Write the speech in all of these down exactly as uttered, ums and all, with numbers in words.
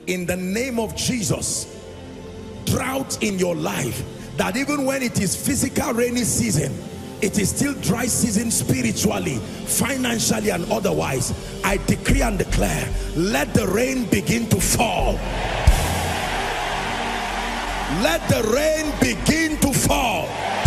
in the name of Jesus. Drought in your life, that even when it is physical rainy season, it is still dry season spiritually, financially and otherwise. I decree and declare, let the rain begin to fall. Let the rain begin to fall.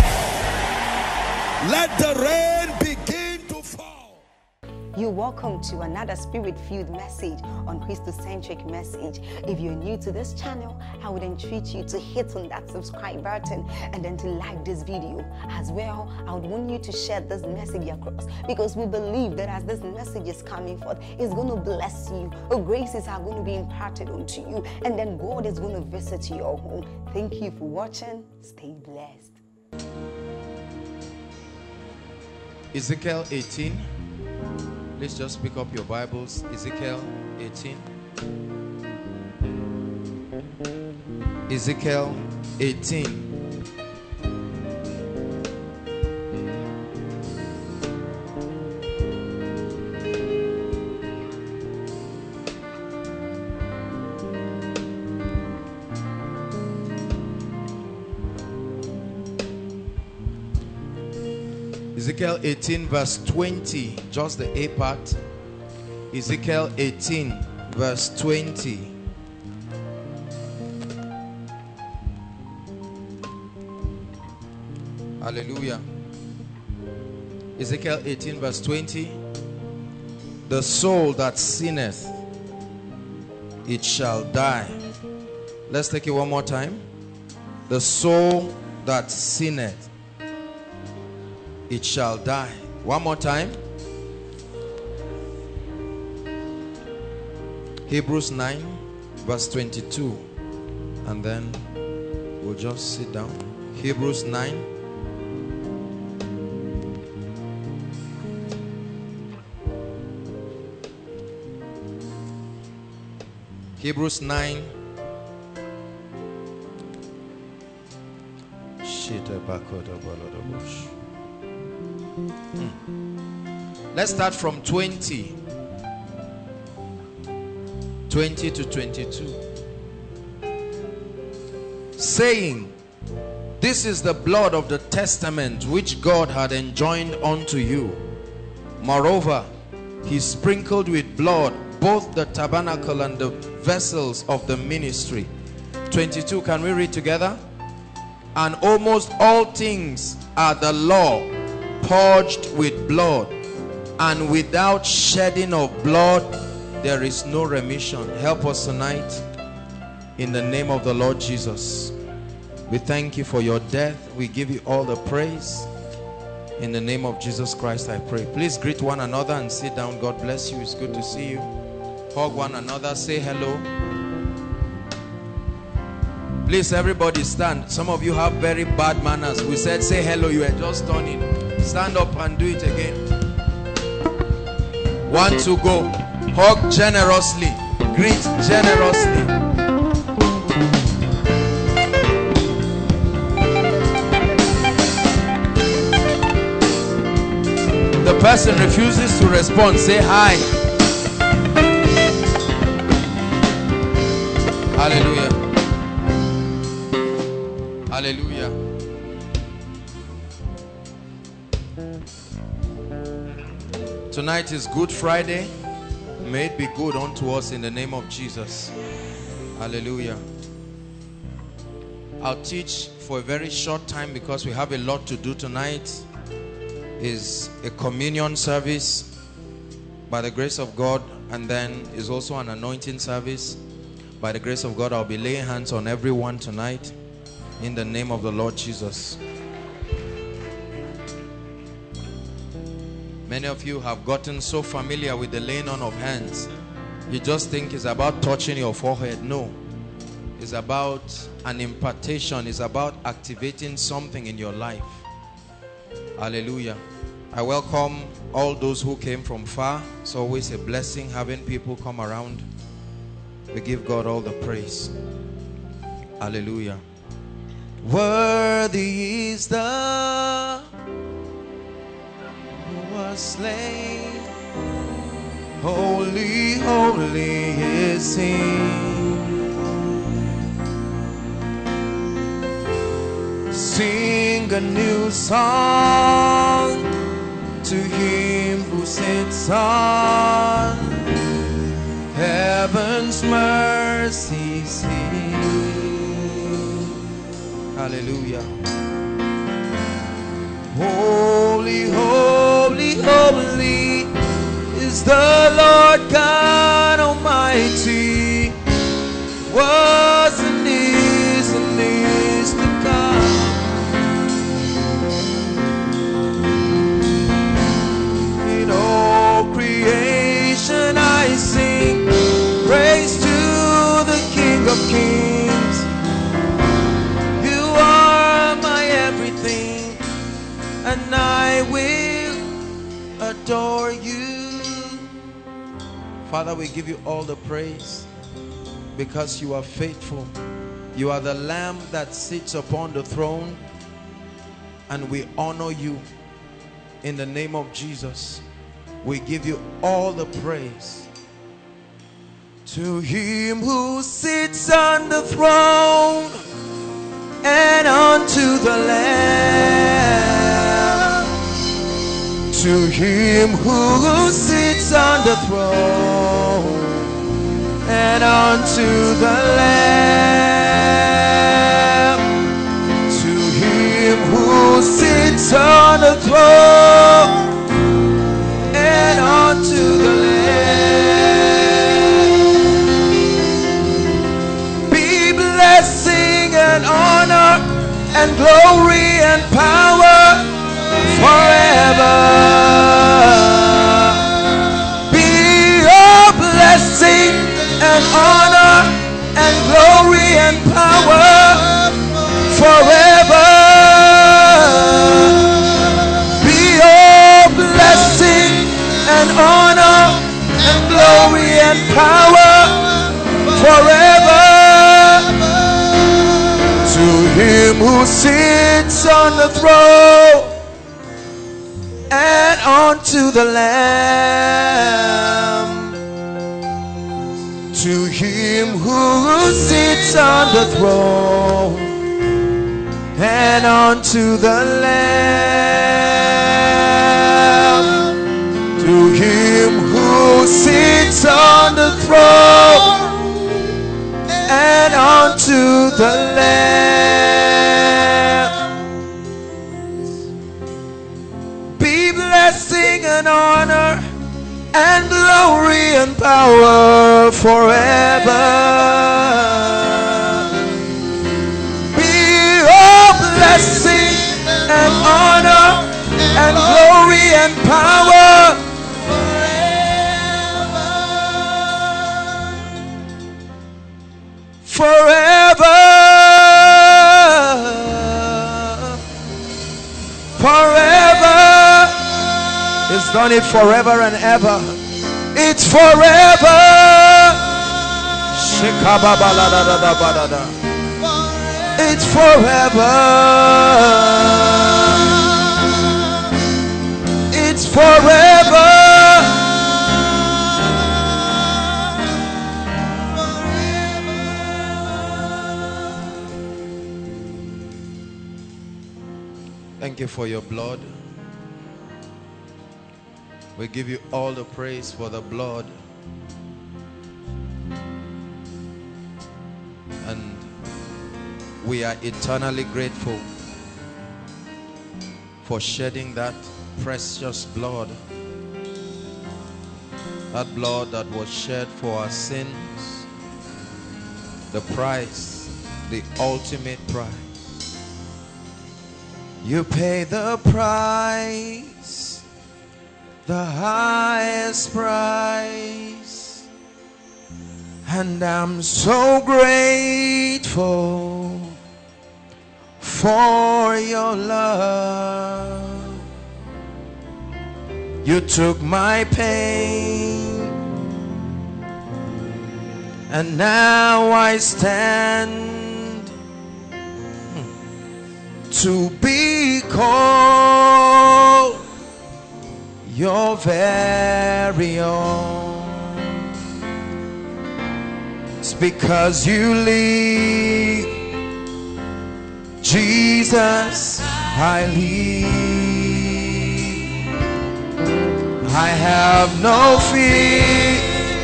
Let the rain begin to fall. You're welcome to another spirit-filled message on Christocentric Message. If you're new to this channel, I would entreat you to hit on that subscribe button and then to like this video. As well, I would want you to share this message across, because we believe that as this message is coming forth, it's going to bless you. Or graces are going to be imparted unto you, and then God is going to visit your home. Thank you for watching. Stay blessed. Ezekiel eighteen. Please just pick up your Bibles. Ezekiel eighteen. Ezekiel eighteen. Ezekiel eighteen verse twenty, just the A part. Ezekiel eighteen verse twenty. Hallelujah. Ezekiel eighteen verse twenty. The soul that sinneth, it shall die. Let's take it one more time. The soul that sinneth, it shall die. One more time. Hebrews nine verse twenty-two, and then we'll just sit down. Hebrews nine. Hebrews nine. Hmm. Let's start from twenty. twenty to twenty-two. Saying, this is the blood of the testament which God had enjoined unto you. Moreover, he sprinkled with blood both the tabernacle and the vessels of the ministry. twenty-two, can we read together? And almost all things are the law purged with blood, and without shedding of blood there is no remission. Help us tonight in the name of the Lord Jesus. We thank you for your death. We give you all the praise. In the name of Jesus Christ I pray. Please greet one another and sit down. God bless you. It's good to see you. Hug one another. Say hello. Please everybody stand. Some of you have very bad manners. We said say hello. You are just turning. Stand up and do it again. One to go. Hug generously. Greet generously. The person refuses to respond. Say hi. Hallelujah. Hallelujah. Tonight is Good Friday. May it be good unto us in the name of Jesus. Hallelujah. I'll teach for a very short time because we have a lot to do tonight. Is a communion service by the grace of God, and then is also an anointing service. By the grace of God, I'll be laying hands on everyone tonight in the name of the Lord Jesus. Many of you have gotten so familiar with the laying on of hands, you just think it's about touching your forehead. No, it's about an impartation. It's about activating something in your life. Hallelujah. I welcome all those who came from far. It's always a blessing having people come around. We give God all the praise. Hallelujah. Worthy is the who was slain. Holy, holy is he. sing a new song to him who sits on heaven's mercy seat. Hallelujah. Holy, holy, holy is the Lord God Almighty. Was and is and is to come. In all creation I sing praise to the King of Kings. You are my everything, and I will adore you. Father, we give you all the praise because you are faithful. You are the Lamb that sits upon the throne, and we honor you in the name of Jesus. We give you all the praise. To him who sits on the throne and unto the Lamb. To him who sits on the throne and unto the Lamb. To him who sits on the throne and unto the Lamb be blessing and honor and glory and power forever. Be a blessing and honor and glory and power forever. Be all blessing and honor and glory and power forever. To him who sits on the throne and unto the Lamb. To him who sits on the throne and unto the Lamb. To him who sits on the throne and unto the Lamb be blessing and honor and glory and power forever. Be all blessing and honor and glory and power forever. Forever. He's done it forever and ever. It's forever. It's forever. It's forever. Thank you for your blood. We give you all the praise for the blood. And we are eternally grateful for shedding that precious blood. That blood that was shed for our sins. The price, the ultimate price. You pay the price, the highest price, and I'm so grateful for your love. You took my pain, and now I stand to be called your very own. It's because you live Jesus, I live. I have no fear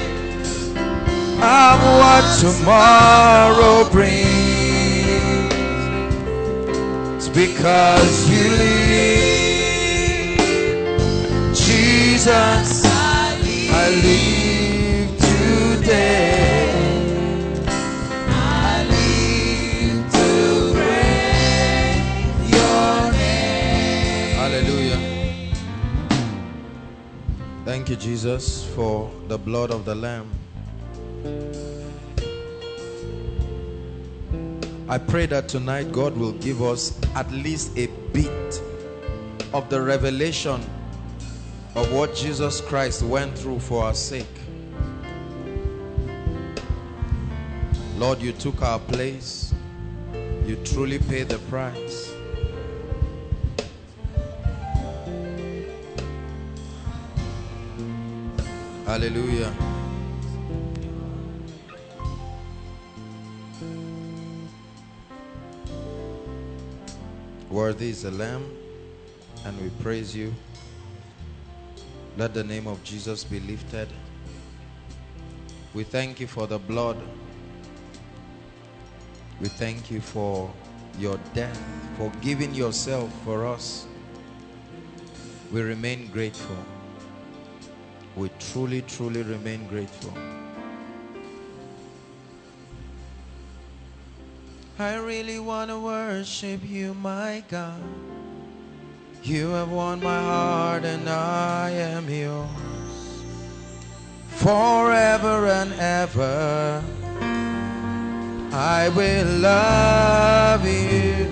of what tomorrow brings. It's because you live. Jesus, I live today. I live to praise your name. Hallelujah. Thank you, Jesus, for the blood of the Lamb. I pray that tonight God will give us at least a bit of the revelation of what Jesus Christ went through for our sake. Lord, you took our place. You truly paid the price. Hallelujah. Worthy is the Lamb, and we praise you. Let the name of Jesus be lifted. We thank you for the blood. We thank you for your death, for giving yourself for us. We remain grateful. We truly, truly remain grateful. I really want to worship you, my God. You have won my heart and I am yours. Forever and ever I will love you.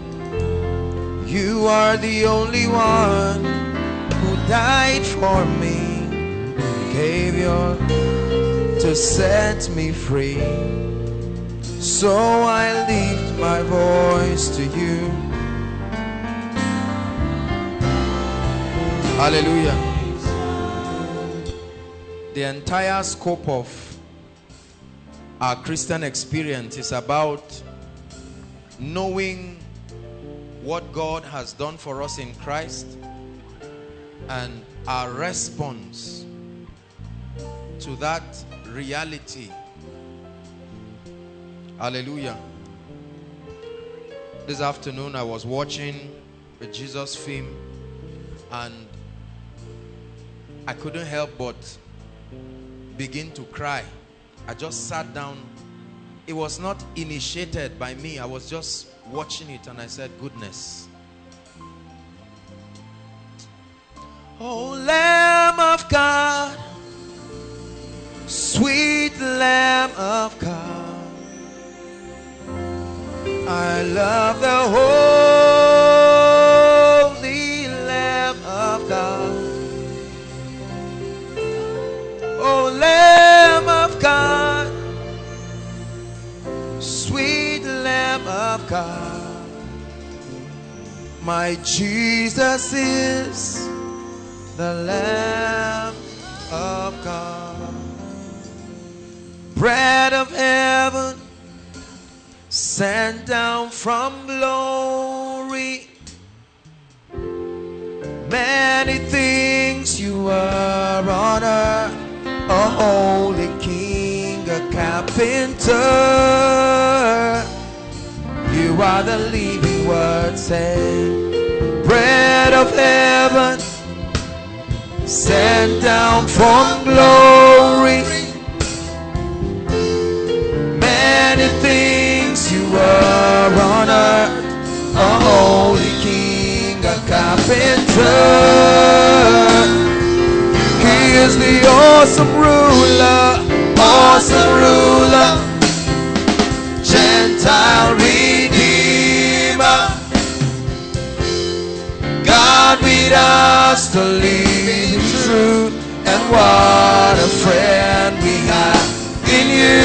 You are the only one who died for me, gave your to set me free. So I lift my voice to you. Hallelujah. The entire scope of our Christian experience is about knowing what God has done for us in Christ and our response to that reality. Hallelujah. This afternoon I was watching a Jesus film and I couldn't help but begin to cry. I just sat down. It was not initiated by me. I was just watching it and I said, goodness. Oh, Lamb of God, sweet Lamb of God, I love the holy Lamb of God. Oh, Lamb of God, sweet Lamb of God, my Jesus is the Lamb of God. Bread of heaven, sent down from glory. Many things you are on earth, a holy king, a carpenter. You are the living word, say, bread of heaven, sent down from glory. Many things you are on earth, a holy king, a carpenter. He is the awesome ruler, awesome ruler, Gentile redeemer, God with us, the living truth, and what a friend we have in you.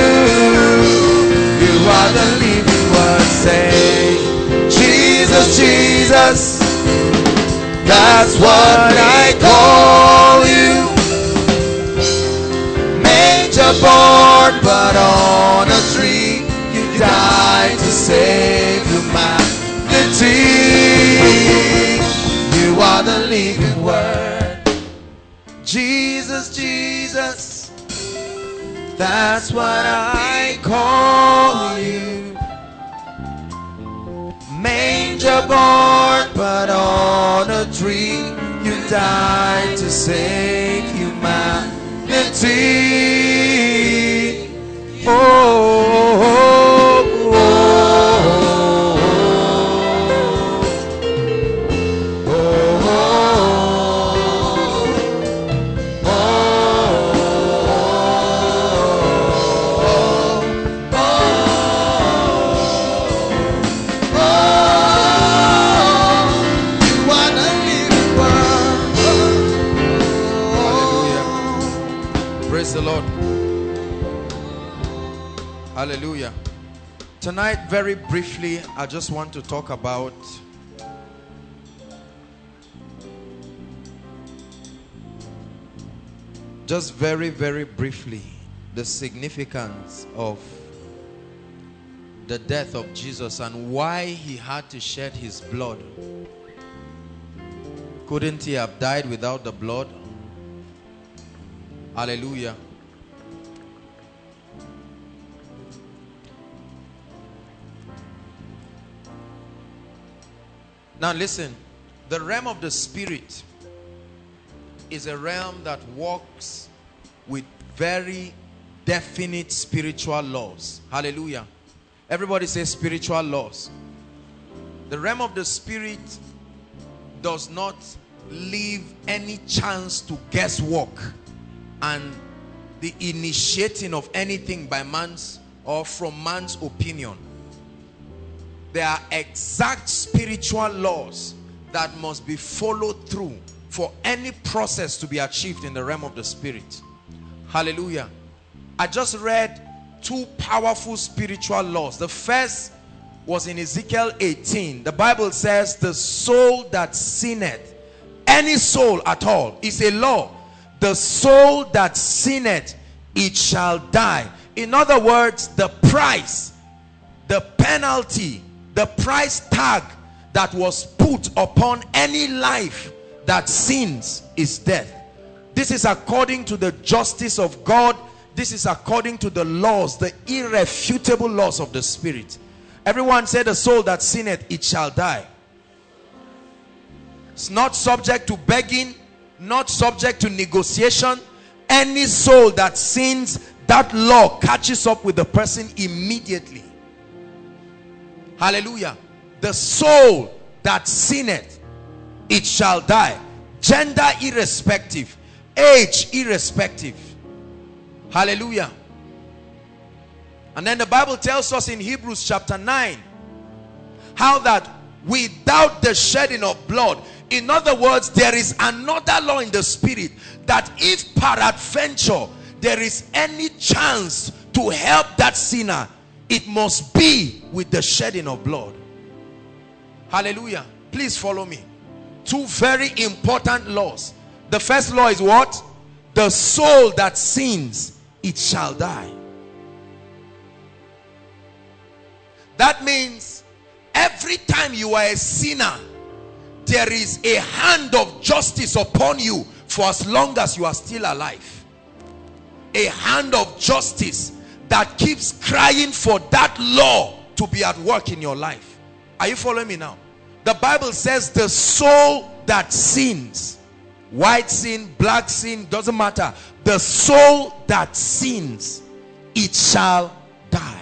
You are the living word, say, Jesus, Jesus, that's what I call you. Manger born, but on a tree you died to save humanity. I call you. Manger born, but on a tree you died to save humanity. Oh, oh, oh, oh, oh, praise the Lord. Hallelujah. Tonight, very briefly, I just want to talk about just very, very briefly the significance of the death of Jesus and why he had to shed his blood. Couldn't he have died without the blood? Hallelujah. Now listen, the realm of the spirit is a realm that works with very definite spiritual laws. Hallelujah. Everybody say spiritual laws. The realm of the spirit does not leave any chance to guesswork and the initiating of anything by man's or from man's opinion. There are exact spiritual laws that must be followed through for any process to be achieved in the realm of the spirit. Hallelujah. I just read two powerful spiritual laws. The first was in Ezekiel eighteen. The Bible says the soul that sinneth, any soul at all, is a law. The soul that sinneth, it shall die. In other words, the price, the penalty, the price tag that was put upon any life that sins is death. This is according to the justice of God. This is according to the laws, the irrefutable laws of the spirit. Everyone say the soul that sinneth, it shall die. It's not subject to begging, not subject to negotiation. Any soul that sins, that law catches up with the person immediately. Hallelujah. The soul that sinneth, it shall die. Gender irrespective, age irrespective. Hallelujah. And then the Bible tells us in Hebrews chapter nine how that without the shedding of blood, in other words, there is another law in the spirit that if peradventure there is any chance to help that sinner, it must be with the shedding of blood. Hallelujah. Please follow me. Two very important laws. The first law is what? The soul that sins, it shall die. That means every time you are a sinner, there is a hand of justice upon you for as long as you are still alive. A hand of justice that keeps crying for that law to be at work in your life. Are you following me now? The Bible says the soul that sins, white sin, black sin, doesn't matter. The soul that sins, it shall die.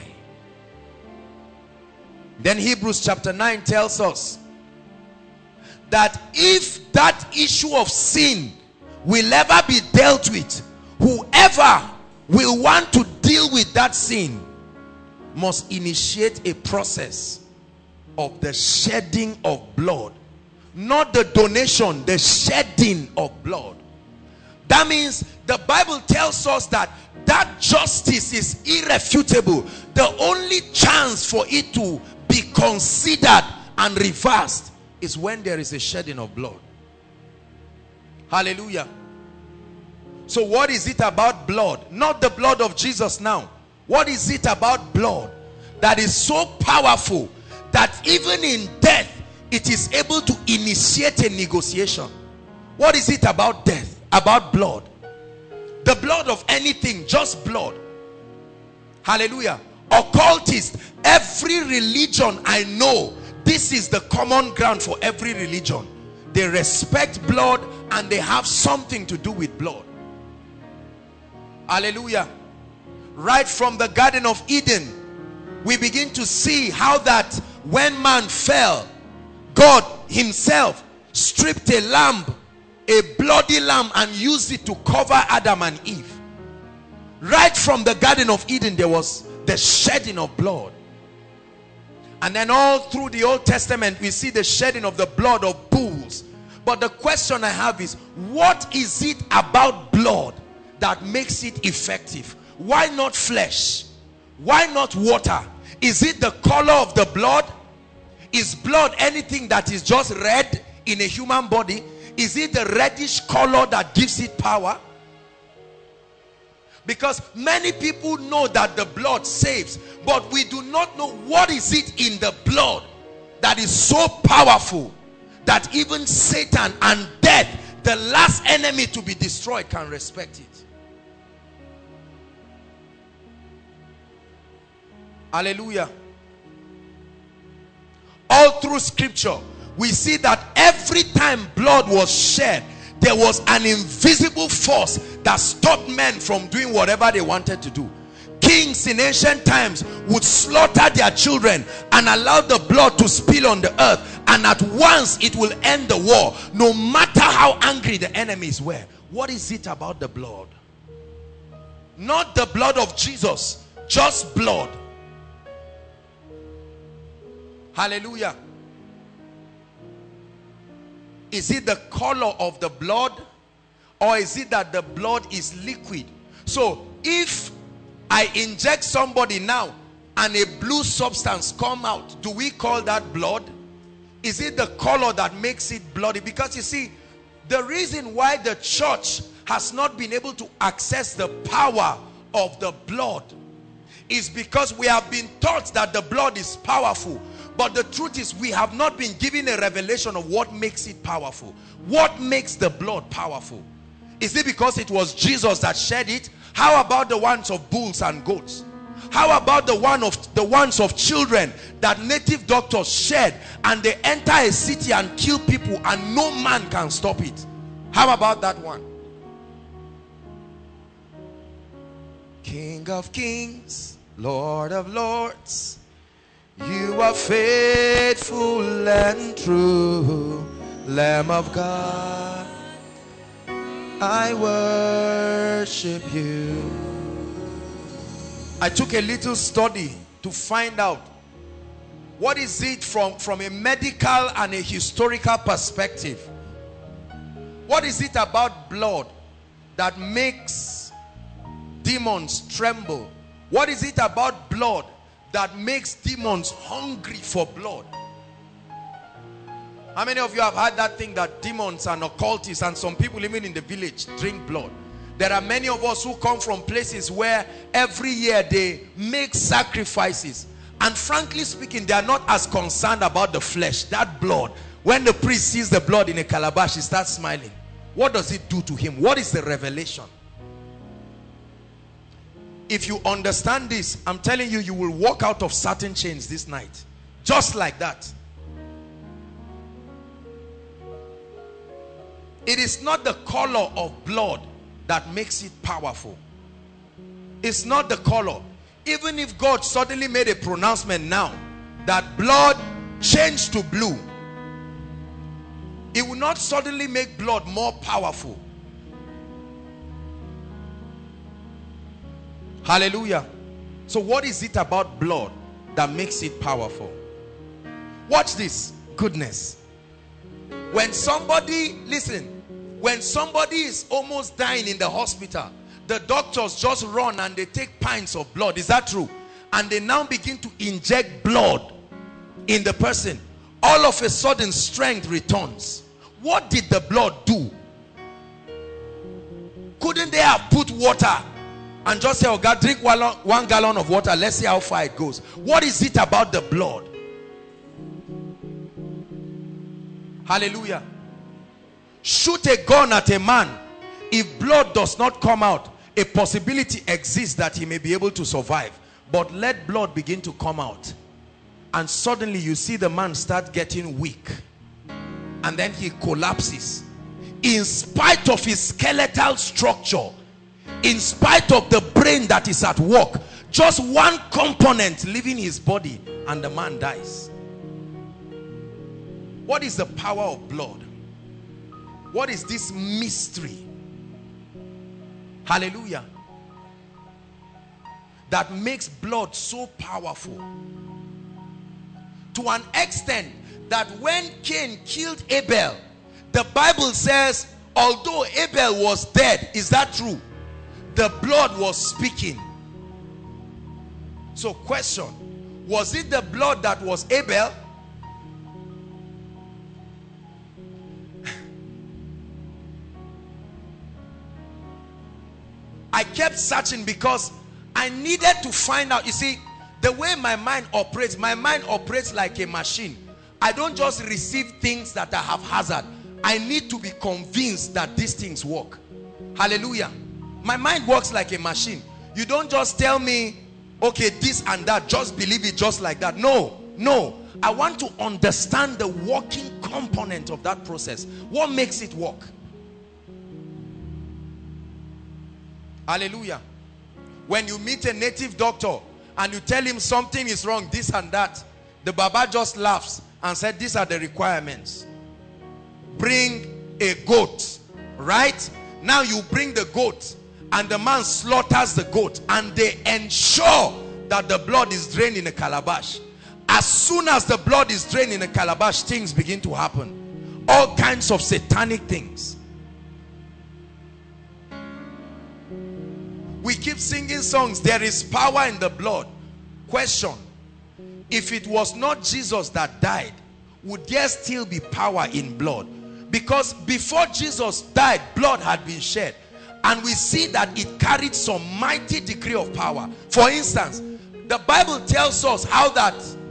Then Hebrews chapter nine tells us that if that issue of sin will ever be dealt with, whoever will want to deal with that sin must initiate a process of the shedding of blood. Not the donation, the shedding of blood. That means the Bible tells us that that justice is irrefutable. The only chance for it to be considered and reversed is when there is a shedding of blood. Hallelujah. So what is it about blood? Not the blood of Jesus now. What is it about blood that is so powerful that even in death it is able to initiate a negotiation? What is it about death, about blood? The blood of anything, just blood. Hallelujah. Occultists, every religion I know, this is the common ground for every religion. They respect blood and they have something to do with blood. Hallelujah. Right from the Garden of Eden, we begin to see how that when man fell, God himself stripped a lamb, a bloody lamb, and used it to cover Adam and Eve. Right from the Garden of Eden, there was the shedding of blood. And then all through the Old Testament, we see the shedding of the blood of bulls. But the question I have is, what is it about blood that makes it effective? Why not flesh? Why not water? Is it the color of the blood? Is blood anything that is just red in a human body? Is it the reddish color that gives it power? Because many people know that the blood saves, but we do not know what is it in the blood that is so powerful that even Satan and death, the last enemy to be destroyed, can respect it. Hallelujah. All through scripture, we see that every time blood was shed, there was an invisible force that stopped men from doing whatever they wanted to do. Kings in ancient times would slaughter their children and allow the blood to spill on the earth, and at once it will end the war, no matter how angry the enemies were. What is it about the blood? Not the blood of Jesus, just blood. Hallelujah. Is it the color of the blood, or is it that the blood is liquid? So if I inject somebody now and a blue substance come out, do we call that blood? Is it the color that makes it bloody? Because you see, the reason why the church has not been able to access the power of the blood is because we have been taught that the blood is powerful. But the truth is, we have not been given a revelation of what makes it powerful. What makes the blood powerful? Is it because it was Jesus that shed it? How about the ones of bulls and goats? How about the one of the ones of children that native doctors shed, and they enter a city and kill people and no man can stop it? How about that one? King of kings, Lord of lords, you are faithful and true, Lamb of God, I worship you. I took a little study to find out what is it from, from a medical and a historical perspective. What is it about blood that makes demons tremble? What is it about blood that makes demons hungry for blood? How many of you have heard that thing that demons and occultists and some people even in the village drink blood? There are many of us who come from places where every year they make sacrifices, and frankly speaking, they are not as concerned about the flesh. That blood, when the priest sees the blood in a calabash, he starts smiling. What does it do to him? What is the revelation? If you understand this, I'm telling you, you will walk out of certain chains this night. Just like that. It is not the color of blood that makes it powerful. It's not the color. Even if God suddenly made a pronouncement now that blood changed to blue, it will not suddenly make blood more powerful. Hallelujah. So what is it about blood that makes it powerful? Watch this. Goodness. When somebody, listen, when somebody is almost dying in the hospital, the doctors just run and they take pints of blood. Is that true? And they now begin to inject blood in the person. All of a sudden, strength returns. What did the blood do? Couldn't they have put water and just say, oh God, drink one, one gallon of water, let's see how far it goes? What is it about the blood? Hallelujah. Shoot a gun at a man. If blood does not come out, a possibility exists that he may be able to survive. but let blood begin to come out. And suddenly you see the man start getting weak. And then he collapses. In spite of his skeletal structure, in spite of the brain that is at work, just one component leaving his body and the man dies. What is the power of blood? What is this mystery? Hallelujah. That makes blood so powerful. To an extent that when Cain killed Abel, the Bible says, although Abel was dead, is that true? The blood was speaking. So question, was it the blood that was Abel? I kept searching because I needed to find out. You see, the way my mind operates, my mind operates like a machine. I don't just receive things that are haphazard. I need to be convinced that these things work. Hallelujah. My mind works like a machine. You don't just tell me, okay, this and that, just believe it just like that. No, no. I want to understand the working component of that process. What makes it work? Hallelujah. When you meet a native doctor and you tell him something is wrong, this and that, the Baba just laughs and said, these are the requirements. Bring a goat, right? Now you bring the goat and the man slaughters the goat and they ensure that the blood is drained in a calabash. As soon as the blood is drained in a calabash, things begin to happen. All kinds of satanic things. We keep singing songs, there is power in the blood. Question, if it was not Jesus that died, would there still be power in blood? Because before Jesus died, blood had been shed. And we see that it carried some mighty degree of power. For instance, the Bible tells us how that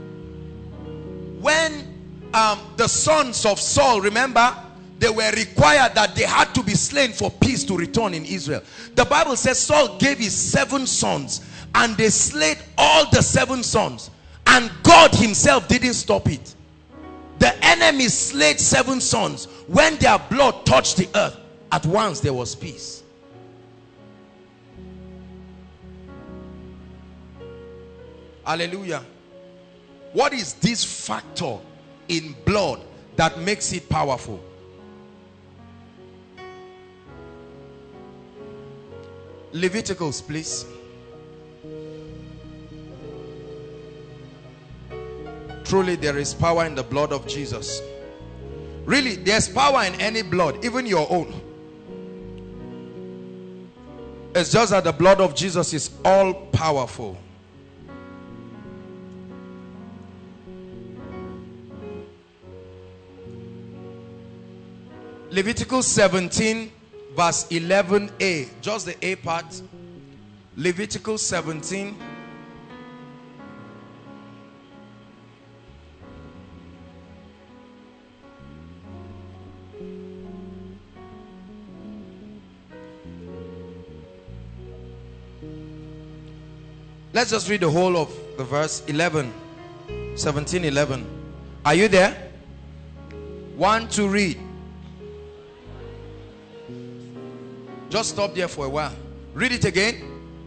when um, the sons of Saul, remember, they were required that they had to be slain for peace to return in Israel. The Bible says Saul gave his seven sons and they slayed all the seven sons. And God himself didn't stop it. The enemy slayed seven sons. When their blood touched the earth, at once there was peace. Hallelujah. What is this factor in blood that makes it powerful? Leviticus, please. Truly there is power in the blood of Jesus. Really, there's power in any blood, even your own. It's just that the blood of Jesus is all powerful. Leviticus seventeen verse eleven a, just the A part. Leviticus seventeen. Let's just read the whole of the verse. eleven, seventeen, eleven. Are you there? One to read. Just stop there for a while. Read it again.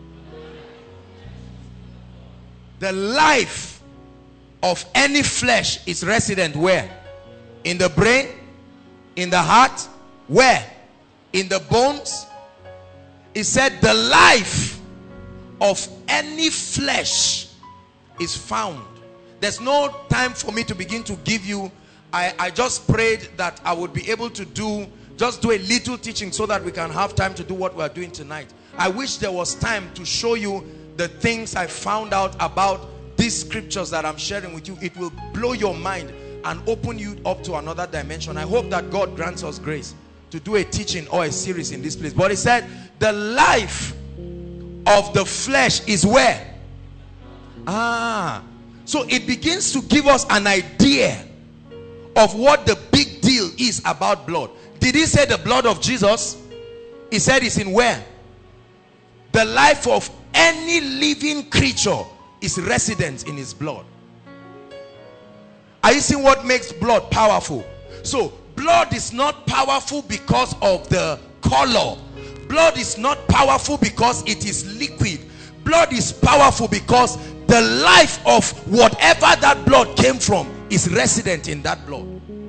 The life of any flesh is resident where? In the brain, in the heart, where? In the bones. It said the life of any flesh is found. There's no time for me to begin to give you. I, I just prayed that I would be able to do just do a little teaching so that we can have time to do what we are doing tonight. I wish there was time to show you the things I found out about these scriptures that I'm sharing with you. It will blow your mind and open you up to another dimension. I hope that God grants us grace to do a teaching or a series in this place. But he said the life of the flesh is where? Ah, so it begins to give us an idea of what the big deal is about blood. Did he say the blood of Jesus? He said it's in where? The life of any living creature is resident in his blood. Are you seeing what makes blood powerful? So blood is not powerful because of the color. Blood is not powerful because it is liquid. Blood is powerful because the life of whatever that blood came from is resident in that blood.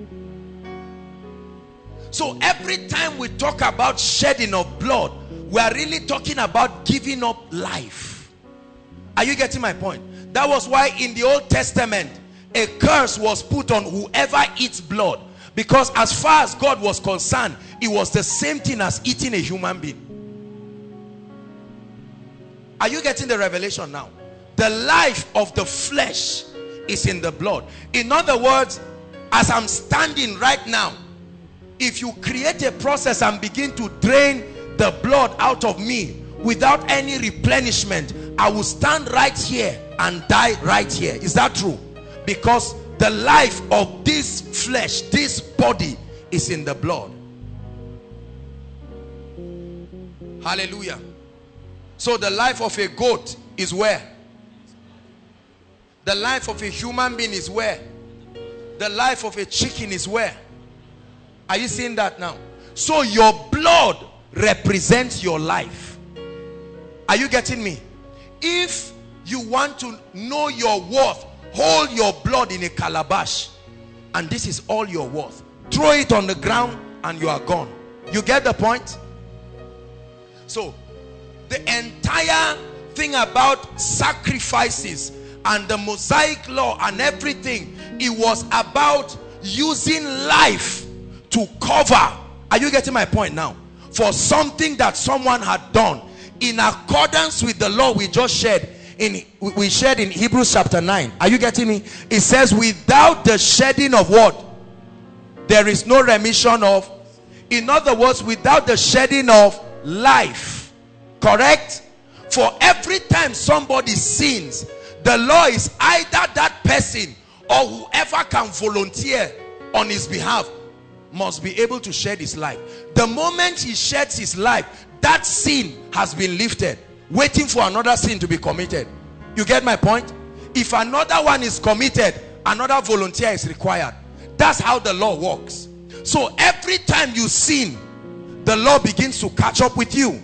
So every time we talk about shedding of blood, we are really talking about giving up life. Are you getting my point? That was why in the Old Testament a curse was put on whoever eats blood, because as far as God was concerned, it was the same thing as eating a human being. Are you getting the revelation now? The life of the flesh is in the blood. In other words, as I'm standing right now, if you create a process and begin to drain the blood out of me without any replenishment, I will stand right here and die right here. Is that true? Because the life of this flesh, this body, is in the blood. Hallelujah. So the life of a goat is where? The life of a human being is where? The life of a chicken is where? Are you seeing that now? So your blood represents your life. Are you getting me? If you want to know your worth, hold your blood in a calabash, and this is all your worth. Throw it on the ground and you are gone. You get the point? So the entire thing about sacrifices and the Mosaic law and everything, it was about using life to cover. Are you getting my point now? For something that someone had done in accordance with the law we just shared in we shared in Hebrews chapter nine. Are you getting me? It says without the shedding of what? There is no remission of. In other words, without the shedding of life. Correct? For every time somebody sins, the law is either that person or whoever can volunteer on his behalf must be able to shed his life. The moment he sheds his life, that sin has been lifted, waiting for another sin to be committed. You get my point? If another one is committed, another volunteer is required. That's how the law works. So every time you sin, the law begins to catch up with you.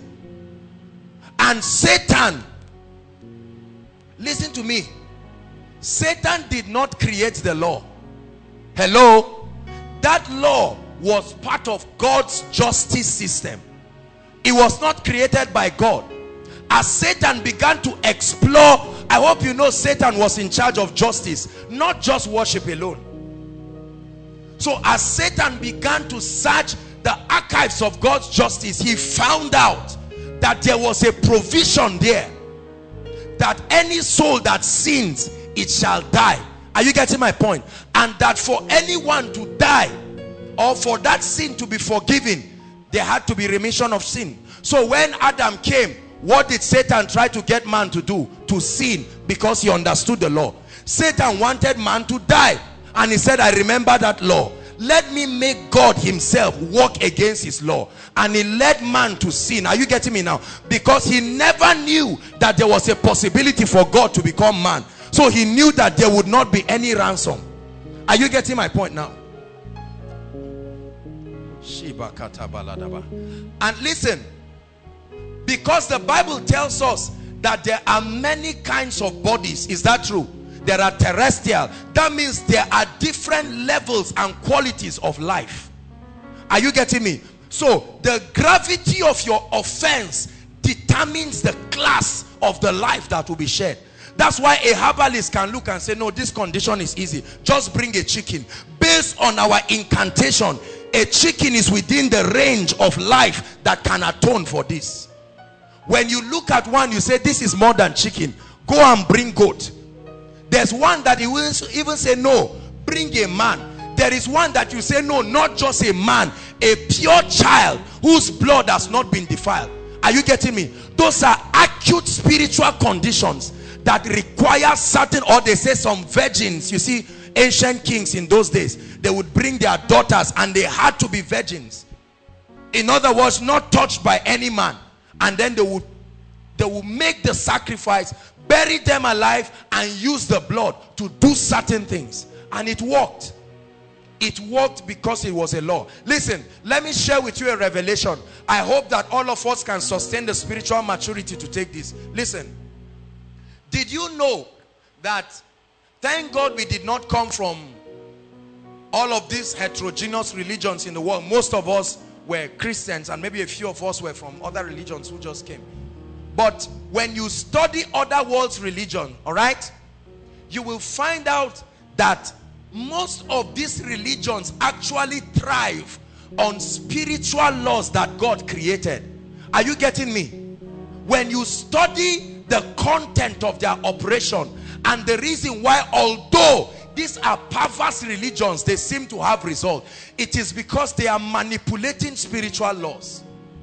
And Satan, listen to me, Satan did not create the law. Hello? That law was part of God's justice system. It was not created by God. As Satan began to explore, I hope you know Satan was in charge of justice, not just worship alone. So as Satan began to search the archives of God's justice, he found out that there was a provision there, that any soul that sins, it shall die. Are you getting my point? And that for anyone to die or for that sin to be forgiven, there had to be remission of sin. So when Adam came, what did Satan try to get man to do? To sin, because he understood the law. Satan wanted man to die, and he said, I remember that law. Let me make God himself work against his law. And he led man to sin. Are you getting me now? Because he never knew that there was a possibility for God to become man. So he knew that there would not be any ransom. Are you getting my point now? And listen, because the Bible tells us that there are many kinds of bodies. Is that true? There are terrestrial. That means there are different levels and qualities of life. Are you getting me? So the gravity of your offense determines the class of the life that will be shed. That's why a herbalist can look and say, no, this condition is easy. Just bring a chicken. Based on our incantation, a chicken is within the range of life that can atone for this. When you look at one, you say, this is more than chicken. Go and bring goat. There's one that he will even say, no, bring a man. There is one that you say, no, not just a man, a pure child whose blood has not been defiled. Are you getting me? Those are acute spiritual conditions that require certain, or they say some virgins. You see, ancient kings in those days, they would bring their daughters and they had to be virgins. In other words, not touched by any man. And then they would, they would make the sacrifice bury them alive, and use the blood to do certain things. And it worked. It worked because it was a law. Listen, let me share with you a revelation. I hope that all of us can sustain the spiritual maturity to take this. Listen, did you know that, thank God we did not come from all of these heterogeneous religions in the world. Most of us were Christians, and maybe a few of us were from other religions who just came. But when you study other world's religion, all right, you will find out that most of these religions actually thrive on spiritual laws that God created. Are you getting me? When you study the content of their operation and the reason why, although these are perverse religions, they seem to have result, it is because they are manipulating spiritual laws.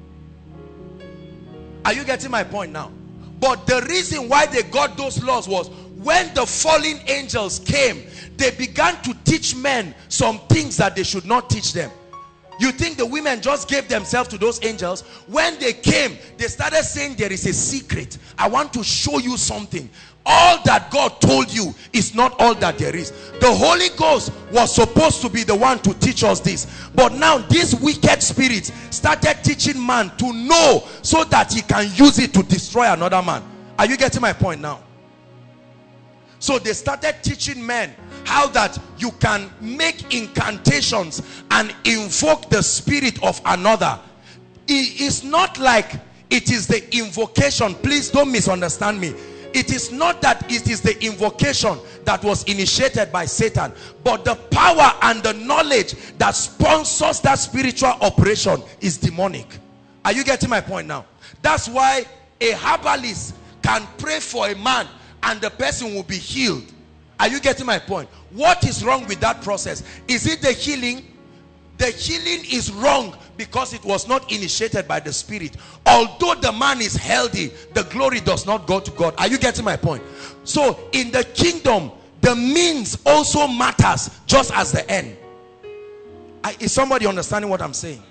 Are you getting my point now? But the reason why they got those laws was when the fallen angels came, they began to teach men some things that they should not teach them. You think the women just gave themselves to those angels? When they came, they started saying, there is a secret. I want to show you something. All that God told you is not all that there is. The Holy Ghost was supposed to be the one to teach us this. But now these wicked spirits started teaching man to know so that he can use it to destroy another man. Are you getting my point now? So they started teaching men how that you can make incantations and invoke the spirit of another. It is not like it is the invocation. Please don't misunderstand me. It is not that it is the invocation that was initiated by Satan, but the power and the knowledge that sponsors that spiritual operation is demonic. Are you getting my point now? That's why a herbalist can pray for a man and the person will be healed. Are you getting my point? What is wrong with that process? Is it the healing? The healing is wrong because it was not initiated by the spirit. Although the man is healthy, the glory does not go to God. Are you getting my point? So in the kingdom, the means also matters just as the end. I, is somebody understanding what I'm saying?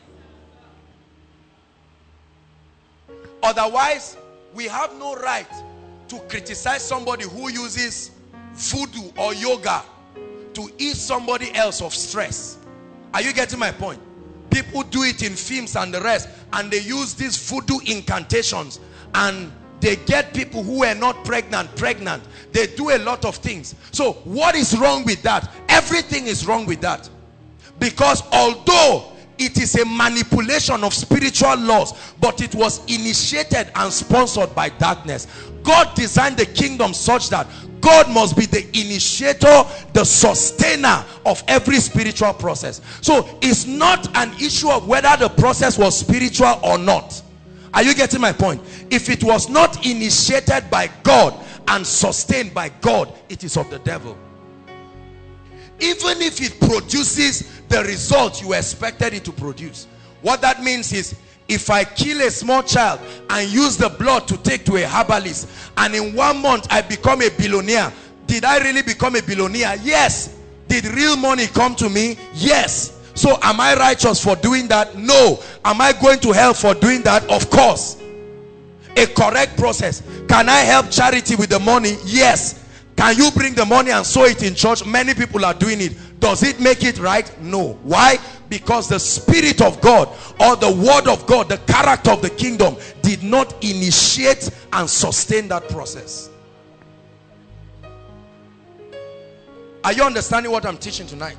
Otherwise, we have no right to criticize somebody who uses voodoo or yoga to ease somebody else of stress. Are you getting my point? People do it in films and the rest, and they use these voodoo incantations, and they get people who were not pregnant pregnant. They do a lot of things. So what is wrong with that? Everything is wrong with that, because although it is a manipulation of spiritual laws, but it was initiated and sponsored by darkness. God designed the kingdom such that God must be the initiator, the sustainer of every spiritual process. So it's not an issue of whether the process was spiritual or not. Are you getting my point? If it was not initiated by God and sustained by God, it is of the devil. Even if it produces the result you expected it to produce. What that means is, if I kill a small child and use the blood to take to a herbalist, and in one month I become a billionaire, did I really become a billionaire? Yes. Did real money come to me? Yes. So am I righteous for doing that? No. Am I going to hell for doing that? Of course. A correct process. Can I help charity with the money? Yes. Can you bring the money and sow it in church? Many people are doing it. Does it make it right? No. Why? Because the Spirit of God, or the Word of God, the character of the kingdom, did not initiate and sustain that process. Are you understanding what I'm teaching tonight?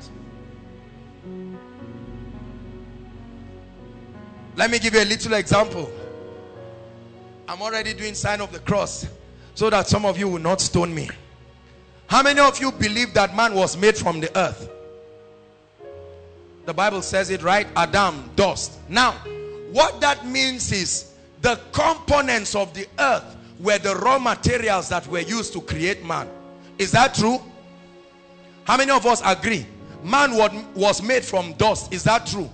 Let me give you a little example. I'm already doing sign of the cross so that some of you will not stone me. How many of you believe that man was made from the earth? The Bible says it, right? Adam, dust. Now, what that means is the components of the earth were the raw materials that were used to create man. Is that true? How many of us agree? Man was made from dust. Is that true?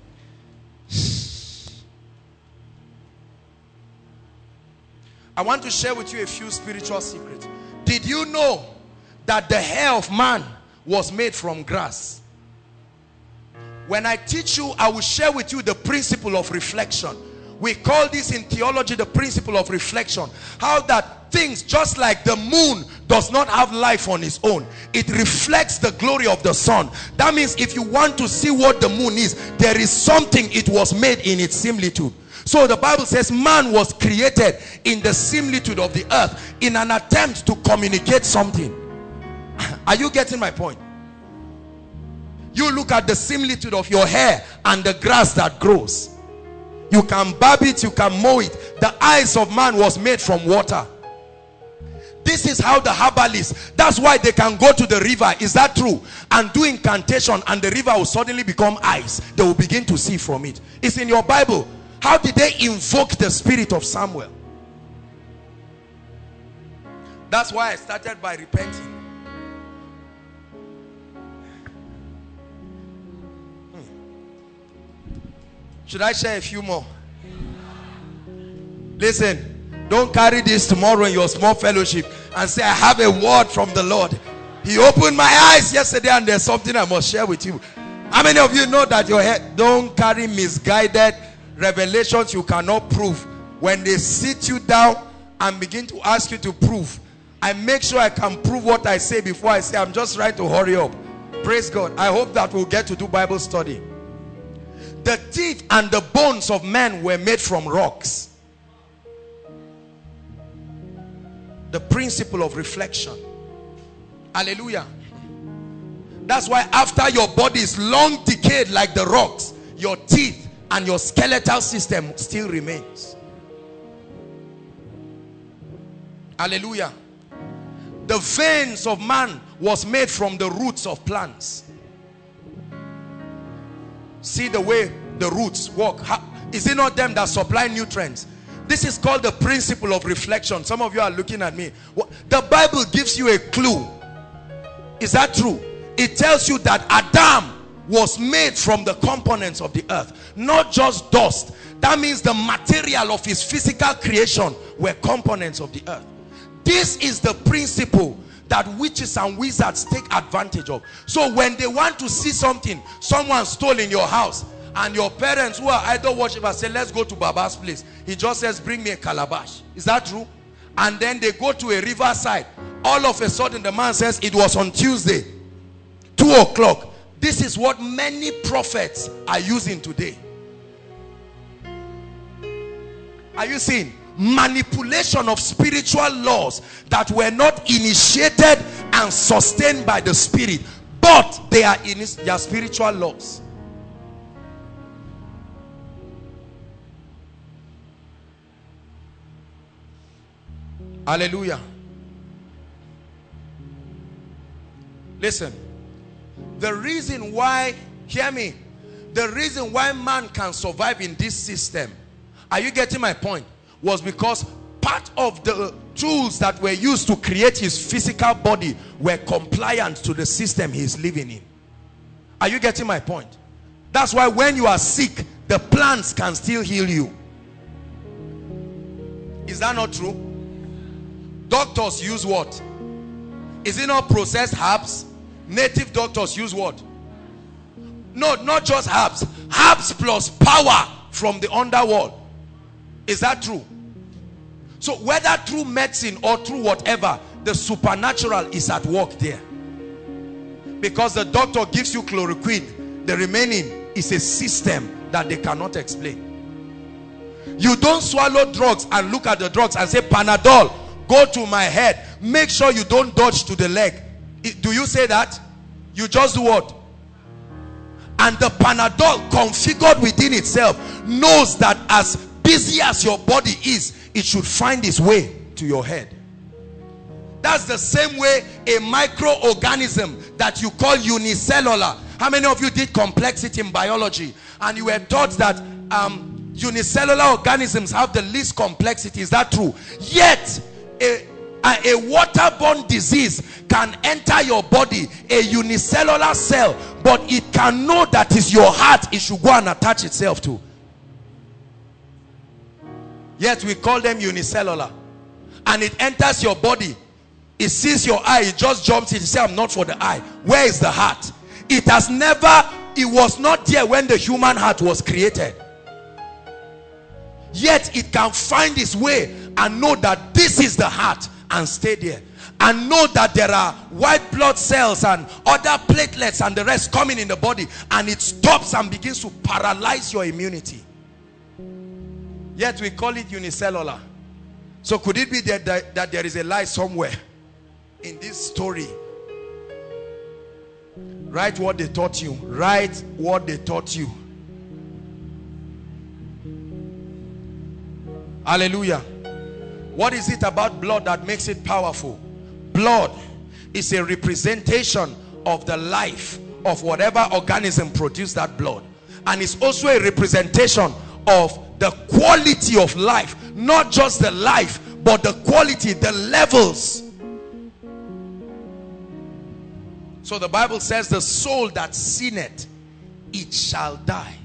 I want to share with you a few spiritual secrets. Did you know that the hair of man was made from grass? When I teach you, I will share with you the principle of reflection. We call this in theology the principle of reflection. How that things, just like the moon does not have life on its own, it reflects the glory of the sun. That means if you want to see what the moon is, there is something it was made in its similitude. So the Bible says man was created in the similitude of the earth in an attempt to communicate something. Are you getting my point? You look at the similitude of your hair and the grass that grows. You can barb it, you can mow it. The eyes of man was made from water. This is how the herbalists, that's why they can go to the river, is that true? And do incantation, and the river will suddenly become eyes. They will begin to see from it. It's in your Bible. How did they invoke the spirit of Samuel? That's why I started by repenting. Should I share a few more? Listen, don't carry this tomorrow in your small fellowship and say, I have a word from the Lord. He opened my eyes yesterday and there's something I must share with you. How many of you know that your head, don't carry misguided revelations you cannot prove? When they sit you down and begin to ask you to prove, I make sure I can prove what I say before I say, I'm just trying to hurry up. Praise God. I hope that we'll get to do Bible study. The teeth and the bones of men were made from rocks. The principle of reflection. Hallelujah. That's why after your body is long decayed like the rocks, your teeth and your skeletal system still remains. Hallelujah. The veins of man was made from the roots of plants. See the way the roots work. How, is it not them that supply nutrients? This is called the principle of reflection. Some of you are looking at me. The Bible gives you a clue. Is that true? It tells you that Adam was made from the components of the earth, not just dust. That means the material of his physical creation were components of the earth. This is the principle that witches and wizards take advantage of. So when they want to see something someone stole in your house, and your parents who are idol worshippers say, let's go to Baba's place, he just says, bring me a calabash. Is that true? And then they go to a riverside. All of a sudden the man says, it was on Tuesday, two o'clock. This is what many prophets are using today. Are you seeing? Manipulation of spiritual laws that were not initiated and sustained by the spirit, but they are in their spiritual laws. Hallelujah. Listen, the reason why, hear me, the reason why man can survive in this system, are you getting my point? Was because part of the tools that were used to create his physical body were compliant to the system he's living in. Are you getting my point? That's why when you are sick, the plants can still heal you. Is that not true? Doctors use what? Is it not processed herbs? Native doctors use what? No, not just herbs. Herbs plus power from the underworld. Is that true? So whether through medicine or through whatever, the supernatural is at work there. Because the doctor gives you chloroquine, the remaining is a system that they cannot explain. You don't swallow drugs and look at the drugs and say, Panadol, go to my head. Make sure you don't dodge to the leg. Do you say that? You just do what? And the Panadol, configured within itself, knows that as busy as your body is, it should find its way to your head. That's the same way a microorganism that you call unicellular. How many of you did complexity in biology and you were taught that um, unicellular organisms have the least complexity? Is that true? Yet a, a, a waterborne disease can enter your body, a unicellular cell, but it can know that is your heart it should go and attach itself to. Yet we call them unicellular. And it enters your body. It sees your eye. It just jumps in. It says, I'm not for the eye. Where is the heart? It has never, it was not there when the human heart was created. yet it can find its way and know that this is the heart and stay there. And know that there are white blood cells and other platelets and the rest coming in the body, and it stops and begins to paralyze your immunity. Yet we call it unicellular. So could it be that, that, that there is a lie somewhere in this story? Write what they taught you. Write what they taught you. Hallelujah. What is it about blood that makes it powerful? Blood is a representation of the life of whatever organism produced that blood. And it's also a representation of the quality of life. Not just the life, but the quality, the levels. So the Bible says, the soul that sinneth, it shall die.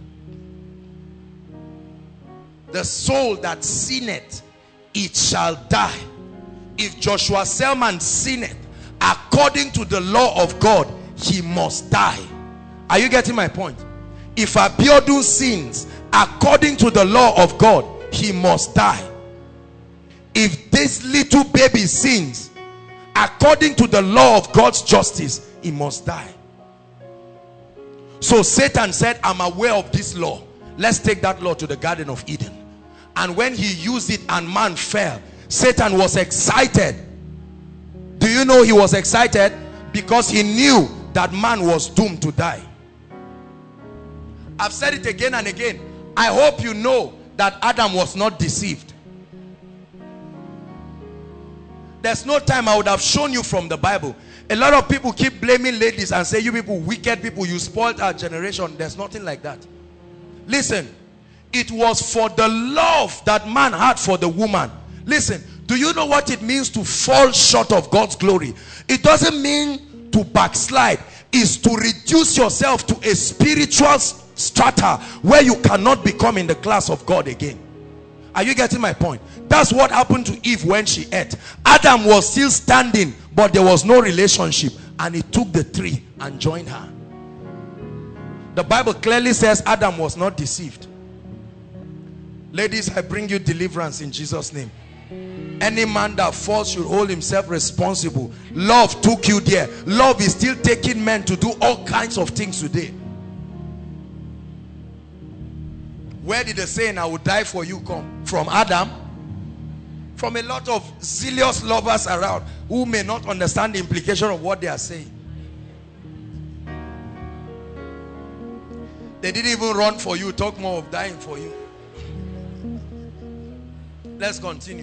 The soul that sinneth, it shall die. If Joshua Selman sinneth according to the law of God, he must die. Are you getting my point? If Abiodun sins according to the law of God, he must die. If this little baby sins according to the law of God's justice, he must die. So Satan said, I'm aware of this law. Let's take that law to the Garden of Eden. And when he used it and man fell, Satan was excited. Do you know he was excited? Because he knew that man was doomed to die. I've said it again and again. I hope you know that Adam was not deceived. There's no time I would have shown you from the Bible. A lot of people keep blaming ladies and say, you people, wicked people, you spoiled our generation. There's nothing like that. Listen, it was for the love that man had for the woman. Listen, do you know what it means to fall short of God's glory? It doesn't mean to backslide. It's to reduce yourself to a spiritual strata where you cannot become in the class of God again. Are you getting my point? That's what happened to Eve when she ate. Adam was still standing, but there was no relationship, and he took the tree and joined her. The Bible clearly says Adam was not deceived. Ladies, I bring you deliverance in Jesus' name. Any man that falls should hold himself responsible. Love took you there. Love is still taking men to do all kinds of things today. Where did the saying, I will die for you, come? From Adam? From a lot of zealous lovers around who may not understand the implication of what they are saying. They didn't even run for you, talk more of dying for you. Let's continue.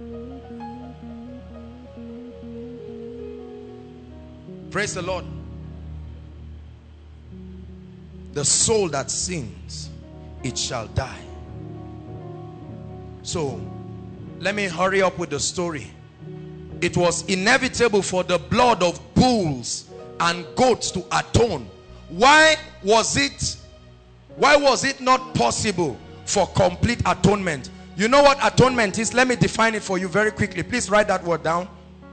Praise the Lord. The soul that sins, it shall die. So let me hurry up with the story. It was inevitable for the blood of bulls and goats to atone. Why was it why was it not possible for complete atonement? You know what atonement is? Let me define it for you very quickly. Please write that word down.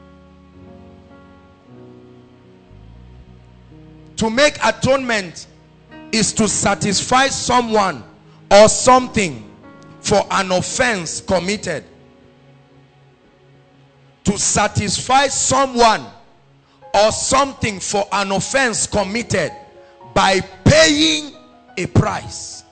To make atonement is to satisfy someone or something for an offense committed. To satisfy someone or something for an offense committed by paying a price.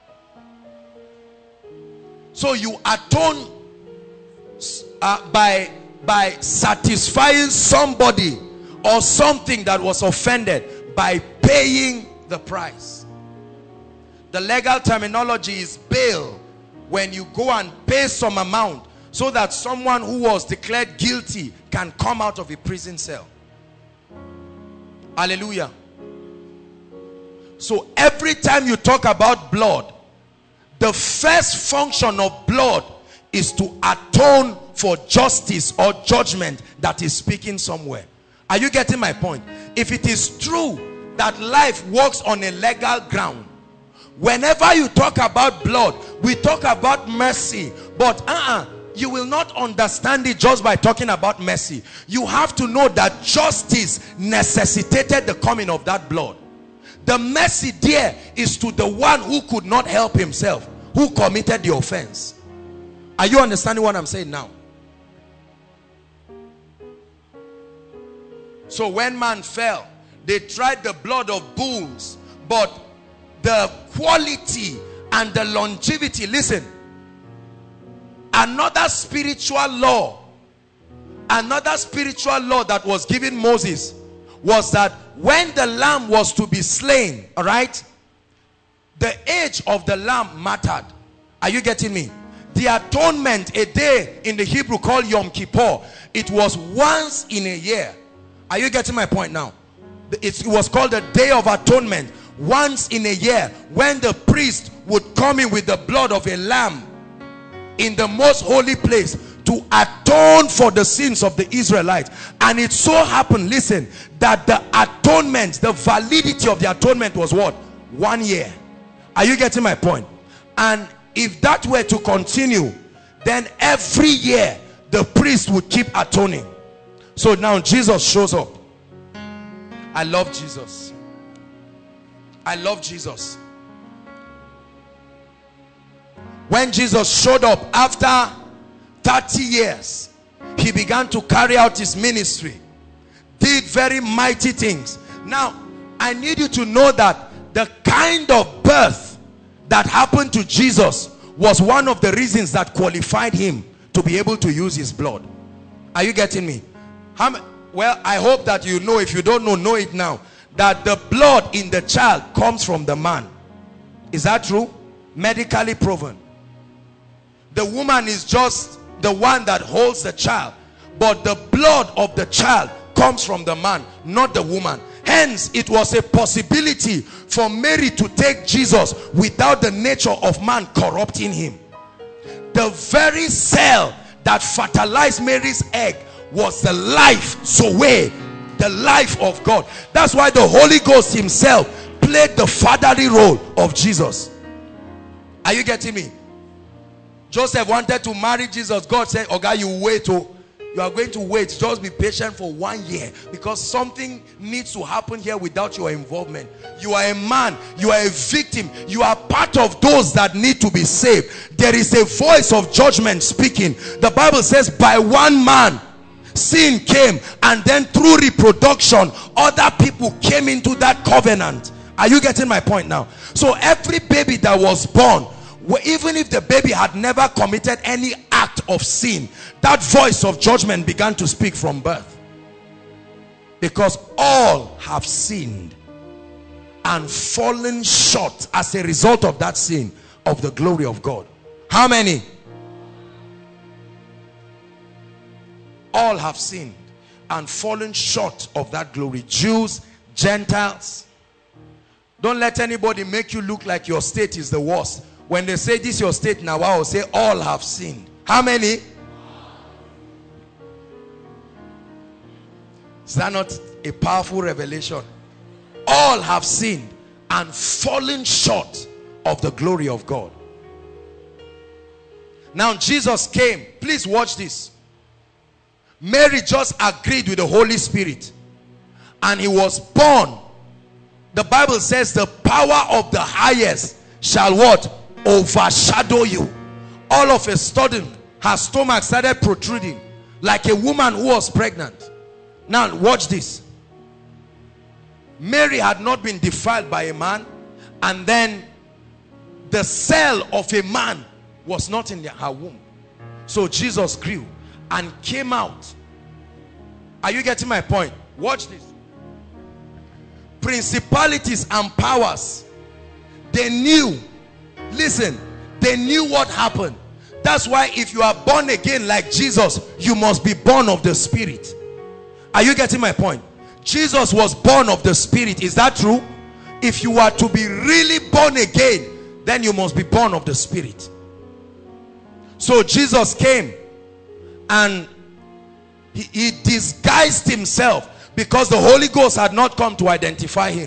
So you atone uh, by, by satisfying somebody or something that was offended by paying the price. The legal terminology is bail, when you go and pay some amount so that someone who was declared guilty can come out of a prison cell. Hallelujah. So every time you talk about blood, the first function of blood is to atone for justice or judgment that is speaking somewhere. Are you getting my point? If it is true that life works on a legal ground, whenever you talk about blood, we talk about mercy, but uh-uh, you will not understand it just by talking about mercy. You have to know that justice necessitated the coming of that blood. The mercy there is to the one who could not help himself, who committed the offense. Are you understanding what I'm saying now? So when man fell, they tried the blood of bulls, but the quality and the longevity, listen, another spiritual law, another spiritual law that was given Moses was that when the lamb was to be slain, all right, the age of the lamb mattered. Are you getting me? The atonement, a day in the Hebrew called Yom Kippur, it was once in a year. Are you getting my point now? It was called the Day of Atonement, once in a year, when the priest would come in with the blood of a lamb in the most holy place to atone for the sins of the Israelites. And it so happened, listen, that the atonement, the validity of the atonement was what? One year. Are you getting my point? And if that were to continue, then every year the priest would keep atoning. So now Jesus shows up. I love Jesus. I love Jesus. When Jesus showed up after thirty years, he began to carry out his ministry, did very mighty things. Now I need you to know that the kind of birth that happened to Jesus was one of the reasons that qualified him to be able to use his blood. Are you getting me? How, well, I hope that you know. If you don't know, know it now, that the blood in the child comes from the man. Is that true? Medically proven. The woman is just the one that holds the child, but the blood of the child comes from the man, not the woman. Hence, it was a possibility for Mary to take Jesus without the nature of man corrupting him. The very cell that fertilized Mary's egg was the life, Zoe, the life of God. That's why the Holy Ghost himself played the fatherly role of Jesus. Are you getting me? Joseph wanted to marry Jesus. God said, "Okay, you wait. Oh, you are going to wait. Just be patient for one year, because something needs to happen here without your involvement. You are a man. You are a victim. You are part of those that need to be saved. There is a voice of judgment speaking. The Bible says, by one man sin came, and then through reproduction other people came into that covenant." Are you getting my point now? So every baby that was born, even if the baby had never committed any act of sin, that voice of judgment began to speak from birth, because all have sinned and fallen short as a result of that sin of the glory of God. How many? All have sinned and fallen short of that glory. Jews, Gentiles. Don't let anybody make you look like your state is the worst. When they say this is your state now, I will say all have sinned. How many? Is that not a powerful revelation? All have sinned and fallen short of the glory of God. Now Jesus came. Please watch this. Mary just agreed with the Holy Spirit, and he was born. The Bible says the power of the highest shall what? Overshadow you. All of a sudden her stomach started protruding like a woman who was pregnant. Now watch this. Mary had not been defiled by a man, and then the cell of a man was not in her womb. So Jesus grew and came out. Are you getting my point? Watch this. Principalities and powers, they knew. Listen, they knew what happened. That's why if you are born again like Jesus, you must be born of the Spirit. Are you getting my point? Jesus was born of the Spirit. Is that true? If you are to be really born again, then you must be born of the Spirit. So Jesus came, and he, he disguised himself, because the Holy Ghost had not come to identify him.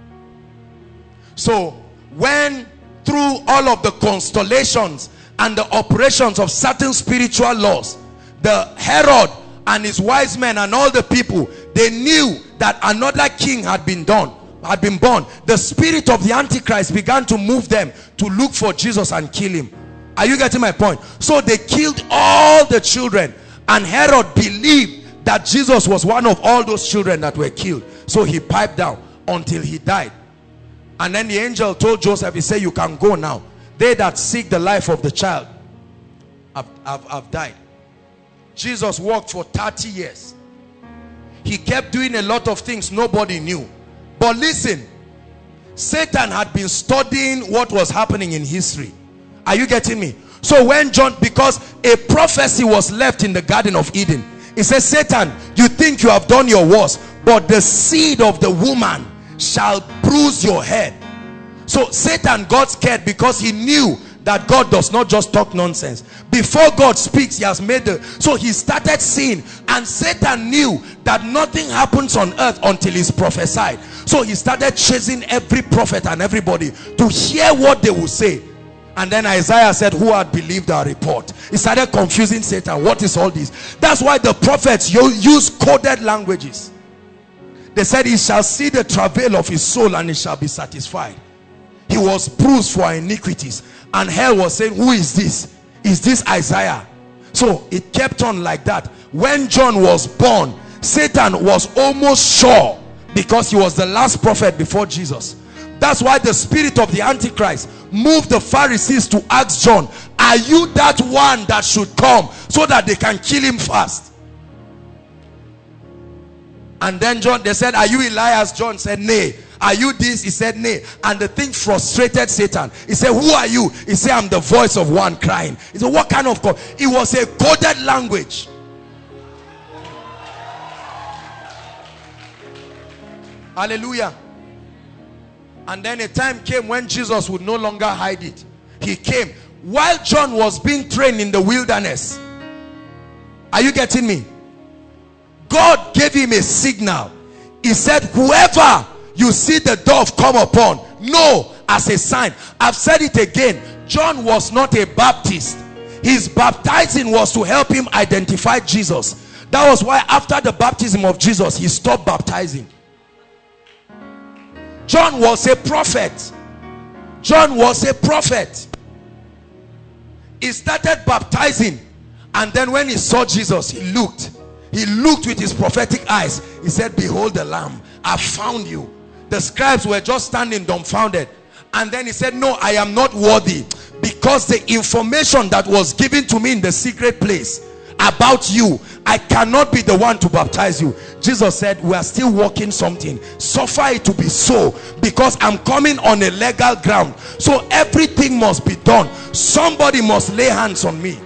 So when through all of the constellations and the operations of certain spiritual laws, the Herod and his wise men and all the people, they knew that another king had been done, had been born. The spirit of the Antichrist began to move them to look for Jesus and kill him. Are you getting my point? So they killed all the children, and Herod believed that Jesus was one of all those children that were killed. So he piped down until he died. And then the angel told Joseph, he said, you can go now. They that seek the life of the child have, have, have died. Jesus walked for thirty years. He kept doing a lot of things nobody knew. But listen, Satan had been studying what was happening in history. Are you getting me? So when John, because a prophecy was left in the Garden of Eden, it says, Satan, you think you have done your worst, but the seed of the woman shall bruise your head. So Satan got scared because he knew that God does not just talk nonsense. Before God speaks, he has made the, so he started seeing, and Satan knew that nothing happens on earth until it's prophesied. So he started chasing every prophet and everybody to hear what they will say. And then Isaiah said, who had believed our report? He started confusing Satan. What is all this? That's why the prophets use coded languages. They said, he shall see the travail of his soul and he shall be satisfied. He was bruised for our iniquities. And hell was saying, who is this? Is this Isaiah? So it kept on like that. When John was born, Satan was almost sure, because he was the last prophet before Jesus. That's why the spirit of the Antichrist moved the Pharisees to ask John, are you that one that should come, so that they can kill him fast? And then John, they said, are you Elias? John said, nay. Are you this? He said, nay. And the thing frustrated Satan. He said, who are you? He said, I'm the voice of one crying. He said, what kind of God? It was a coded language. Hallelujah. And then a time came when Jesus would no longer hide it. He came while John was being trained in the wilderness. Are you getting me? God gave him a signal. He said, whoever you see the dove come upon, know as a sign. I've said it again. John was not a Baptist. His baptizing was to help him identify Jesus. That was why after the baptism of Jesus, he stopped baptizing. John was a prophet. John was a prophet. He started baptizing, and then when he saw Jesus, he looked. He looked with his prophetic eyes. He said, behold the Lamb, I found you. The scribes were just standing dumbfounded. And then he said, no, I am not worthy, because the information that was given to me in the secret place about you, I cannot be the one to baptize you. Jesus said, we are still working something. Suffer it to be so, because I'm coming on a legal ground. So everything must be done. Somebody must lay hands on me.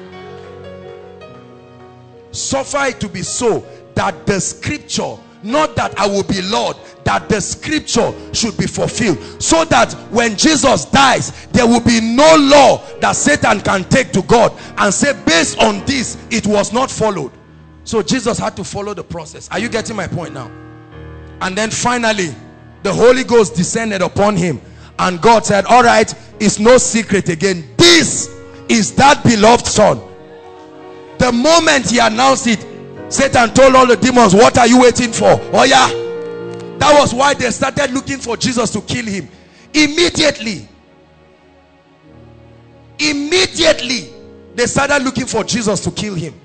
Suffer it to be so, that the scripture, not that I will be Lord, that the scripture should be fulfilled, so that when Jesus dies, there will be no law that Satan can take to God and say, based on this, it was not followed. So Jesus had to follow the process. Are you getting my point now? And then finally, the Holy Ghost descended upon him, and God said, all right, it's no secret again. This is that beloved son. The moment he announced it, Satan told all the demons, what are you waiting for? Oh yeah. That was why they started looking for Jesus to kill him. Immediately. Immediately. They started looking for Jesus to kill him.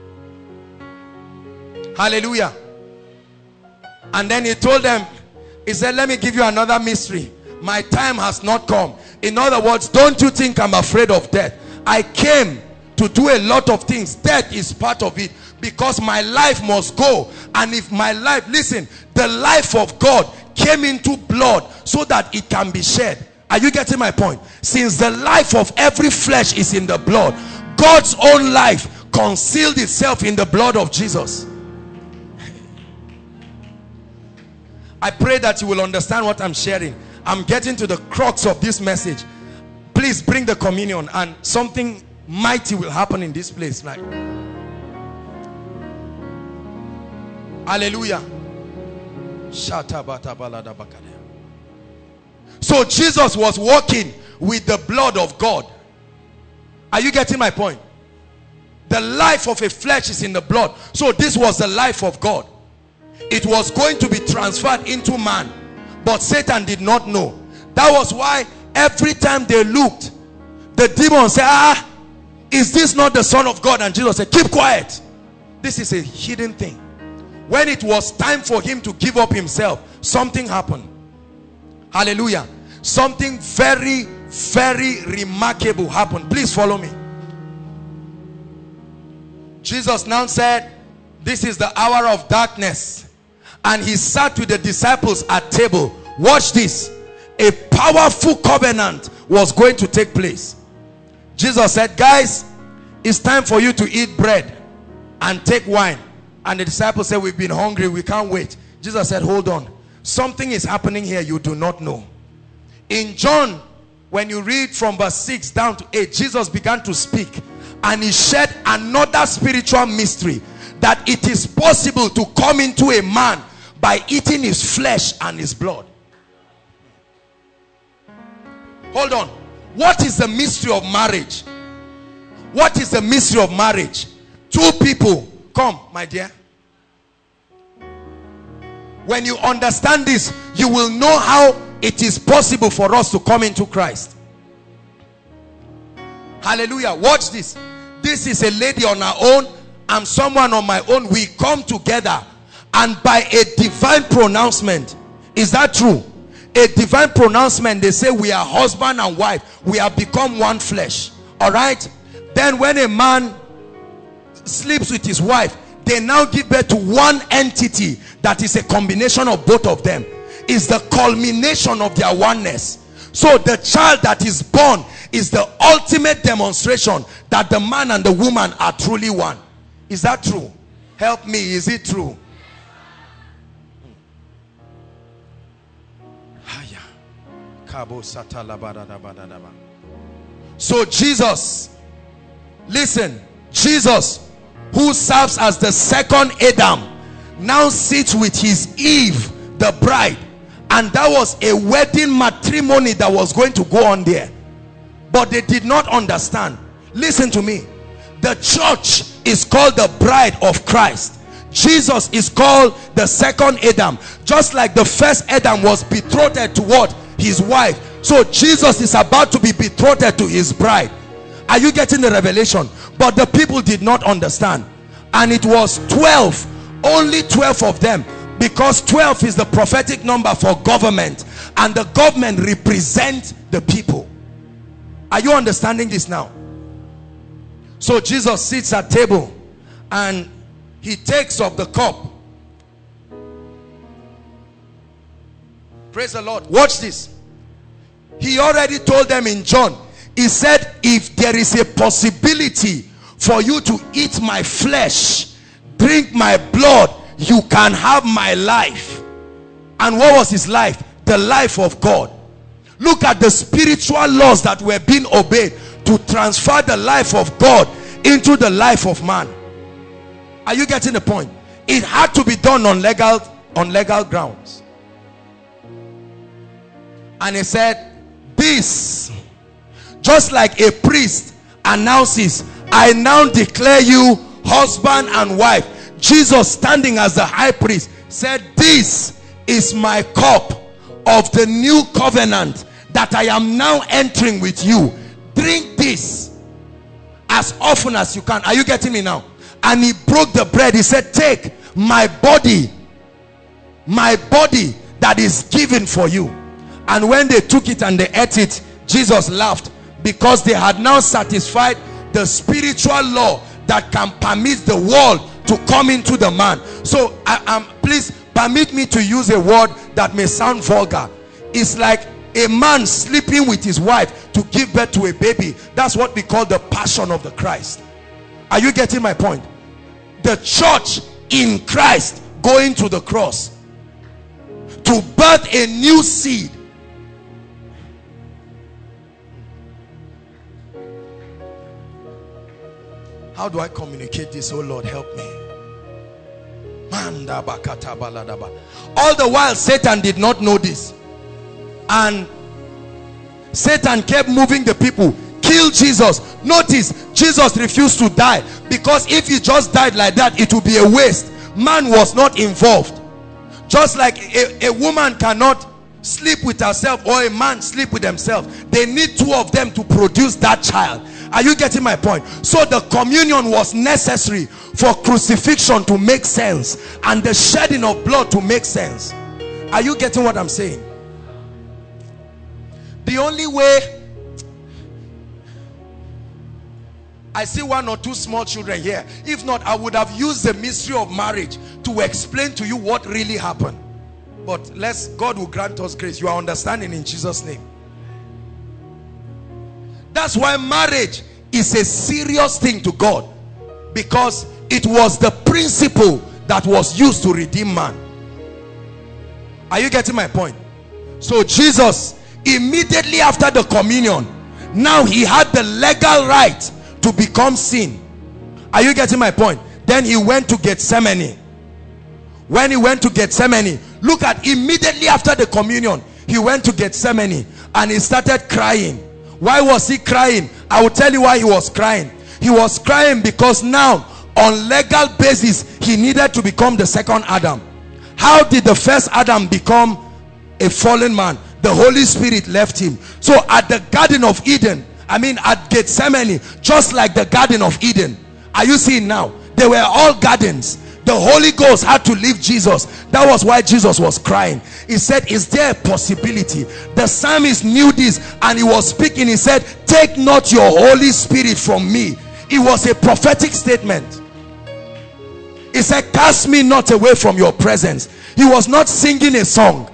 Hallelujah. And then he told them, he said, let me give you another mystery. My time has not come. In other words, don't you think I'm afraid of death? I came to do a lot of things. Death is part of it, because my life must go. And if my life, listen, the life of God came into blood so that it can be shed. Are you getting my point? Since the life of every flesh is in the blood, God's own life concealed itself in the blood of Jesus. I pray that you will understand what I'm sharing. I'm getting to the crux of this message. Please bring the communion, and something mighty will happen in this place. Like, hallelujah. So Jesus was walking with the blood of God. Are you getting my point? The life of a flesh is in the blood. So this was the life of God. It was going to be transferred into man, but Satan did not know. That was why every time they looked, the demons said, ah, is this not the Son of God? And Jesus said, keep quiet. This is a hidden thing. When it was time for him to give up himself, something happened. Hallelujah. Something very, very remarkable happened. Please follow me. Jesus now said, this is the hour of darkness. And he sat with the disciples at table. Watch this. A powerful covenant was going to take place. Jesus said, guys, it's time for you to eat bread and take wine. And the disciples said, we've been hungry, we can't wait. Jesus said, hold on. Something is happening here you do not know. In John, when you read from verse six down to eight, Jesus began to speak. And he shared another spiritual mystery. That it is possible to come into a man by eating his flesh and his blood. Hold on. What is the mystery of marriage? What is the mystery of marriage? Two people. Come, my dear. When you understand this, you will know how it is possible for us to come into Christ. Hallelujah. Watch this. This is a lady on her own. I'm someone on my own. We come together, and by a divine pronouncement, is that true? A divine pronouncement, they say we are husband and wife, we have become one flesh. All right. Then when a man sleeps with his wife, they now give birth to one entity that is a combination of both of them. Is the culmination of their oneness. So the child that is born is the ultimate demonstration that the man and the woman are truly one. Is that true? Help me, is it true? So Jesus, listen, Jesus, who serves as the second Adam, now sits with his Eve, the bride. And that was a wedding matrimony that was going to go on there. But they did not understand. Listen to me. The church is called the bride of Christ. Jesus is called the second Adam. Just like the first Adam was betrothed to what? His wife. So Jesus is about to be betrothed to his bride. Are you getting the revelation? But the people did not understand. And it was twelve. Only twelve of them. Because twelve is the prophetic number for government. And the government represents the people. Are you understanding this now? So Jesus sits at table and he takes of the cup. Praise the Lord. Watch this. He already told them in John. He said, if there is a possibility for you to eat my flesh, drink my blood, you can have my life. And what was his life? The life of God. Look at the spiritual laws that were being obeyed to transfer the life of God into the life of man. Are you getting the point? It had to be done on legal, on legal grounds. And he said, this, just like a priest announces, I now declare you husband and wife. Jesus, standing as the high priest, said, this is my cup of the new covenant that I am now entering with you. Drink this as often as you can. Are you getting me now? And he broke the bread. He said, take my body, my body that is given for you. And when they took it and they ate it, Jesus laughed, because they had now satisfied the spiritual law that can permit the world to come into the man. So I am, please permit me to use a word that may sound vulgar. It's like a man sleeping with his wife to give birth to a baby. That's what we call the passion of the Christ. Are you getting my point? The church in Christ going to the cross to birth a new seed. How do I communicate this? Oh Lord, help me. All the while Satan did not know this, and Satan kept moving the people. Kill Jesus. Notice, Jesus refused to die, because if he just died like that, it would be a waste. Man was not involved. Just like a, a woman cannot sleep with herself, or a man sleep with himself. They need two of them to produce that child. Are you getting my point? So the communion was necessary for crucifixion to make sense and the shedding of blood to make sense. Are you getting what I'm saying? The only way, I see one or two small children here. If not, I would have used the mystery of marriage to explain to you what really happened. But let's, God will grant us grace. You are understanding in Jesus' name. That's why marriage is a serious thing to God, because it was the principle that was used to redeem man. Are you getting my point? So Jesus, immediately after the communion, now he had the legal right to become sin. Are you getting my point? Then he went to Gethsemane. When he went to Gethsemane, look at, immediately after the communion, he went to Gethsemane and he started crying. Why was he crying? I will tell you why he was crying. He was crying because now, on legal basis, he needed to become the second Adam. How did the first Adam become a fallen man? The Holy Spirit left him. So at the Garden of Eden, I mean at Gethsemane, just like the Garden of Eden, are you seeing now? They were all gardens. The Holy Ghost had to leave Jesus. That was why Jesus was crying. He said, is there a possibility? The psalmist knew this and he was speaking. He said, take not your Holy Spirit from me. It was a prophetic statement. He said, cast me not away from your presence. He was not singing a song.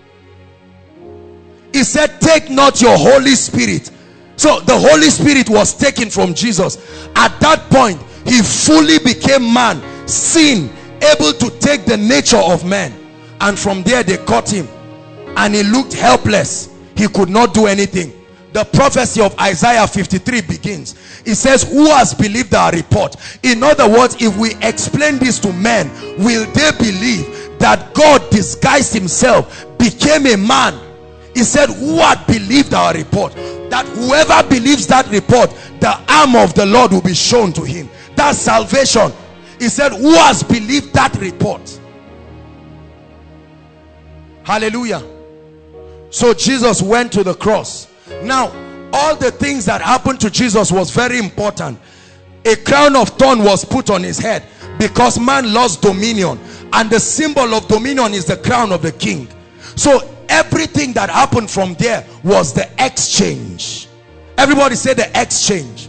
He said, take not your Holy Spirit. So the Holy Spirit was taken from Jesus. At that point, he fully became man, sin, able to take the nature of man. And from there they caught him and he looked helpless. He could not do anything. The prophecy of Isaiah fifty-three begins. It says, who has believed our report? In other words, if we explain this to men, will they believe that God disguised himself, became a man? He said, who had believed our report? That whoever believes that report, the arm of the Lord will be shown to him. That's salvation. He said, who has believed that report? Hallelujah. So Jesus went to the cross. Now, all the things that happened to Jesus was very important. A crown of thorn was put on his head because man lost dominion, and the symbol of dominion is the crown of the king. So everything that happened from there was the exchange. Everybody say the exchange.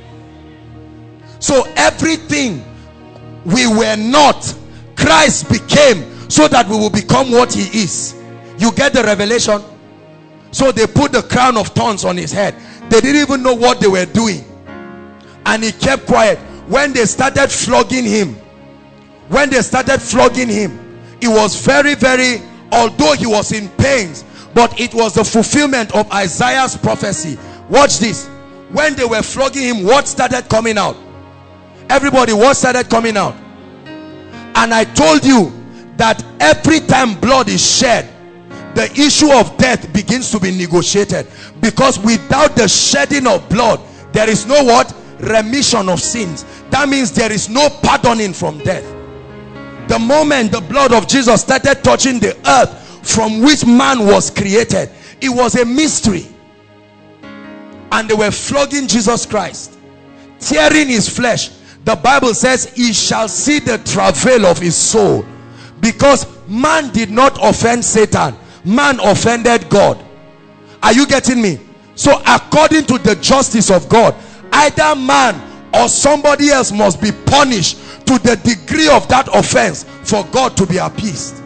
So everything we were not, Christ became, so that we will become what he is. You get the revelation? So they put the crown of thorns on his head. They didn't even know what they were doing, and he kept quiet. When they started flogging him, when they started flogging him, it was very very, although he was in pains, but it was the fulfillment of Isaiah's prophecy. Watch this. When they were flogging him, what started coming out? Everybody, what started coming out? And I told you that every time blood is shed, the issue of death begins to be negotiated, because without the shedding of blood, there is no what? Remission of sins. That means there is no pardoning from death. The moment the blood of Jesus started touching the earth from which man was created, it was a mystery. And they were flogging Jesus Christ, tearing his flesh. The Bible says he shall see the travail of his soul, because man did not offend Satan, man offended God. Are you getting me? So according to the justice of God, either man or somebody else must be punished to the degree of that offense for God to be appeased.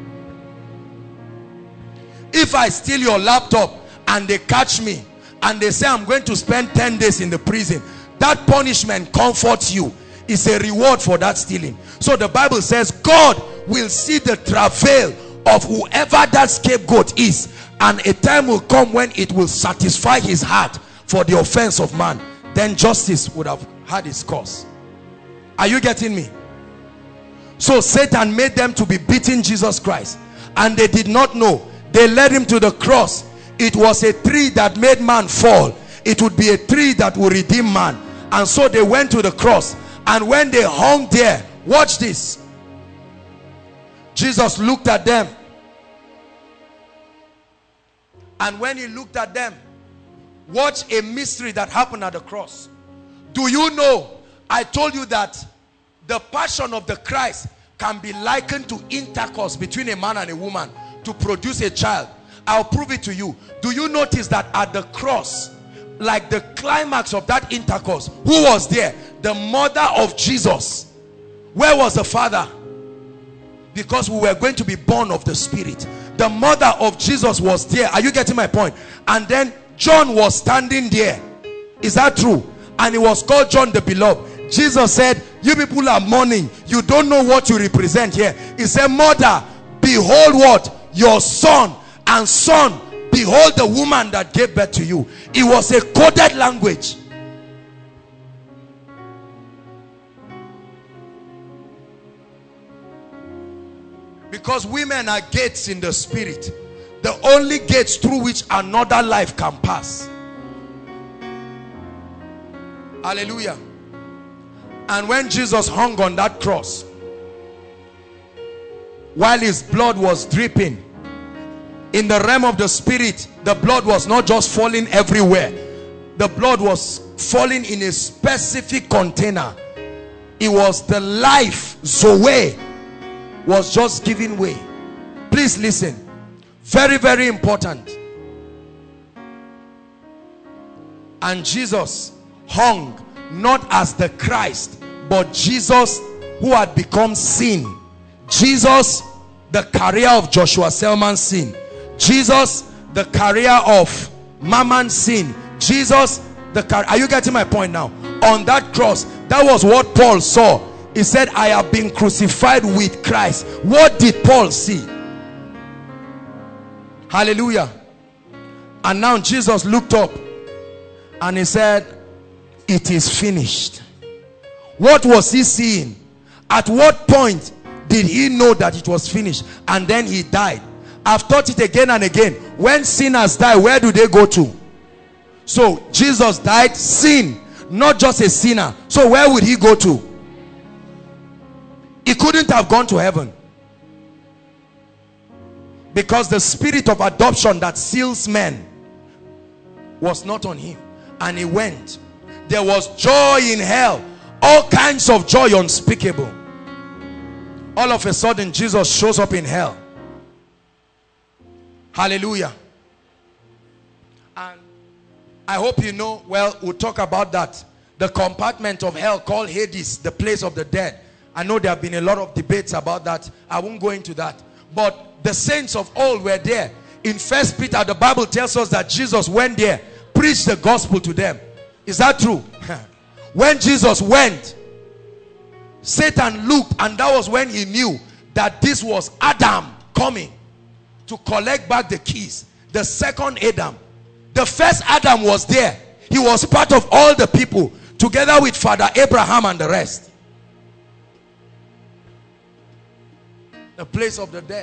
If I steal your laptop and they catch me and they say I'm going to spend ten days in the prison, that punishment comforts you. It's a reward for that stealing. So the Bible says God will see the travail of whoever that scapegoat is, and a time will come when it will satisfy his heart for the offense of man. Then justice would have had its course. Are you getting me? So Satan made them to be beating Jesus Christ, and they did not know. They led him to the cross. It was a tree that made man fall. It would be a tree that will redeem man. And so they went to the cross, and when they hung there, watch this, Jesus looked at them, and when he looked at them, Watch a mystery that happened at the cross. Do you know, I told you that the passion of the Christ can be likened to intercourse between a man and a woman to produce a child. I'll prove it to you. Do you notice that at the cross, like the climax of that intercourse, who was there? The mother of Jesus. Where was the father? Because we were going to be born of the Spirit. The mother of Jesus was there. Are you getting my point? And then John was standing there. Is that true? And he was called John the Beloved. Jesus said, you people are mourning. You don't know what you represent here. He said, mother, behold what? Your son. And son, behold the woman that gave birth to you. It was a coded language. Because women are gates in the spirit. The only gates through which another life can pass. Hallelujah. And when Jesus hung on that cross, while his blood was dripping, in the realm of the spirit, the blood was not just falling everywhere. The blood was falling in a specific container. It was the life, Zoe, was just giving way. Please listen. Very, very important. And Jesus hung not as the Christ, but Jesus who had become sin. Jesus, the carrier of Joshua Selman's sin. Jesus, the carrier of Mammon sin. Jesus, the car. Are you getting my point now? On that cross, that was what Paul saw. He said, I have been crucified with Christ. What did Paul see? Hallelujah. And now Jesus looked up and he said, it is finished. What was he seeing? At what point did he know that it was finished? And then he died. I've taught it again and again. When sinners die, where do they go to? So Jesus died, sin, not just a sinner. So where would he go to? He couldn't have gone to heaven, because the spirit of adoption that seals men was not on him. And he went. There was joy in hell, all kinds of joy unspeakable. All of a sudden Jesus shows up in hell. Hallelujah. And I hope you know, well, we'll talk about that. The compartment of hell called Hades, the place of the dead. I know there have been a lot of debates about that. I won't go into that. But the saints of old were there. In First Peter, the Bible tells us that Jesus went there, preached the gospel to them. Is that true? When Jesus went, Satan looked, and that was when he knew that this was Adam coming to collect back the keys. The second Adam. The first Adam was there. He was part of all the people, together with Father Abraham and the rest. The place of the dead.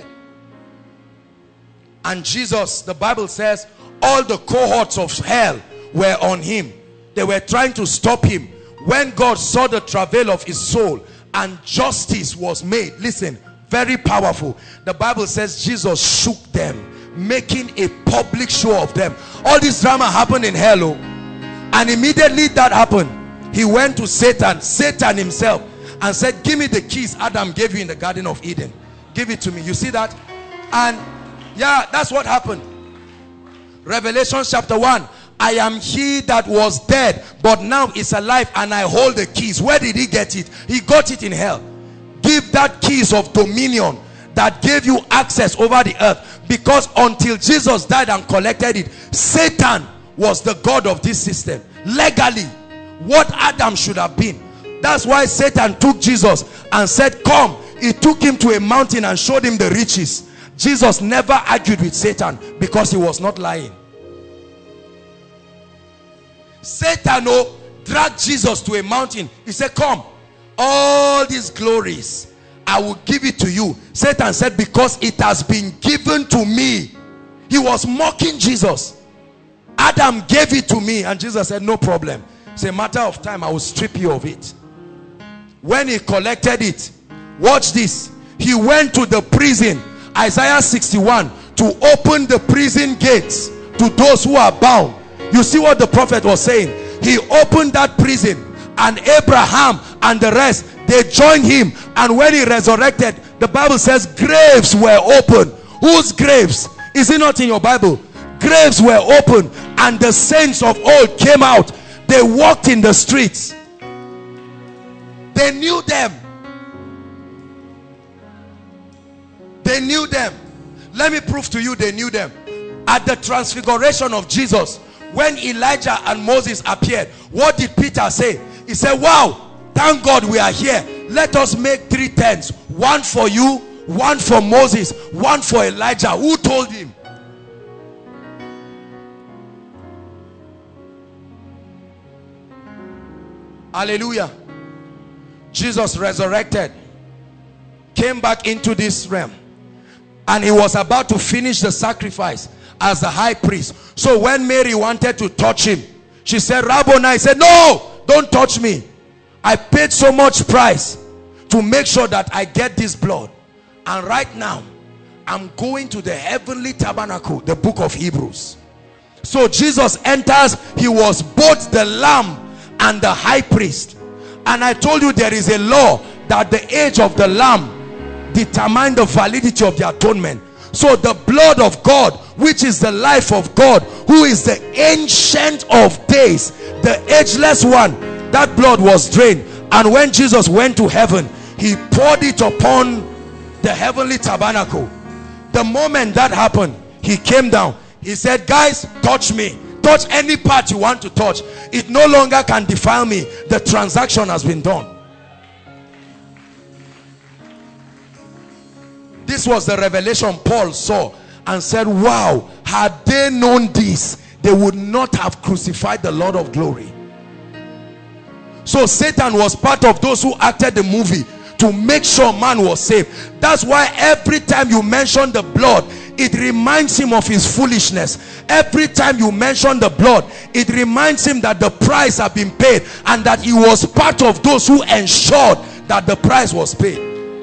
And Jesus, the Bible says, all the cohorts of hell were on him. They were trying to stop him. When God saw the travail of his soul and justice was made, listen, very powerful. The Bible says Jesus shook them, making a public show of them. All this drama happened in hell, oh. And immediately that happened, he went to Satan, Satan himself, and said, give me the keys Adam gave you in the Garden of Eden. Give it to me. You see that? And yeah, that's what happened. Revelation chapter one. I am he that was dead, but now is alive, and I hold the keys. Where did he get it? He got it in hell. Give that keys of dominion that gave you access over the earth. Because until Jesus died and collected it, Satan was the god of this system. Legally, what Adam should have been. That's why Satan took Jesus and said, come. He took him to a mountain and showed him the riches. Jesus never argued with Satan because he was not lying. Satan oh, dragged Jesus to a mountain. He said, come, all these glories, I will give it to you. Satan said, because it has been given to me. He was mocking Jesus. Adam gave it to me, and Jesus said, no problem. It's a matter of time. I will strip you of it. When he collected it, watch this. He went to the prison, Isaiah sixty-one, to open the prison gates to those who are bound. You see what the prophet was saying? He opened that prison, and Abraham and the rest, they joined him. And when he resurrected, the Bible says graves were open. Whose graves? Is it not in your Bible? Graves were open, and the saints of old came out. They walked in the streets. They knew them. They knew them. Let me prove to you they knew them. At the transfiguration of Jesus, when Elijah and Moses appeared, what did Peter say? He said, wow, thank God we are here. Let us make three tents. One for you, one for Moses, one for Elijah. Who told him? Hallelujah. Jesus resurrected, came back into this realm, and he was about to finish the sacrifice as the high priest. So when Mary wanted to touch him, she said, Rabboni. He said, no, don't touch me. I paid so much price to make sure that I get this blood. And right now, I'm going to the heavenly tabernacle, the book of Hebrews. So Jesus enters. He was both the lamb and the high priest. And I told you there is a law that the age of the lamb determines the validity of the atonement. So the blood of God, which is the life of God, who is the ancient of days, the ageless one, that blood was drained. And when Jesus went to heaven, he poured it upon the heavenly tabernacle. The moment that happened, he came down. He said, guys, touch me. Touch any part you want to touch. It no longer can defile me. The transaction has been done. This was the revelation Paul saw and said, wow, had they known this, they would not have crucified the Lord of glory. So Satan was part of those who acted the movie to make sure man was saved. That's why every time you mention the blood, it reminds him of his foolishness. Every time you mention the blood, it reminds him that the price had been paid, and that he was part of those who ensured that the price was paid.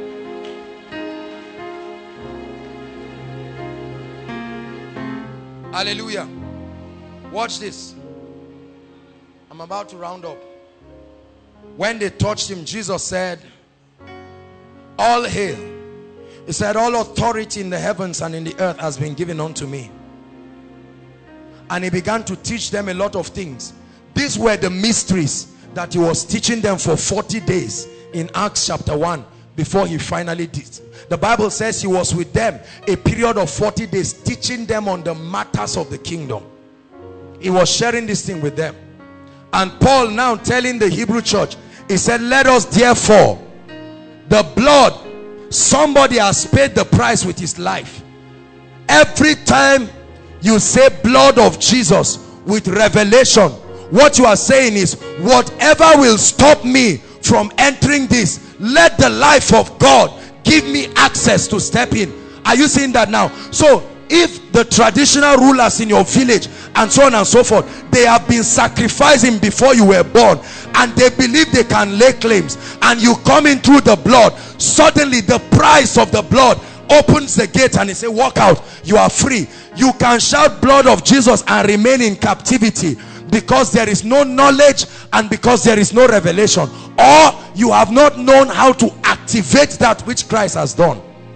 Hallelujah. Watch this. I'm about to round up. When they touched him, Jesus said, all hail. He said, all authority in the heavens and in the earth has been given unto me. And he began to teach them a lot of things. These were the mysteries that he was teaching them for forty days in Acts chapter one, before he finally did. The Bible says he was with them a period of forty days, teaching them on the matters of the kingdom. He was sharing this thing with them. And Paul now telling the Hebrew church, he said, let us therefore, the blood, somebody has paid the price with his life. Every time you say blood of Jesus with revelation, what you are saying is, whatever will stop me from entering this, let the life of God give me access to step in. Are you seeing that now? So if the traditional rulers in your village and so on and so forth, they have been sacrificing before you were born, and they believe they can lay claims, and you come in through the blood, suddenly the price of the blood opens the gate and he says, walk out, you are free. You can shout blood of Jesus and remain in captivity, because there is no knowledge and because there is no revelation, or you have not known how to activate that which Christ has done.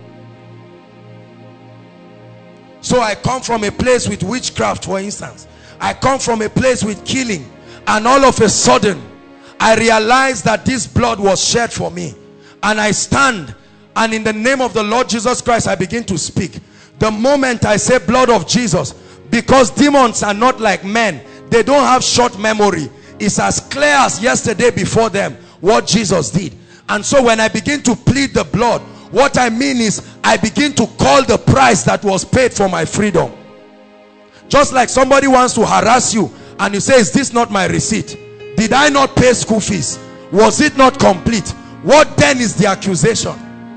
So I come from a place with witchcraft, for instance. I come from a place with killing, and all of a sudden I realize that this blood was shed for me, and I stand, and in the name of the Lord Jesus Christ I begin to speak. The moment I say blood of Jesus, because demons are not like men, they don't have short memory. It's as clear as yesterday before them what Jesus did. And so when I begin to plead the blood, what I mean is I begin to call the price that was paid for my freedom. Just like somebody wants to harass you and you say, is this not my receipt? Did I not pay school fees? Was it not complete? What then is the accusation?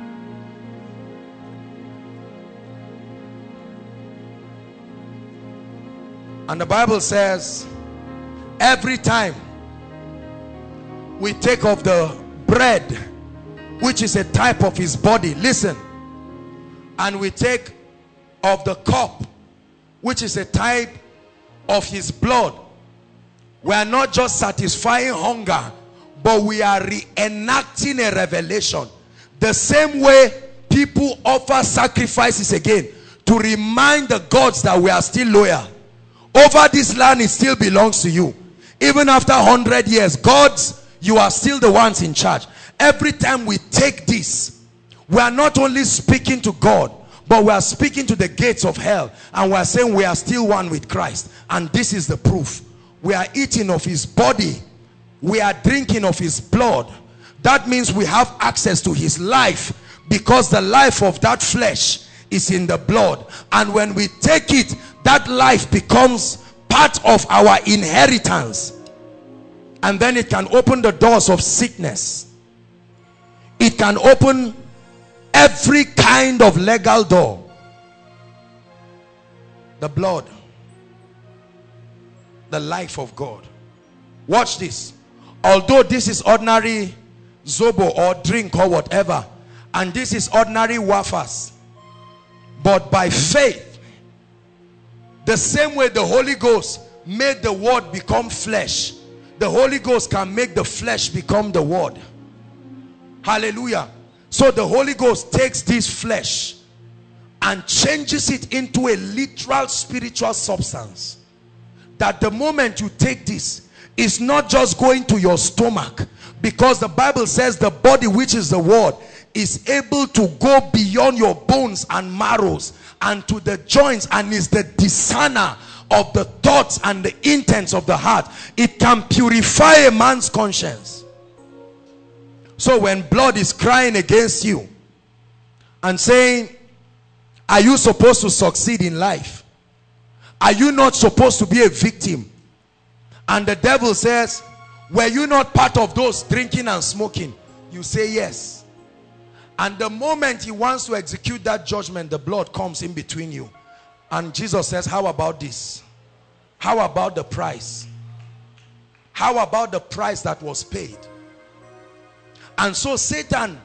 And the Bible says, every time we take of the bread, which is a type of his body, listen, and we take of the cup, which is a type of his blood, We are not just satisfying hunger, but we are reenacting a revelation. The same way people offer sacrifices again to remind the gods that we are still loyal. Over this land, it still belongs to you. Even after one hundred years, gods, you are still the ones in charge. Every time we take this, we are not only speaking to God, but we are speaking to the gates of hell, and we are saying we are still one with Christ. And this is the proof. We are eating of his body, we are drinking of his blood. That means we have access to his life, because the life of that flesh is in the blood. And when we take it, that life becomes part of our inheritance, and then it can open the doors of sickness. It can open every kind of legal door. The blood, the life of God. Watch this. Although this is ordinary zobo or drink or whatever, and this is ordinary wafers, but by faith, the same way the Holy Ghost made the word become flesh, the Holy Ghost can make the flesh become the word. Hallelujah. So the Holy Ghost takes this flesh and changes it into a literal spiritual substance, that the moment you take this, it's not just going to your stomach, because the Bible says the body, which is the word, is able to go beyond your bones and marrows and to the joints, and is the discerner of the thoughts and the intents of the heart. It can purify a man's conscience. So when blood is crying against you and saying, are you supposed to succeed in life? Are you not supposed to be a victim? And the devil says, were you not part of those drinking and smoking? You say yes. And the moment he wants to execute that judgment, the blood comes in between you. And Jesus says, how about this? How about the price? How about the price that was paid? And so Satan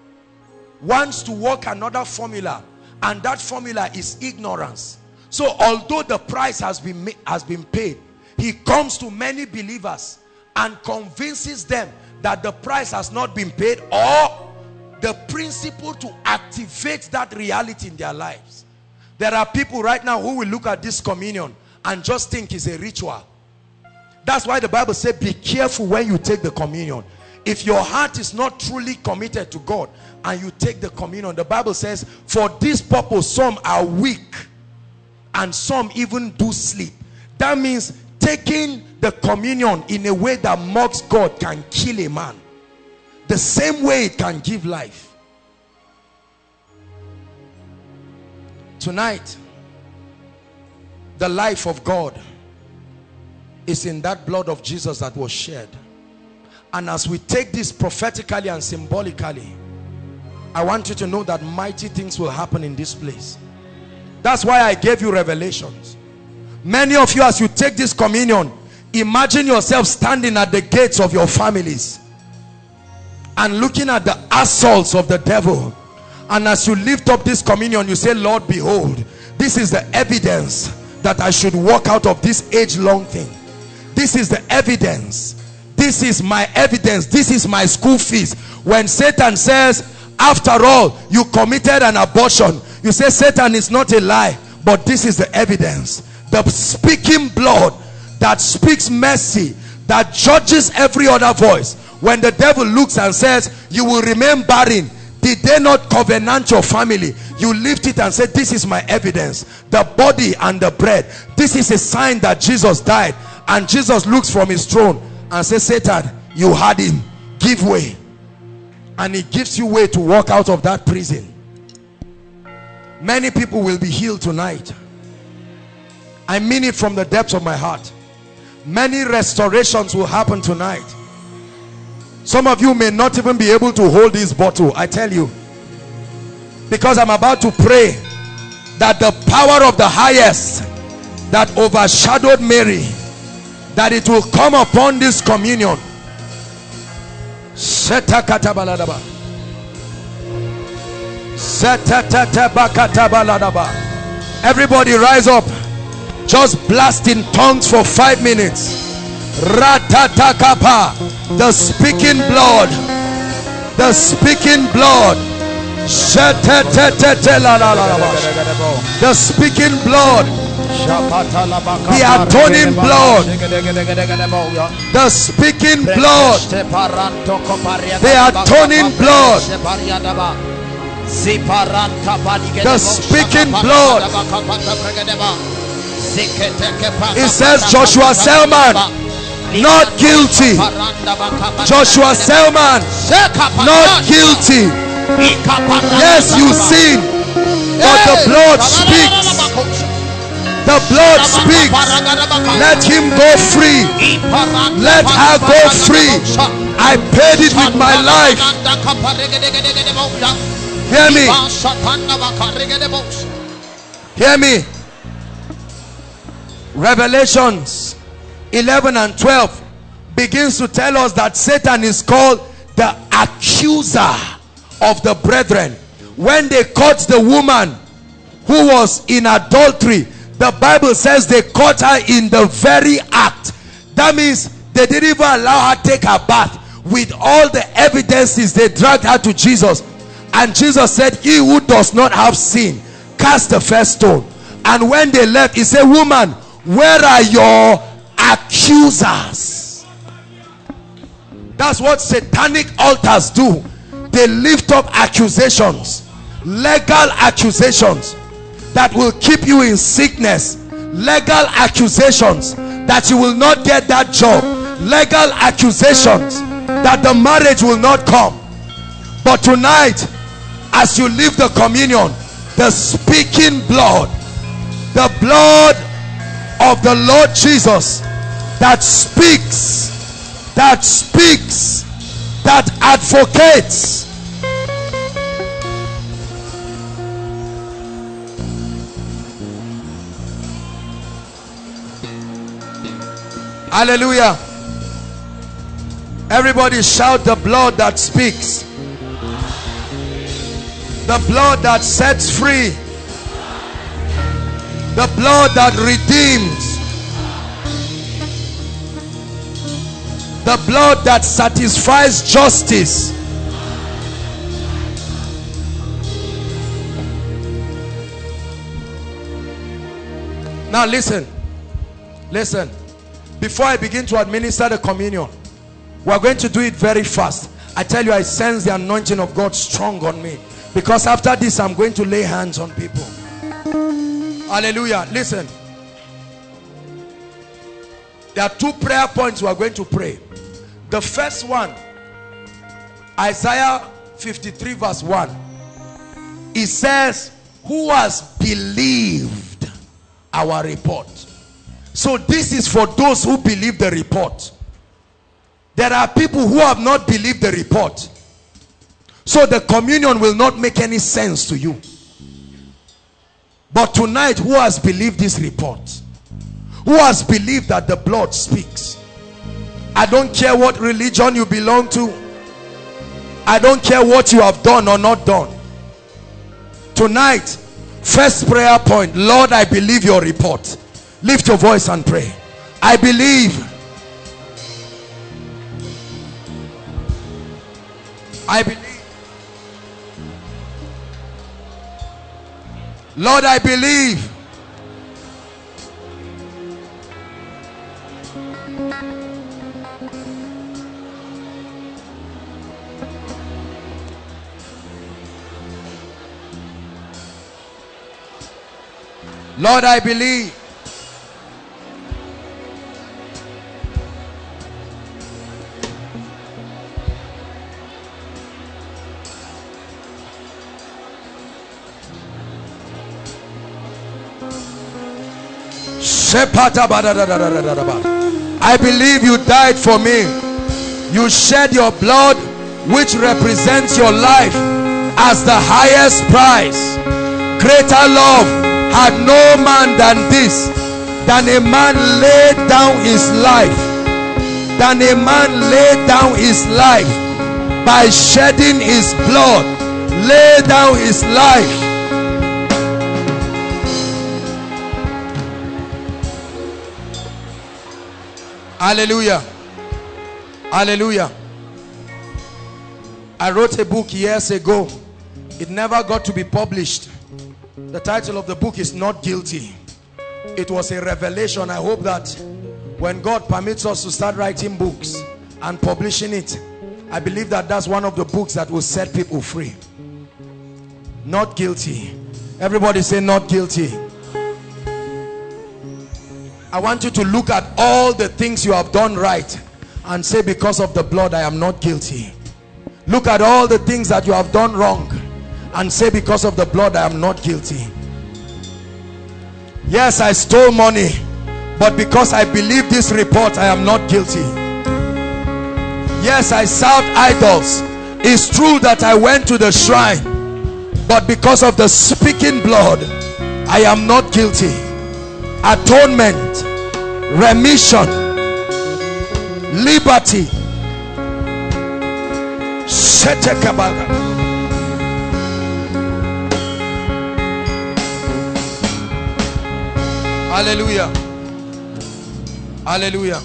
wants to work another formula, and that formula is ignorance. So although the price has been has been paid, he comes to many believers and convinces them that the price has not been paid, or the principle to activate that reality in their lives. There are people right now who will look at this communion and just think it's a ritual. That's why the Bible says, be careful when you take the communion. If your heart is not truly committed to God and you take the communion, the Bible says, for this purpose some are weak and some even do sleep. That means taking the communion in a way that mocks God can kill a man, the same way it can give life. Tonight, the life of God is in that blood of Jesus that was shed. And as we take this prophetically and symbolically, I want you to know that mighty things will happen in this place. That's why I gave you revelations. Many of you, as you take this communion, imagine yourself standing at the gates of your families and looking at the assaults of the devil. And as you lift up this communion, you say, Lord, behold, this is the evidence that I should walk out of this age-long thing. This is the evidence. This is my evidence. This is my school fees. When Satan says, after all, you committed an abortion, you say, Satan is not a lie, but this is the evidence. The speaking blood that speaks mercy, that judges every other voice. When the devil looks and says, you will remain barren, did they not covenant your family? You lift it and say, this is my evidence. The body and the bread. This is a sign that Jesus died. And Jesus looks from his throne and says, Satan, you had him. Give way. And he gives you way to walk out of that prison. Many people will be healed tonight. I mean it from the depths of my heart. Many restorations will happen tonight. Some of you may not even be able to hold this bottle, I tell you, because I'm about to pray that the power of the highest that overshadowed Mary, that it will come upon this communion. Everybody rise up. Just blast in tongues for five minutes. Ratatakapa. The speaking blood. The speaking blood. The speaking blood. The atoning blood. The speaking blood. The atoning blood. The speaking blood. It says Joshua Selman, not guilty. Joshua Selman, not guilty. Yes, you sin, but the blood speaks. The blood speaks. Let him go free. Let her go free. I paid it with my life. Hear me. Hear me. Revelations eleven and twelve begins to tell us that Satan is called the accuser of the brethren. When they caught the woman who was in adultery, the Bible says they caught her in the very act. That means they didn't even allow her to take her bath. With all the evidences, they dragged her to Jesus, and Jesus said, he who does not have sin, cast the first stone. And when they left, he said, woman, where are your accusers? That's what satanic altars do. They lift up accusations, legal accusations that will keep you in sickness, legal accusations that you will not get that job, legal accusations that the marriage will not come. But tonight, as you leave the communion, the speaking blood, the blood of the Lord Jesus that speaks, that speaks, that advocates. Hallelujah. Everybody shout, the blood that speaks, the blood that sets free, the blood that redeems, the blood that satisfies justice. Now listen, listen. Before I begin to administer the communion, we are going to do it very fast. I tell you, I sense the anointing of God strong on me, because after this I'm going to lay hands on people. Hallelujah. Listen, there are two prayer points we are going to pray. The first one, Isaiah fifty-three verse one. It says, who has believed our report? So this is for those who believe the report. There are people who have not believed the report, so the communion will not make any sense to you. But tonight, who has believed this report? Who has believed that the blood speaks? I don't care what religion you belong to. I don't care what you have done or not done. Tonight, first prayer point, Lord, I believe your report. Lift your voice and pray. I believe. I believe. Lord, I believe. Lord, I believe. I believe you died for me. You shed your blood, which represents your life, as the highest price. Greater love had no man than this, than a man laid down his life, than a man laid down his life by shedding his blood, lay down his life. Hallelujah. Hallelujah. I wrote a book years ago. It never got to be published. The title of the book is Not Guilty. It was a revelation. I hope that when God permits us to start writing books and publishing it, I believe that that's one of the books that will set people free. Not guilty. Everybody say not guilty. I want you to look at all the things you have done right and say, because of the blood I am not guilty. Look at all the things that you have done wrong and say, because of the blood I am not guilty. Yes, I stole money, but because I believe this report I am not guilty. Yes, I served idols. It's true that I went to the shrine, but because of the speaking blood I am not guilty. Atonement, remission, liberty. Hallelujah. Hallelujah.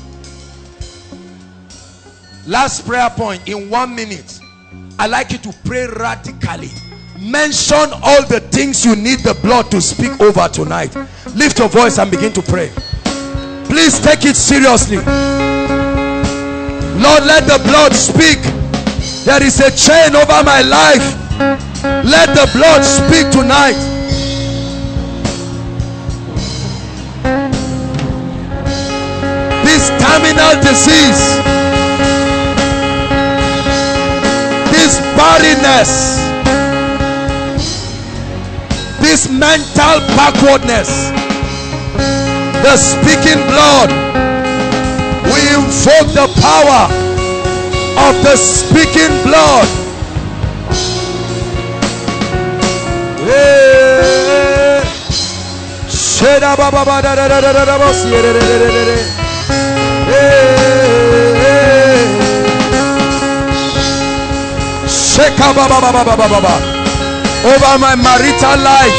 Last prayer point in one minute. I like you to pray radically. Mention all the things you need the blood to speak over tonight. Lift your voice and begin to pray. Please take it seriously. Lord, let the blood speak. There is a chain over my life. Let the blood speak tonight. This terminal disease, this barrenness, this mental backwardness, the speaking blood, we invoke the power of the speaking blood. Over my marital life,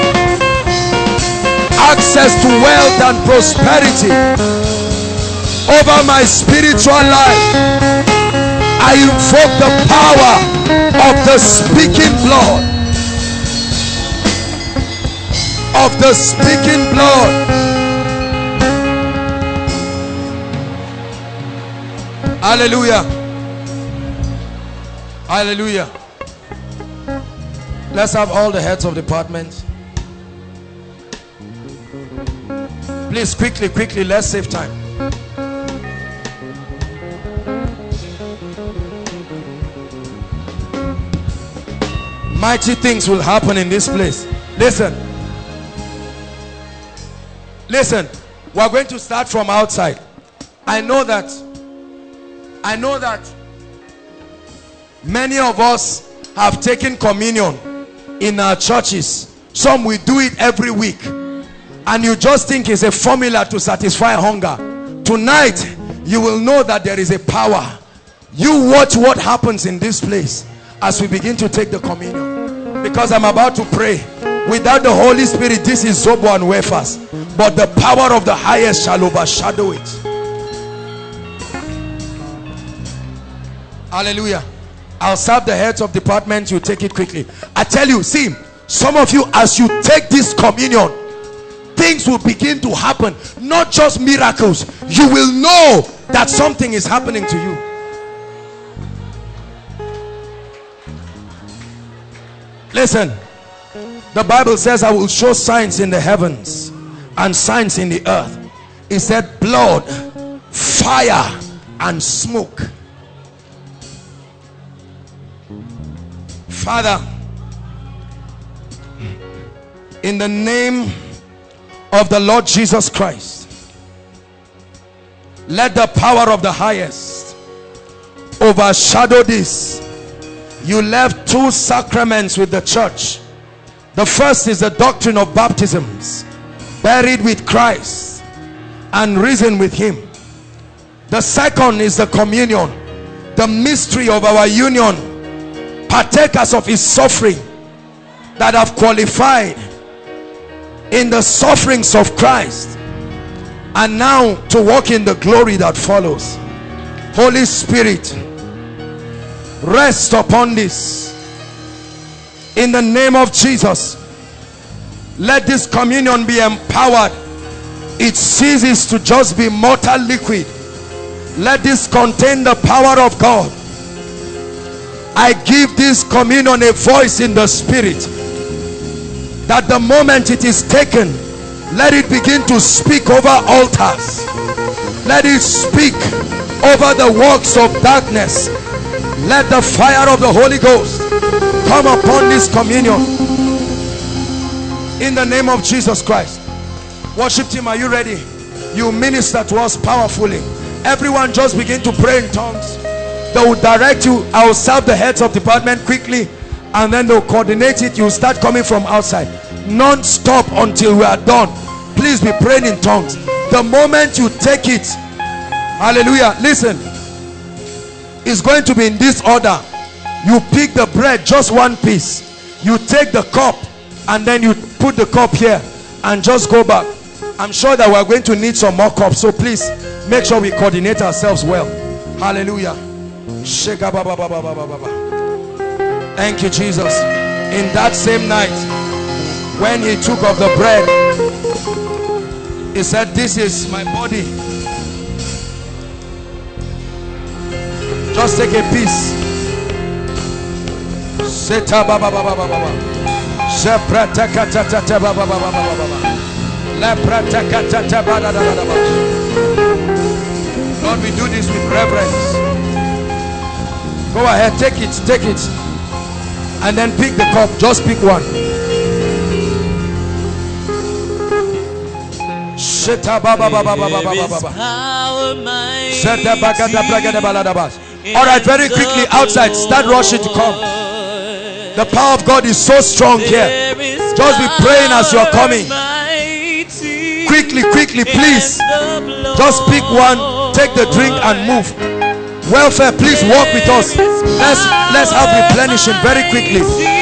access to wealth and prosperity. Over my spiritual life, I invoke the power of the speaking blood. Of the speaking blood. Hallelujah. Hallelujah. Let's have all the heads of departments. Please, quickly, quickly, let's save time. Mighty things will happen in this place. Listen. Listen. We're going to start from outside. I know that I know that many of us have taken communion in our churches. Some will do it every week, and you just think it's a formula to satisfy hunger. Tonight you will know that there is a power. You watch what happens in this place as we begin to take the communion, because I'm about to pray. Without the Holy Spirit, this is zobo and wafers, but the power of the highest shall overshadow it. Hallelujah. I'll serve the heads of departments. You take it quickly. I tell you, see, some of you, as you take this communion, things will begin to happen. Not just miracles. You will know that something is happening to you. Listen, the Bible says, I will show signs in the heavens and signs in the earth. It said blood, fire, and smoke. Father, in the name of the Lord Jesus Christ, let the power of the highest overshadow this. You left two sacraments with the church. The first is the doctrine of baptisms, buried with Christ and risen with him. The second is the communion, the mystery of our union, partakers of his suffering, that have qualified in the sufferings of Christ And now to walk in the glory that follows. Holy Spirit, rest upon this in the name of Jesus. Let this communion be empowered. It ceases to just be mortal liquid. Let this contain the power of God. I give this communion a voice in the spirit, that the moment it is taken, let it begin to speak over altars. Let it speak over the works of darkness. Let the fire of the Holy Ghost come upon this communion in the name of Jesus Christ. Worship team, are you ready? You minister to us powerfully. Everyone just begin to pray in tongues. They will direct you. I will serve the heads of department quickly, and then they'll coordinate it. You start coming from outside non-stop until we are done. Please be praying in tongues. The moment you take it, hallelujah, listen, it's going to be in this order. You pick the bread, just one piece. You take the cup, and then you put the cup here and just go back. I'm sure that we're going to need some more cups, so please make sure we coordinate ourselves well. Hallelujah. Thank you, Jesus. In that same night, when he took of the bread, he said, this is my body. Just take a piece. Lord, we do this with reverence. Go ahead, take it, take it, and then pick the cup. Just pick one. All right, very quickly outside, start rushing to come. The power of God is so strong here. Just be praying as you're coming. Quickly, quickly, please. Just pick one, take the drink and move. Welfare, please walk with us. Let's let's have replenishing very quickly.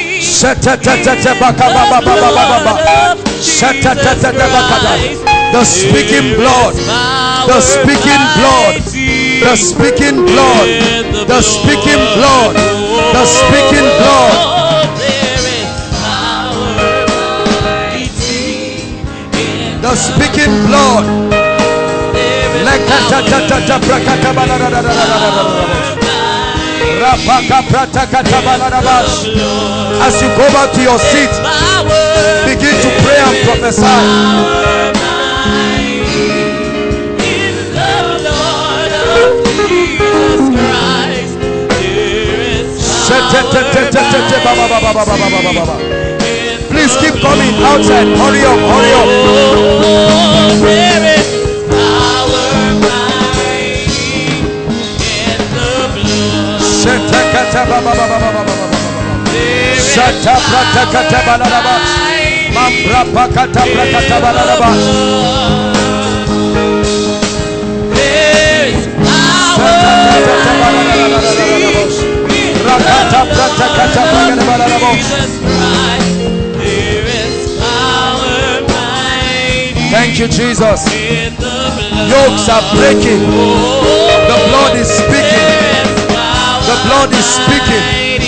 The speaking blood, the speaking blood, the speaking blood, the speaking blood, the speaking blood. The speaking blood. As you go back to your seat, begin to pray and prophesy. Please keep coming outside. Hurry up, hurry up. Thank you, Jesus. Yokes are breaking. The blood is speaking. The blood is speaking.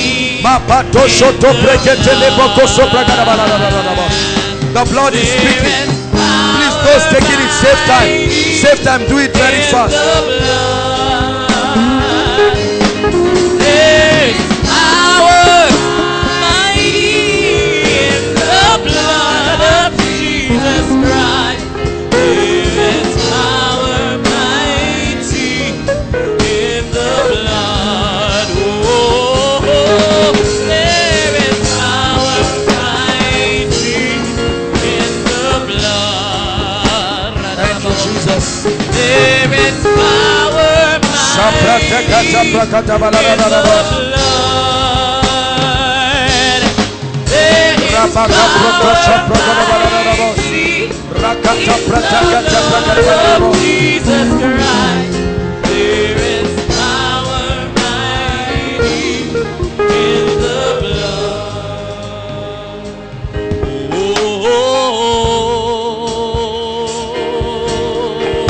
The blood is speaking. Please, those taking it, save time. Save time, do it very fast. In the blood, Jesus Christ, there is power mighty in the blood. Oh,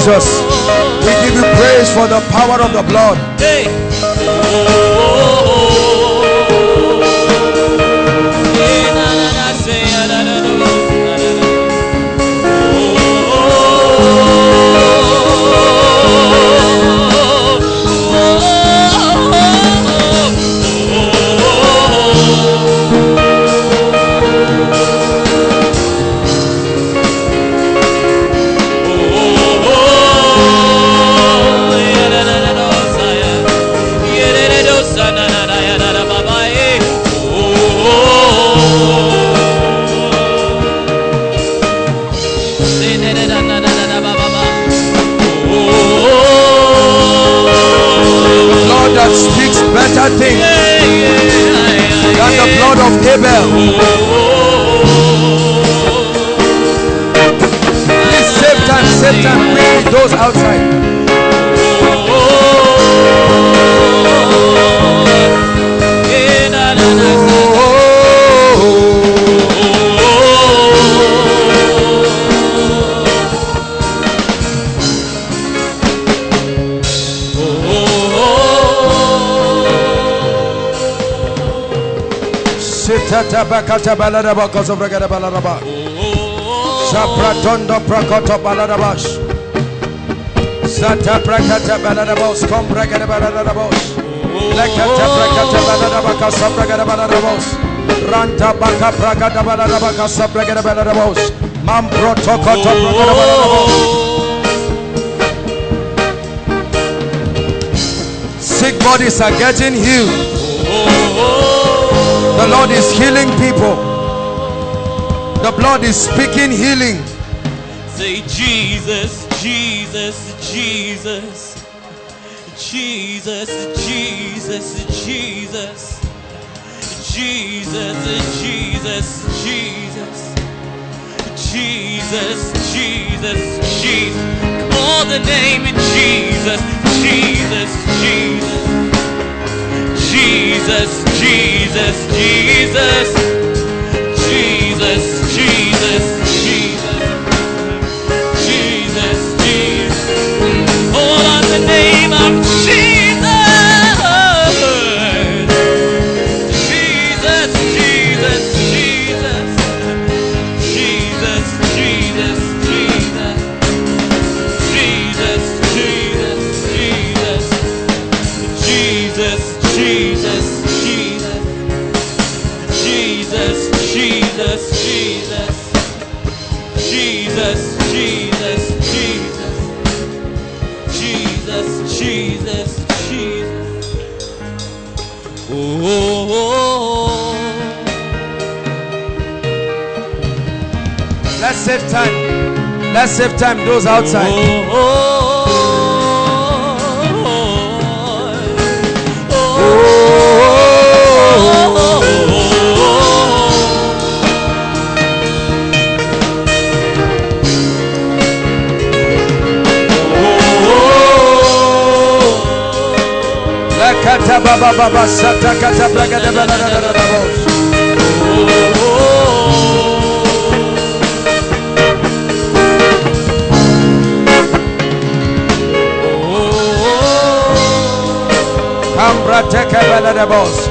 Jesus. We give you praise for the power of the blood. Hey. That speaks better things than the blood of Abel. Please save time, save time, bring those outside. Tabakata baladaba kosobragada baladaba. Shapratondo prakoto baladabash. Sata prakata baladabos kombragada baladabos. Lekata prakata baladaba kosobragada baladabos. Ranta baka prakata baladaba kosobragada baladabos. Mamproto koto bragada baladabos. Sick bodies are getting healed. The Lord is healing people. The blood is speaking healing. Say Jesus, Jesus, Jesus, Jesus, Jesus, Jesus, Jesus, Jesus, Jesus, Jesus, Jesus, Jesus. Call the name of Jesus, Jesus, Jesus. Jesus, Jesus, Jesus, Jesus, Jesus, Jesus, Jesus, Jesus. All on the name of Jesus. Jesus, Jesus, Jesus, Jesus, Jesus, Jesus, Jesus, Jesus, Jesus, Jesus. Jesus, Jesus, Jesus, Jesus, Jesus, Jesus, Jesus, Jesus. Oh, let's save time. Let's save time. Those outside. Oh, oh, oh, oh, oh. Kata baba baba sata kata bragada balada bosh. Kambra teka balada bosh.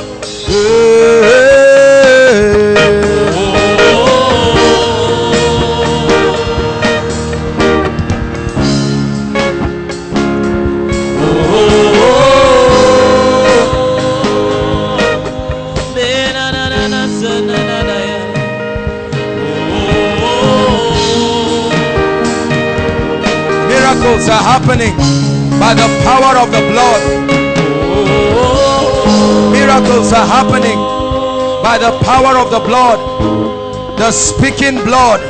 Miracles are happening by the power of the blood. Miracles are happening by the power of the blood. The speaking blood.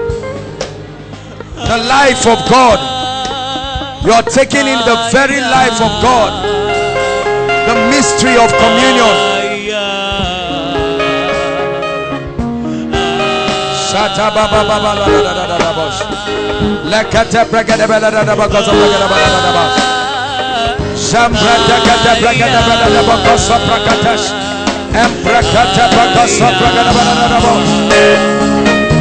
The life of God. You are taking in the very life of God. The mystery of communion. Shata baba baba la la la la bosh. Lekata bragada bala la bakosa bragada bala la bosh. Shambrata kata bragada bala la bakosa bragatash. Emprakata bakosa bragada bala la bosh.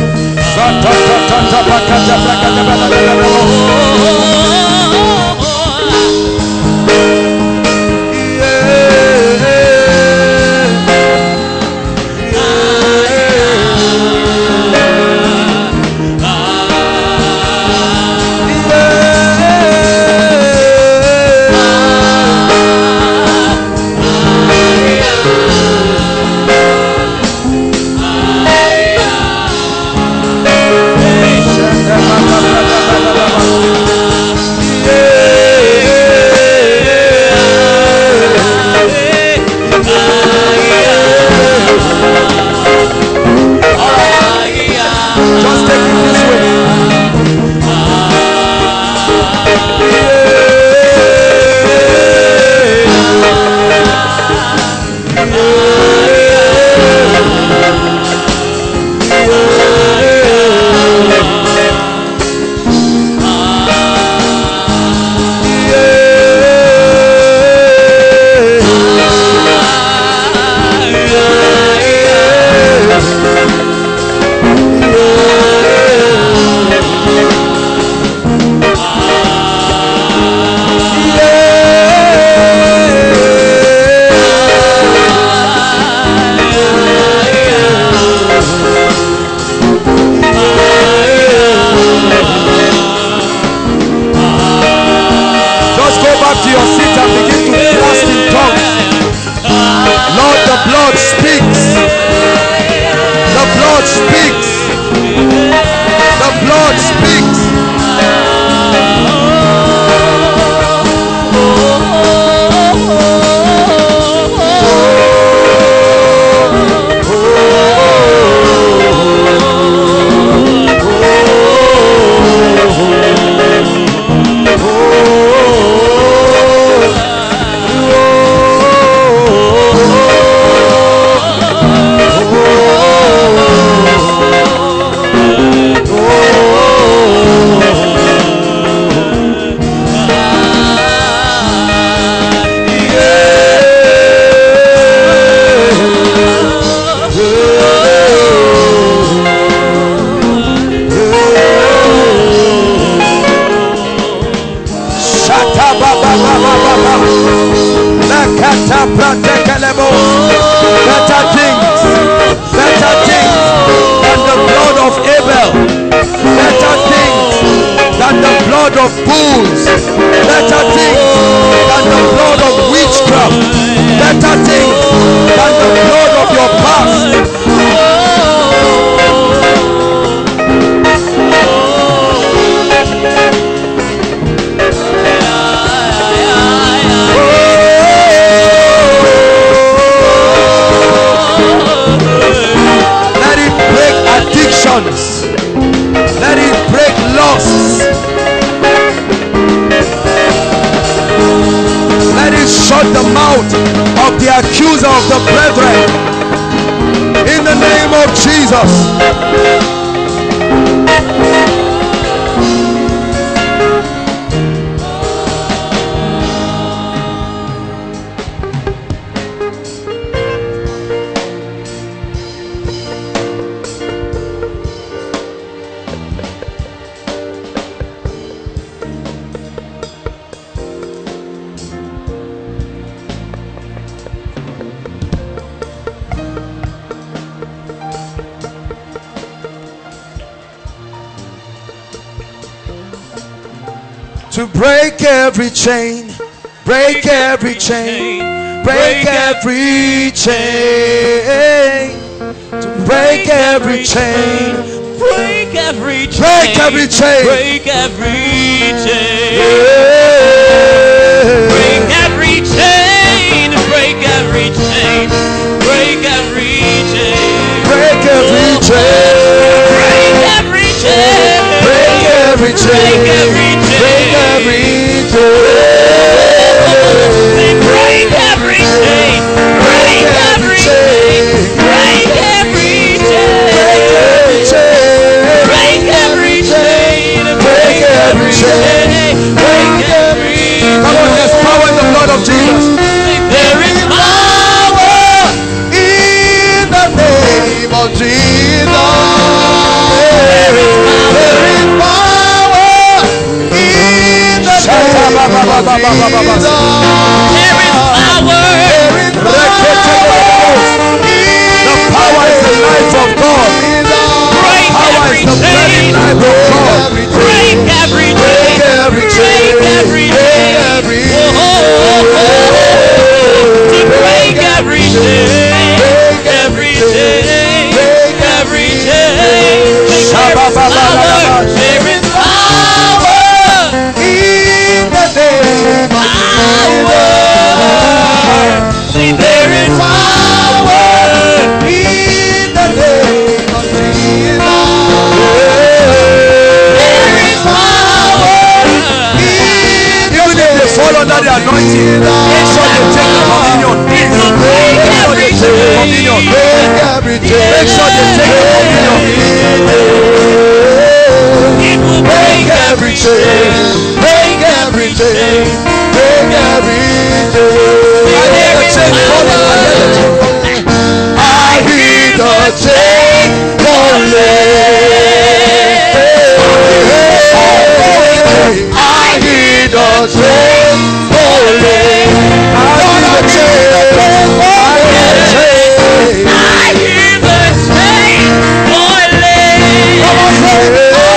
Better things, better things than the blood of Abel, better things than the blood of bulls, better things than the blood of witchcraft, better things than the blood of your past. Let it break lusts. Let it shut the mouth of the accuser of the brethren. In the name of Jesus. To break every chain, break every chain, break every chain, to break every chain, break every chain, break every chain, break every chain, break every chain, break every chain, break every chain, break every chain, break every chain, break every chain, break every chain, break every chain, break every chain, break every chain, break every chain, break every chain, break every chain, break every chain. Come on, there's power in the blood of Jesus. There is power in the name of Jesus. The power is the life of God. Power is the very life of God. Break every day. Every chain. Break every day. To break every day. Every day. Every day. There is power in the name of Jesus. See, there is power in the name of Jesus. There is power in the name of Jesus. Fall under the anointing. Make sure you take the communion. Make sure you take the communion. Make sure you take the communion. It will break every chain. Break every chain. Break every chain. I hear the chain falling. I hear the chain falling. I hear the chain falling. I hear the chain falling. Come on, say it.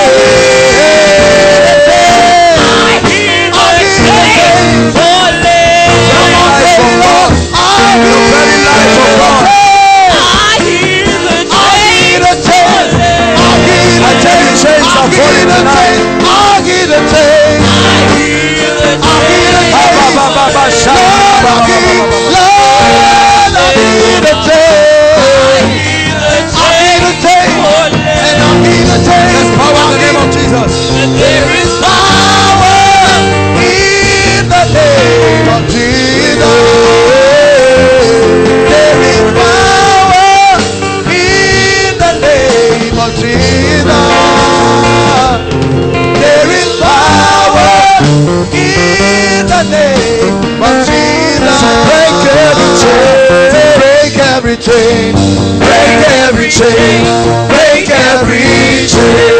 Chain, break every chain, break every chain,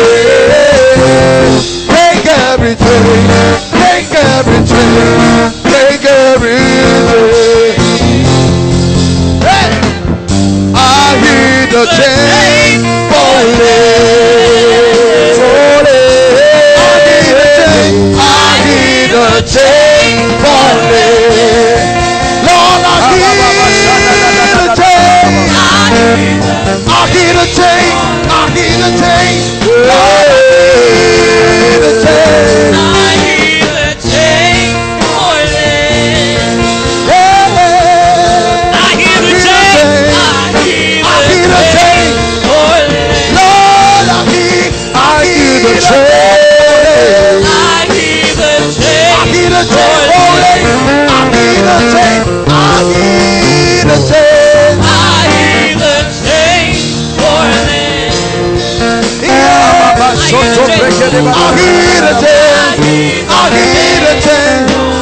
break every chain, break every chain, break every chain. Hey! I hear the chain falling, falling. I hear the chain, I hear the chain falling. Lord, I hear the chain. I hear the chain, I hear the chain, I hear the chain, I hear the chain falling. yeah. I hear the chain, I hear the chain falling. Lord, I hear, I hear the chain, I hear the chain, I hear the chain falling, I hear the chain, I hear the chain. I hear the chain, I hear the chain,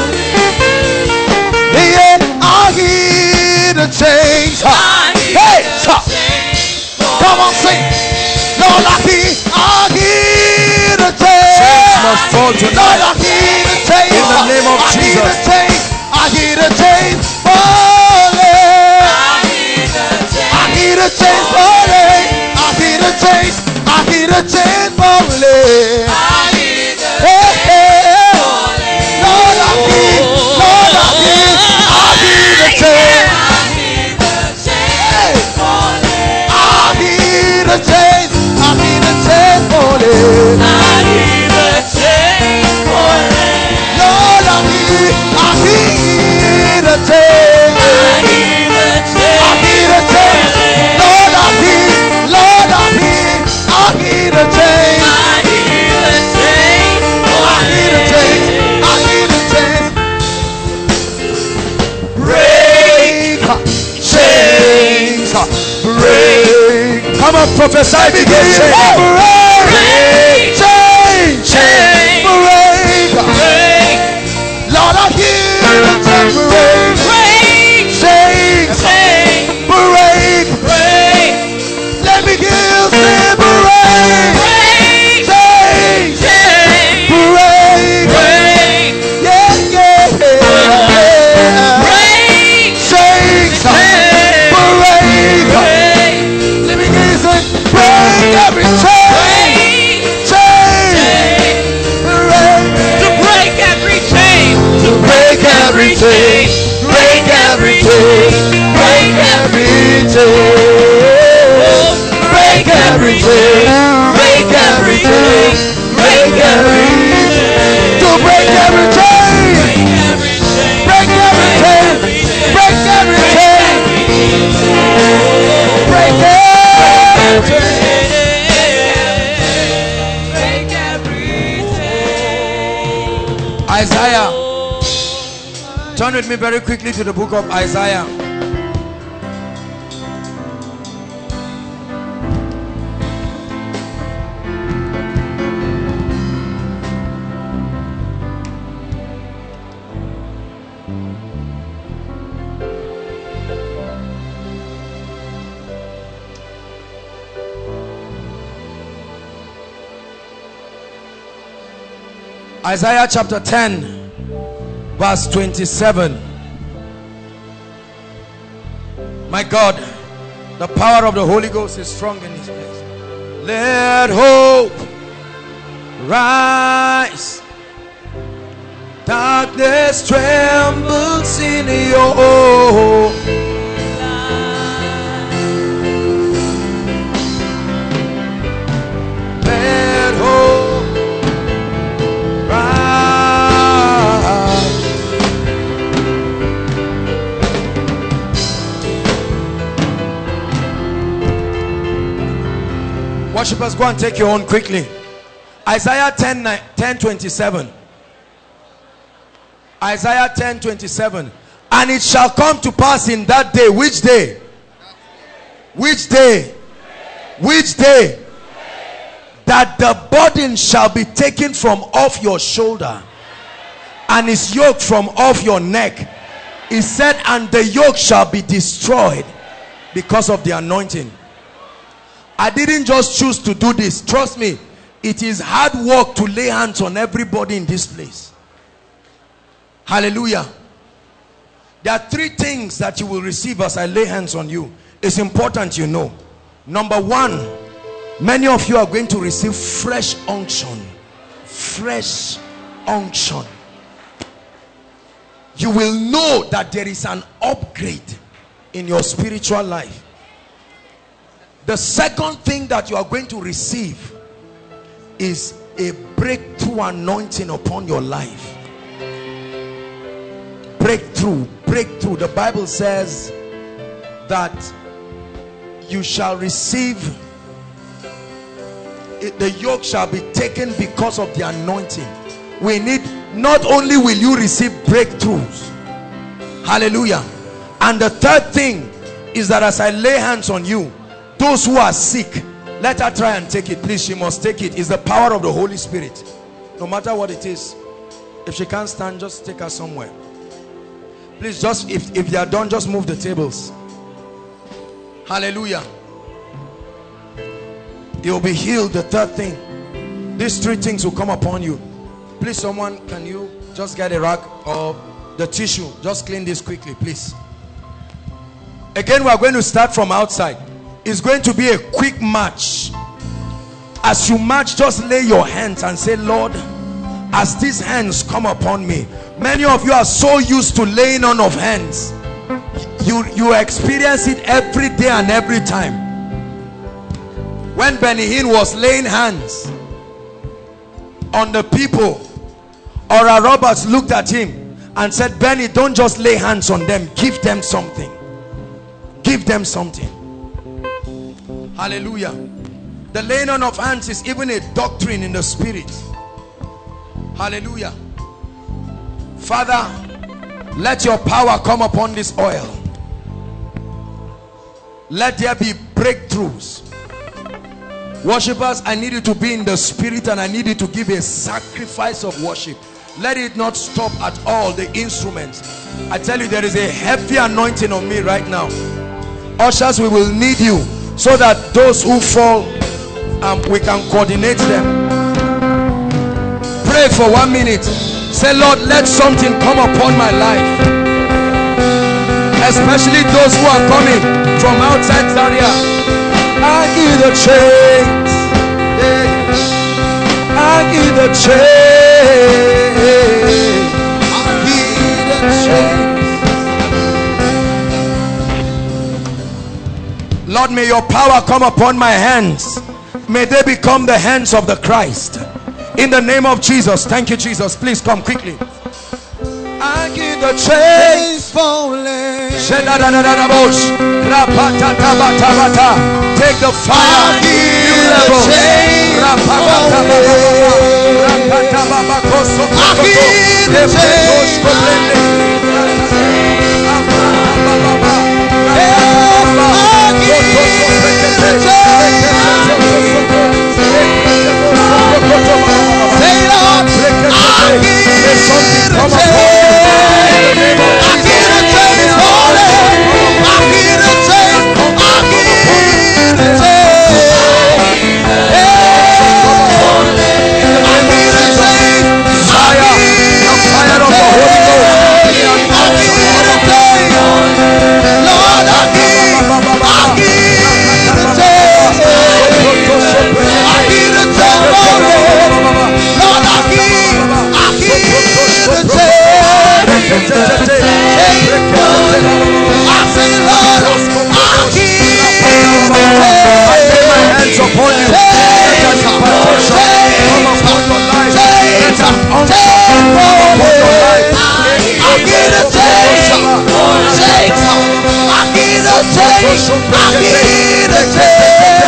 yeah, I hear the chains. Hey, stop. Come on, sing. Lord, I hear, I hear the chains. Chains must fall tonight. Lord, I hear the chains. In the name of Jesus. I hear the chains falling. I hear the chains falling. I hear the chains. I hear the chains falling. Hey, hey. Lord, I hear, Lord, I hear, I hear the chains. Hey. I hear the chains, I hear the chains falling. I hear the chains falling. Lord, I hear, I hear the chains. I hear the chains. I hear the chains. Lord, I hear, Lord, I hear, I hear the chains. I hear the chains. I hear the chains. I hear the chains. Break chains. Break. Come on, prophesy begin. Break chains. Chains. Break. Break. Lord, I hear the chains. Break. Chains. Chains. Break. Break. Let me give them break. Break. Chains. Chains. Break. Break. Yeah, yeah. Turn with me very quickly to the book of Isaiah. Isaiah chapter ten, verse twenty-seven. My God, the power of the Holy Ghost is strong in this place. Let hope rise. Darkness trembles in your let hope Worshippers, go and take your own quickly. Isaiah ten, ten twenty-seven. Isaiah ten twenty-seven. And it shall come to pass in that day. Which day? Which day? Which day? That the burden shall be taken from off your shoulder, and his yoke from off your neck. He said, and the yoke shall be destroyed because of the anointing. I didn't just choose to do this. Trust me, it is hard work to lay hands on everybody in this place. Hallelujah. There are three things that you will receive as I lay hands on you. It's important you know. Number one, many of you are going to receive fresh unction. Fresh unction. You will know that there is an upgrade in your spiritual life. The second thing that you are going to receive is a breakthrough anointing upon your life. Breakthrough, breakthrough. The Bible says that you shall receive, the yoke shall be taken because of the anointing. We need, not only will you receive breakthroughs, hallelujah, and the third thing is that as I lay hands on you, those who are sick, let her try and take it, please. She must take it. It's the power of the Holy Spirit. No matter what it is. If she can't stand, just take her somewhere. Please, just if, if they are done, just move the tables. Hallelujah. You'll be healed. The third thing, these three things will come upon you. Please, someone, can you just get a rag or the tissue? Just clean this quickly, please. Again, we are going to start from outside. It's going to be a quick march. As you march, just lay your hands and say, Lord, as these hands come upon me. Many of you are so used to laying on of hands. You, you experience it every day and every time. When Benny Hinn was laying hands on the people, Oral Roberts looked at him and said, Benny, don't just lay hands on them. Give them something. Give them something. Hallelujah. The laying on of hands is even a doctrine in the spirit. Hallelujah. Father, let your power come upon this oil. Let there be breakthroughs. Worshippers, I need you to be in the spirit, and I need you to give a sacrifice of worship. Let it not stop at all the instruments. I tell you, there is a heavy anointing on me right now. Ushers, we will need you, so that those who fall, um, we can coordinate them. Pray for one minute. Say, Lord, let something come upon my life, especially those who are coming from outside Zaria. I give the chains, I give the chains, I give the chains. Lord, may your power come upon my hands. May they become the hands of the Christ. In the name of Jesus. Thank you, Jesus. Please come quickly. I give the chains falling. Take the fire. New level. I give the chains falling. change. I need a change.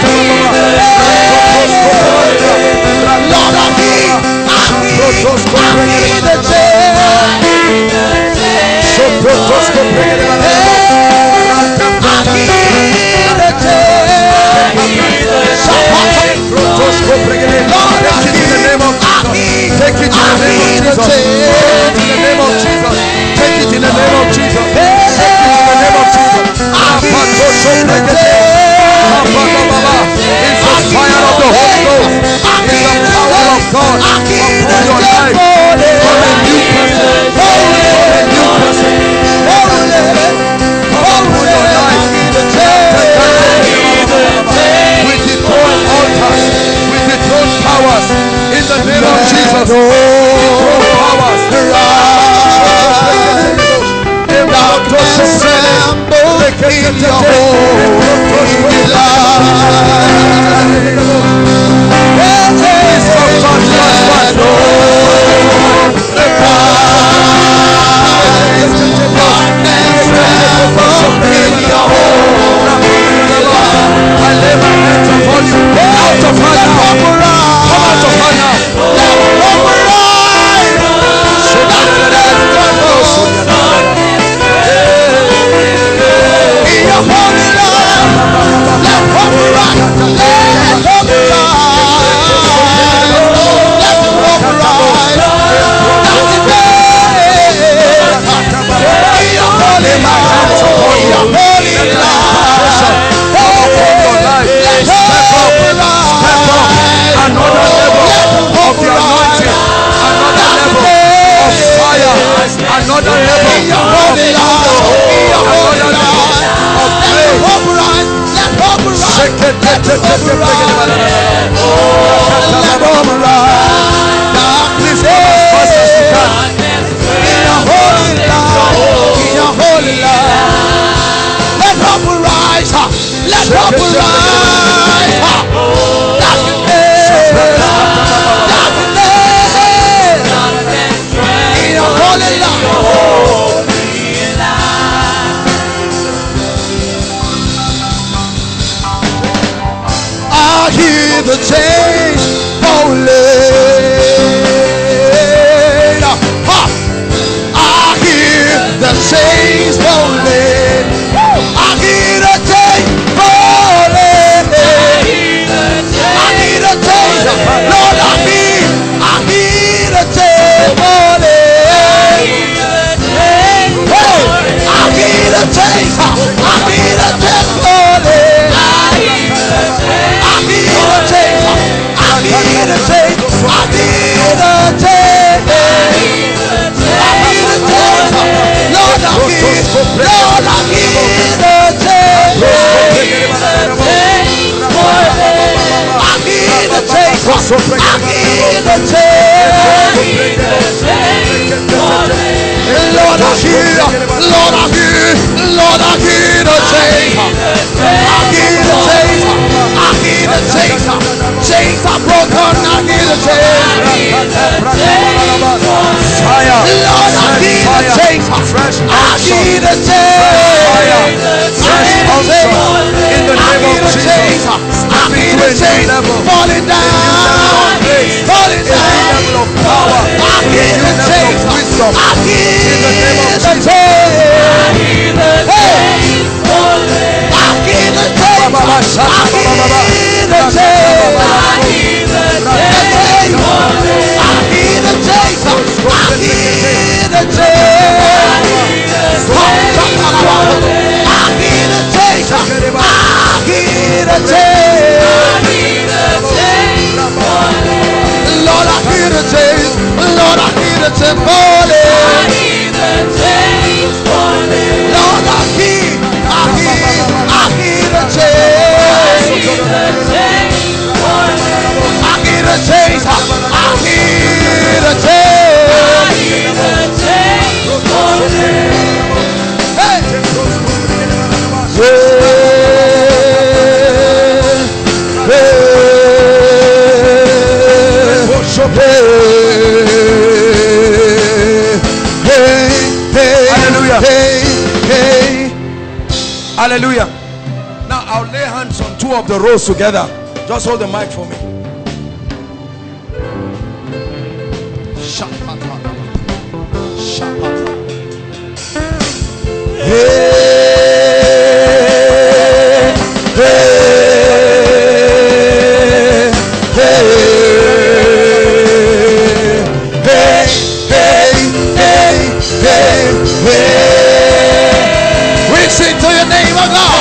Lord, I need, I need, I need a change. I need a change. Lord, I need, take it in the name of Jesus. Take it in the name of Jesus. Take it in the name of Jesus. Take it in the name of Jesus. It's the fire of the Holy Ghost. It's the power of God upon your life. For a new person. For a new person. Upon your life. We dethrone altars. We dethrone powers. In the name of Jesus. We dethrone powers. In your holy I lay my hands upon you. Out of her now. Come out of her now. In your holy life, let hope rise. Let hope rise. Let hope rise. That's the day. In your holy life, in your holy life. Step up, step up, another level of the anointing, another level of fire, another level of another level of praise. Let hope rise, shake it, let hope rise, let hope rise. Please come as fast as you can. In your holy life, in your holy life, let hope rise, let hope rise. That's the name. That's the name. In your holy life. I hear the change falling. I hear the chains falling. I hear the chains falling. I hear the chains. Lord, I hear, I hear the chains falling. Hey, I hear the chains. I hear the chains falling. I hear the chains. I hear the chains. I hear the chains. I hear the chains. Lord, I hear. Lord, I hear the chains. I hear the chains. I hear the chains. Lord, I hear. Lord, I hear. Lord, I hear the chains. I hear the chains. I hear the chains. Chains are broken. I hear the chains. Fire. Lord, I hear the chains. I hear the chains. Fresh unction in the name of Jesus. I hear the chains falling down. Falling down. I hear the chains. I hear the chains. Hey. I hear the chains. I hear the chains. I hear the chains. I hear the chains. I hear the chains. I hear the chains. I hear the chains. Lord, I hear the chains. Lord, I hear the chains falling. I hear the chains falling. Lord, I hear, I hear, I hear the chains. I hear the chains. I hear the chains. I hear the chains. Hallelujah. Now I'll lay hands on two of the rows together. Just hold the mic for me. We sing to your name, oh God.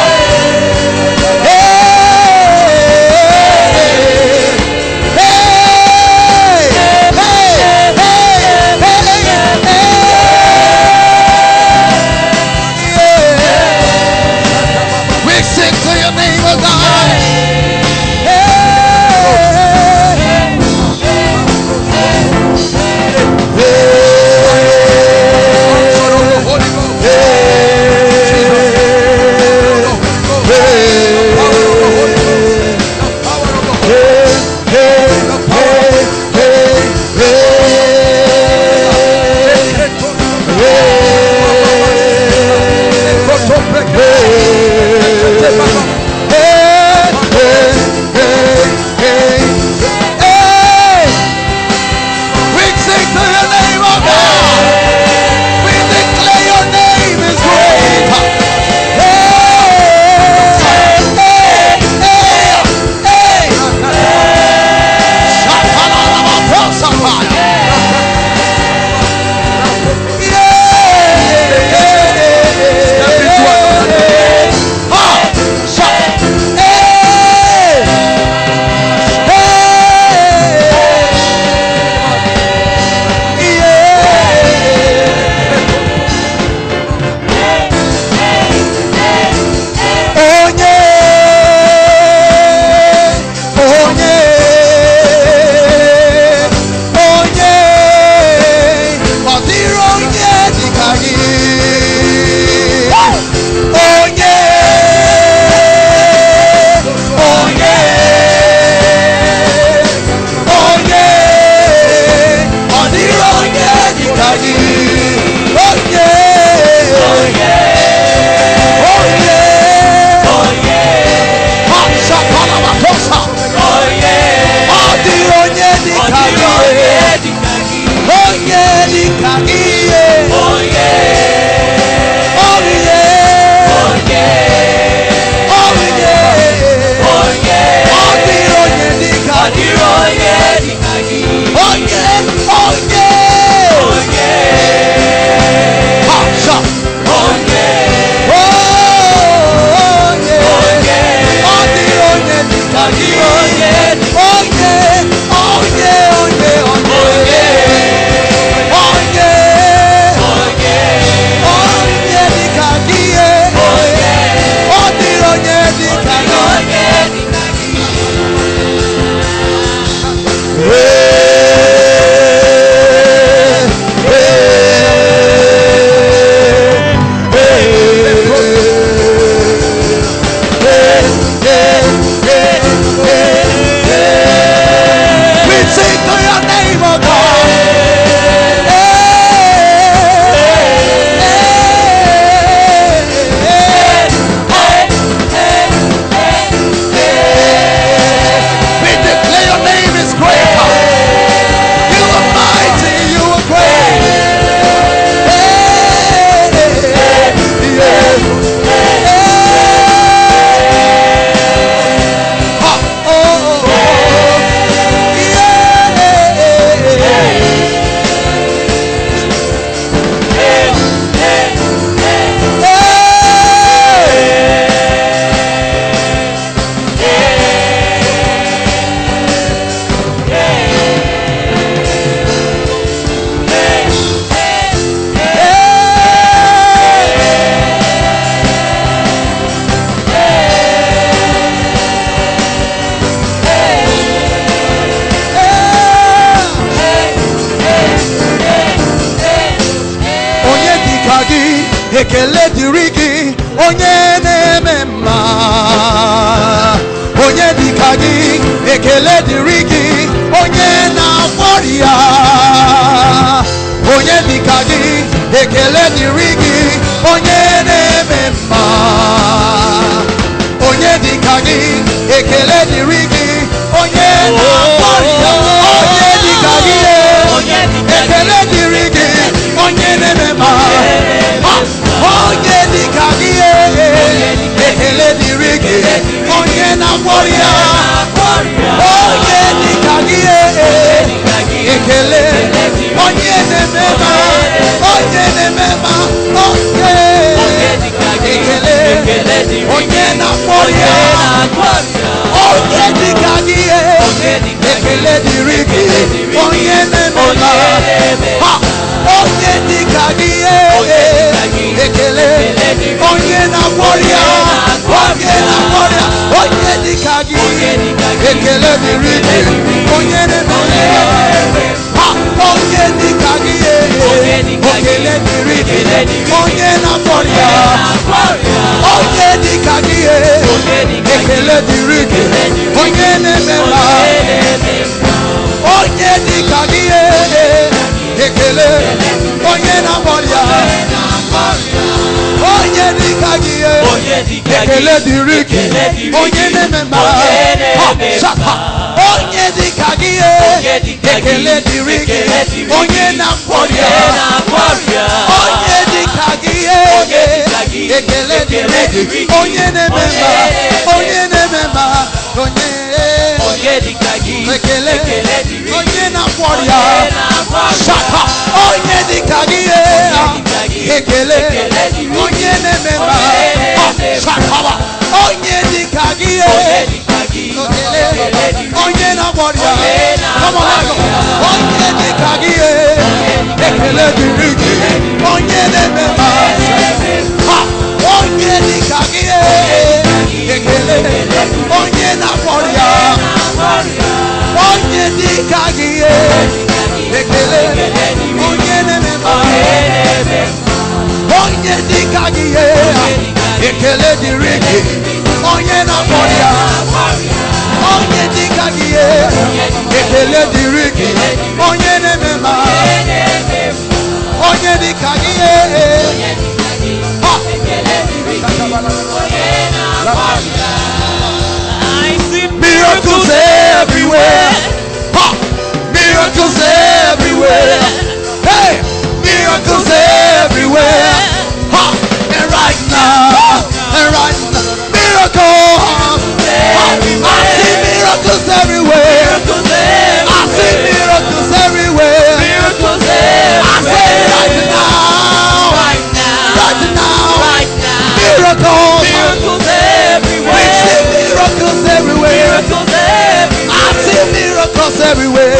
ekele dịrị gị onye na-eme mma, onye dịka gị ekele dịrị gị onye na-agwọ ya, onye dịka gị ekele dịrị gị onye na-eme mma. warrior. Onye dikagie. Ekele. Onye nemema. Onye nemema. Onye. Ekele. Onye na warrior. Onye dikagie. Ekele dirigi. Onye nemema. Ha. Onye dikagie. Ekele. Onye na warrior. Onye na warrior. Onye dikagie. Ekele dirigi. Onye nemema. Ha. Onye dikagie. Ekele dirigi. Onye na warrior. Onye dikagie. Ekele dirigi. Onye nemema. Onye dikagie. Ekele. Onye na warrior. Onye dikagie. Ekele dirigi. Onye nemema. Shaka. Onye dikagie. Ekele dirigi. Onye na warrior. Onye dikagie. Ekele dirigi. Onye nemema. Onye nemema. Onye. Ekele. Onye na warrior. Shaka. Onye dikagie. Ekele. Onye nemema. Shaka. Onye dikagie. Ekele. Onye na warrior. Come on, let's go. Onye dikagie. Ekele dirigi. Onye nemema. Onye dikagie. Ekele. Onye na warrior. Onye dikagie. Ekele. Onye nemema. Onye dikagie. Ekele dirigi. Onye na warrior. Onye dikagie. Ekele dirigi. Onye nemema. Onye dikagie. Miracles everywhere. Ha! Miracles everywhere. Hey! Miracles everywhere. Ha! And right now, and right now, miracles. I see miracles everywhere. I see miracles everywhere. I say right now, right now, miracles. We see miracles everywhere. I see miracles everywhere.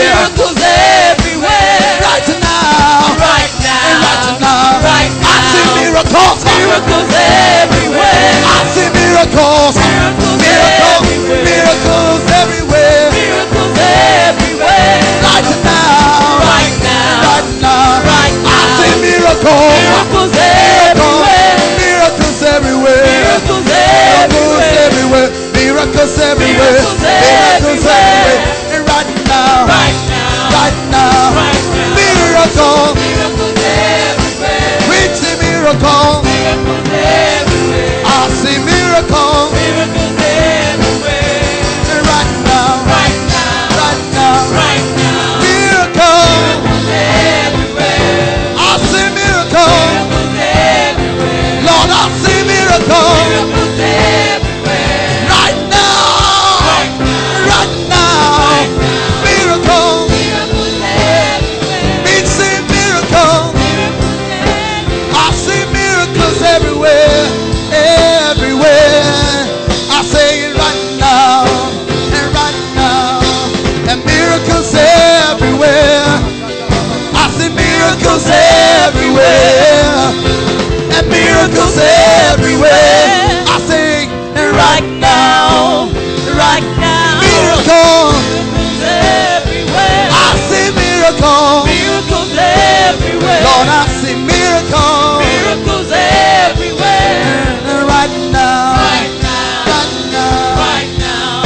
Right now, right now, I see miracles. Miracles everywhere. I see miracles. Miracles, miracles everywhere. Miracles everywhere. Right now, Right now. right now, Right I see miracles. Miracles everywhere. Miracles everywhere. Miracles Miracles everywhere. everywhere. Miracles everywhere. Miracles Miracles everywhere. everywhere. And right now, Right now. right now, Right now. miracles. Miracles everywhere. We see miracles. Miracles everywhere. I see miracles. Miracles everywhere. And right now, Right now. right now, Right now. miracles. Everywhere. I see miracles. Miracles everywhere. Lord, I see miracles. Miracles everywhere. Right now, Right now. right now, miracles. Miracles everywhere. We see miracles. I see miracles everywhere, everywhere. I say it right now, and right now, and miracles everywhere. I see miracles everywhere, and miracles everywhere. I say it right now, Right now. miracles. Miracles everywhere. I see miracles. Miracles everywhere. Lord, I see miracles. Miracles everywhere. And right now, Right now. right now, Right now.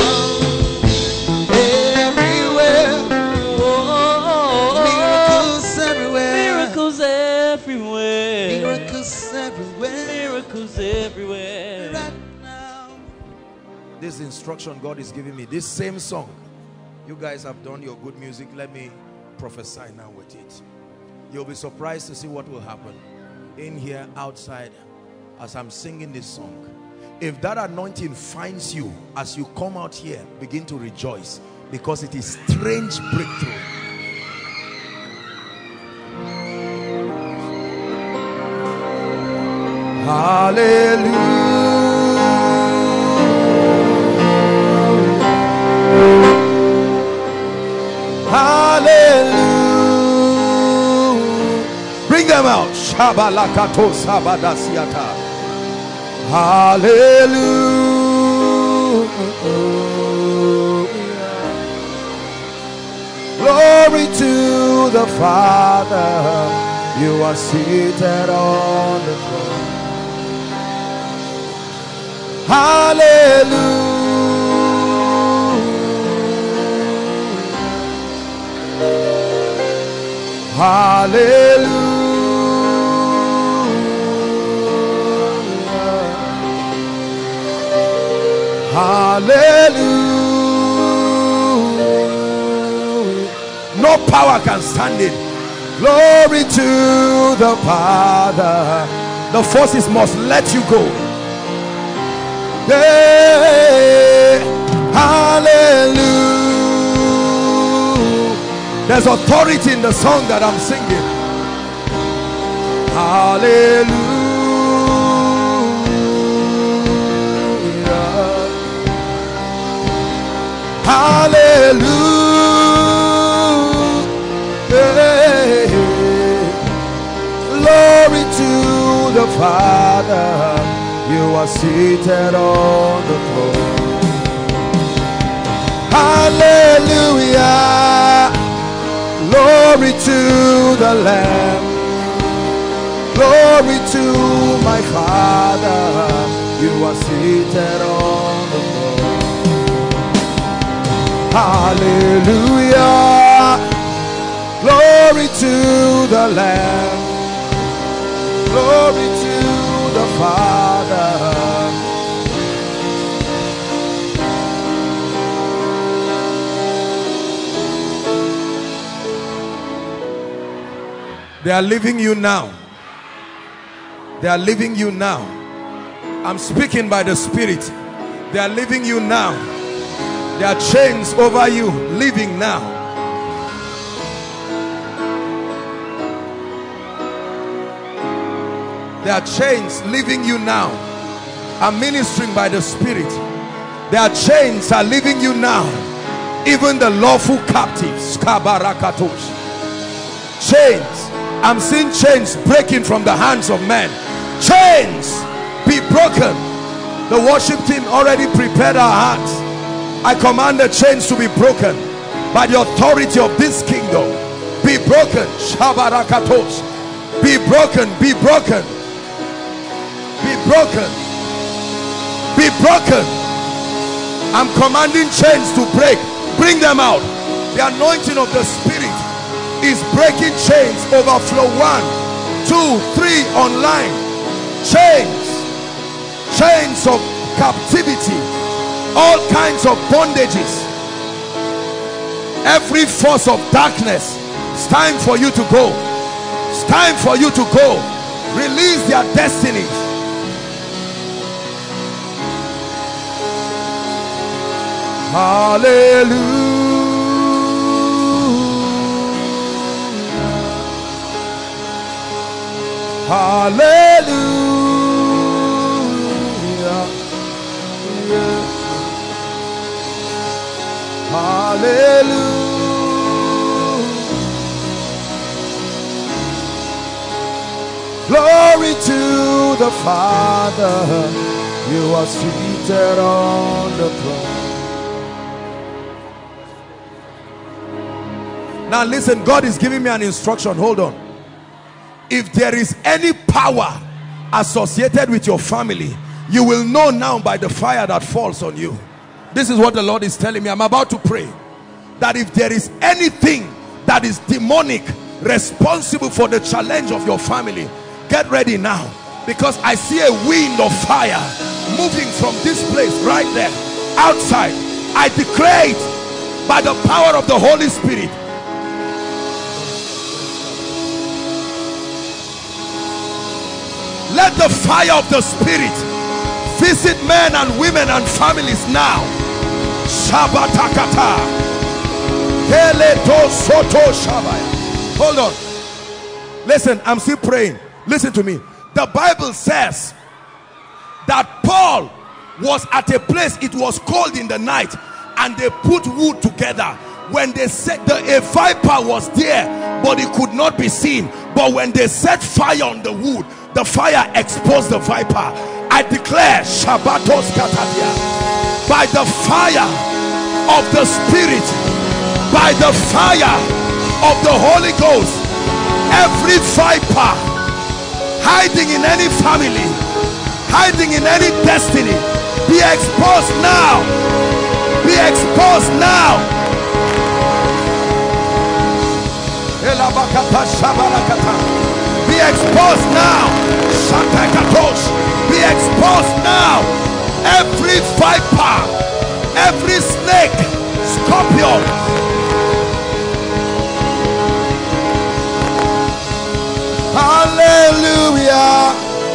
everywhere, Oh, miracles everywhere, miracles everywhere. miracles everywhere, Miracles everywhere. right now. This instruction God is giving me, this same song, you guys have done your good music. Let me prophesy now with it. You'll be surprised to see what will happen in here, outside, as I'm singing this song. If that anointing finds you as you come out here, begin to rejoice, because it is strange breakthrough. Hallelujah. Hallelujah. Bring them out. Shabalakato sabadasiata. Hallelujah. Glory to the Father. You are seated on the throne. Hallelujah. Hallelujah. Hallelujah. No power can stand it. Glory to the Father. The forces must let you go. Yeah. Hallelujah. There's authority in the song that I'm singing. Hallelujah. Hallelujah. Glory to the Father. You are seated on the throne. Hallelujah. Glory to the Lamb. Glory to my Father. You are seated on the throne. Hallelujah. Glory to the Lamb. Glory to the Father. They are leaving you now. They are leaving you now. I'm speaking by the Spirit. They are leaving you now. There are chains over you, leaving now. There are chains leaving you now. I'm ministering by the Spirit. There are chains are leaving you now. Even the lawful captives. Chains. I'm seeing chains breaking from the hands of men. Chains be broken. The worship team already prepared our hearts. I command the chains to be broken by the authority of this kingdom. Be broken. Shabarakatos. Be broken. Be broken. Be broken. Be broken. I'm commanding chains to break. Bring them out. The anointing of the Spirit is breaking chains. Overflow. One, two, three online. Chains. Chains of captivity. All kinds of bondages. Every force of darkness. It's time for you to go. It's time for you to go. Release their destinies. Hallelujah. Hallelujah. Hallelujah. Glory to the Father. You are seated on the throne. Now listen, God is giving me an instruction. Hold on. If there is any power associated with your family, you will know now by the fire that falls on you. This is what the Lord is telling me. I'm about to pray that if there is anything that is demonic responsible for the challenge of your family, get ready now, because I see a wind of fire moving from this place right there outside. I declare it by the power of the Holy Spirit. Let the fire of the Spirit Visit men and women and families now. Shabatakata. Keleto soto shabaya. Hold on. Listen, I'm still praying. Listen to me. The Bible says that Paul was at a place, it was cold in the night, and they put wood together. When they said the a viper was there, but it could not be seen. But when they set fire on the wood, the fire exposed the viper. I declare Shabbatos Katadia, by the fire of the Spirit, by the fire of the Holy Ghost, every viper hiding in any family, hiding in any destiny, be exposed now. Be exposed now. Be exposed now. Be exposed now. Every viper, every snake, scorpion. Hallelujah.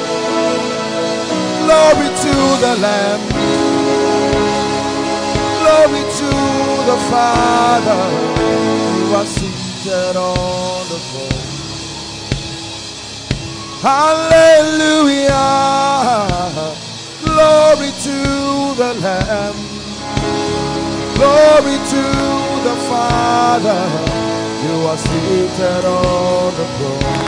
Glory to the Lamb. Glory to the Father, who was seated on the throne. Hallelujah. Glory to the Lamb. Glory to the Father, who was seated on the throne.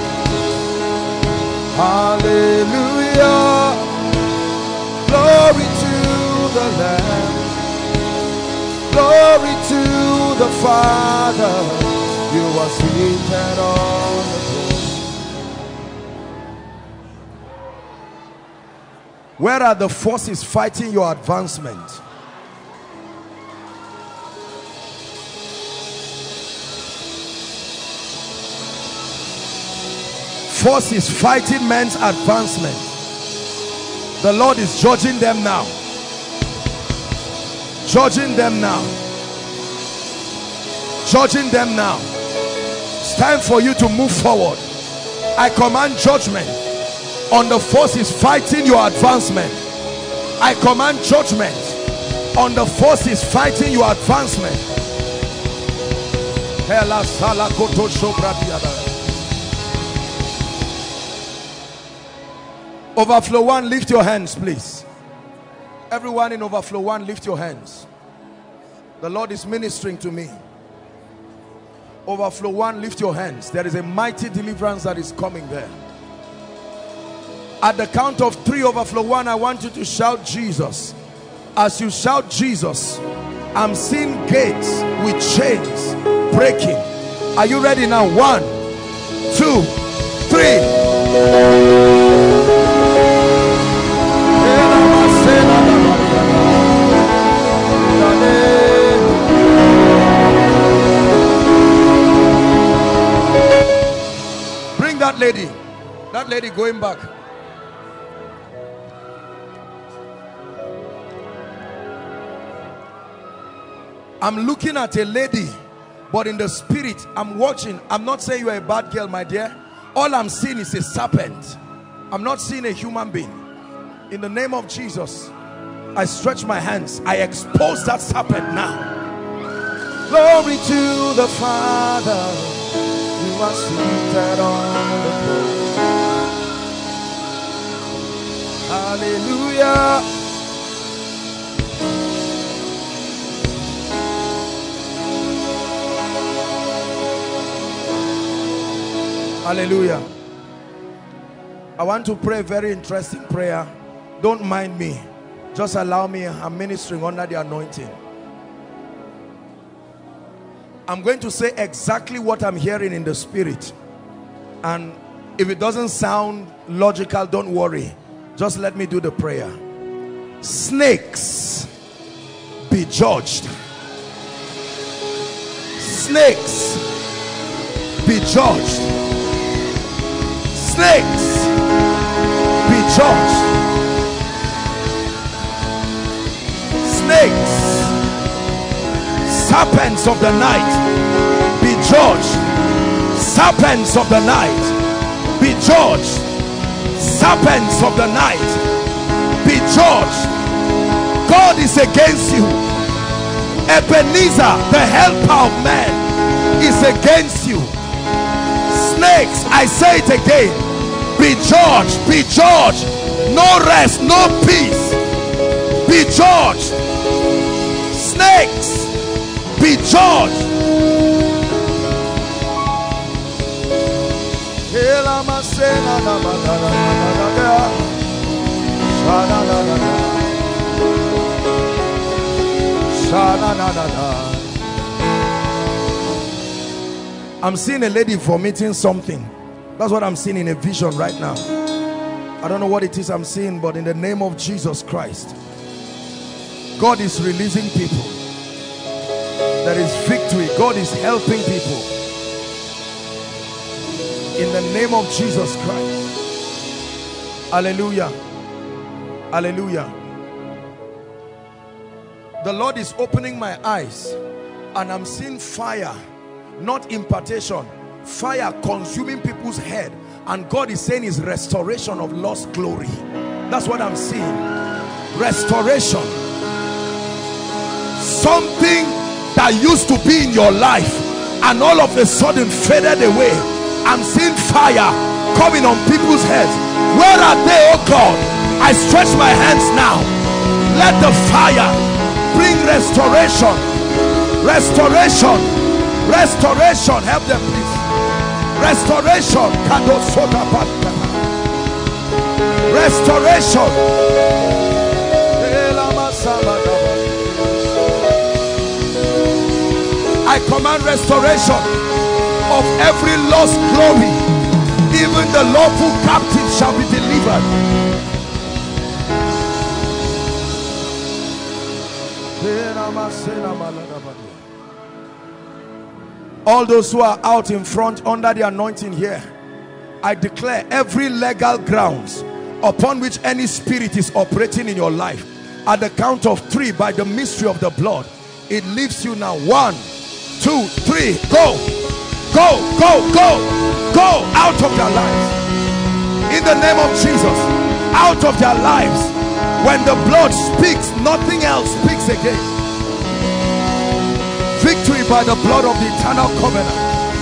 Hallelujah. Glory to the Lamb. Glory to the Father, you are seated on the throne. Where are the forces fighting your advancement? Forces fighting men's advancement. The Lord is judging them now. Judging them now. Judging them now. It's time for you to move forward. I command judgment on the forces fighting your advancement. I command judgment on the forces fighting your advancement. Overflow one, lift your hands, please. Everyone in Overflow one, lift your hands. The Lord is ministering to me. Overflow one, lift your hands. There is a mighty deliverance that is coming there. At the count of three, Overflow one, I want you to shout Jesus. As you shout Jesus, I'm seeing gates with chains breaking. Are you ready now? One, two, three. Bring that lady. That lady going back. I'm looking at a lady, but in the spirit I'm watching. I'm not saying you're a bad girl, my dear. All I'm seeing is a serpent. I'm not seeing a human being. In the name of Jesus, I stretch my hands. I expose that serpent now. Glory to the Father, you are seated on the throne. Hallelujah. Hallelujah. I want to pray a very interesting prayer. Don't mind me. Just allow me. I'm ministering under the anointing. I'm going to say exactly what I'm hearing in the spirit. And if it doesn't sound logical, don't worry. Just let me do the prayer. Snakes, be judged. Snakes, be judged. Snakes, be judged. Snakes, serpents of the night, be judged. Serpents of the night, be judged. Serpents of the night, be judged. God is against you. Ebenezer, the helper of man, is against you. Snakes, I say it again, be judged, be judged. No rest, no peace. Be judged. Snakes, be judged. I'm seeing a lady vomiting something. That's what I'm seeing in a vision right now. I don't know what it is I'm seeing, but in the name of Jesus Christ, God is releasing people. There is victory. God is helping people. In the name of Jesus Christ. Hallelujah. Hallelujah. The Lord is opening my eyes and I'm seeing fire, not impartation, fire consuming people's head, and God is saying is restoration of lost glory. That's what I'm seeing. Restoration. Something that used to be in your life and all of a sudden faded away. I'm seeing fire coming on people's heads. Where are they, oh God? I stretch my hands now. Let the fire bring restoration. Restoration. Restoration. Help them, please. Restoration. Restoration. I command restoration of every lost glory. Even the lawful captive shall be delivered. All those who are out in front under the anointing here, I declare every legal grounds upon which any spirit is operating in your life, at the count of three, by the mystery of the blood, it leaves you now. One, two, three. Go, go, go, go, go out of their lives. In the name of Jesus, out of their lives. When the blood speaks, nothing else speaks again. Victory by the blood of the eternal covenant.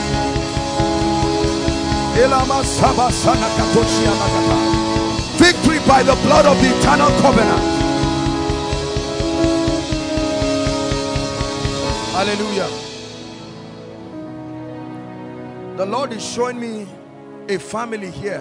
Victory by the blood of the eternal covenant. Hallelujah. The Lord is showing me a family here,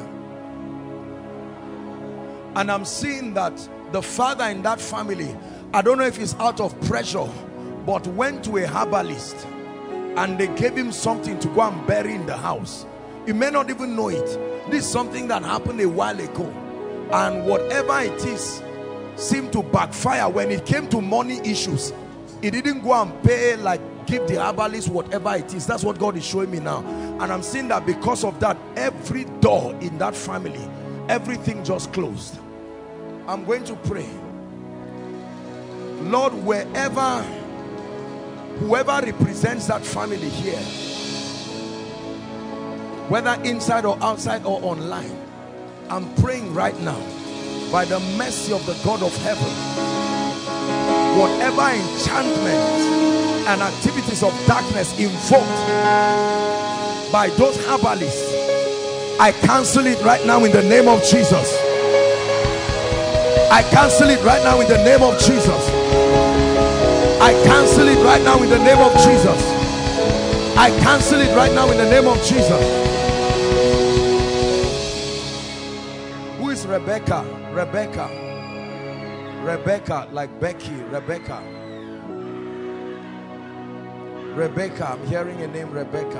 and I'm seeing that the father in that family, I don't know if he's out of pressure, but went to a herbalist and they gave him something to go and bury in the house. You may not even know it. This is something that happened a while ago, and whatever it is seemed to backfire. When it came to money issues, he didn't go and pay, like give the herbalist whatever it is. That's what God is showing me now. And I'm seeing that because of that, every door in that family, everything just closed. I'm going to pray. Lord, wherever, whoever represents that family here, whether inside or outside or online, I'm praying right now, by the mercy of the God of heaven, whatever enchantment and activities of darkness invoked by those herbalists, I cancel it right now in the name of Jesus. I cancel it right now in the name of Jesus. I cancel it right now in the name of Jesus. I cancel it right now in the name of Jesus. Who is Rebecca? Rebecca. Rebecca, like Becky. Rebecca. Rebecca. I'm hearing a name, Rebecca.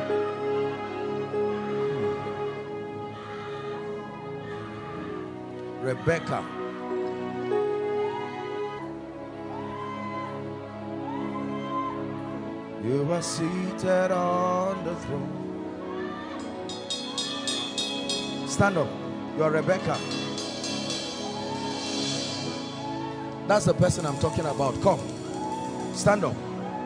Rebecca. You are seated on the throne. Stand up. You are Rebecca. That's the person I'm talking about. Come. Stand up.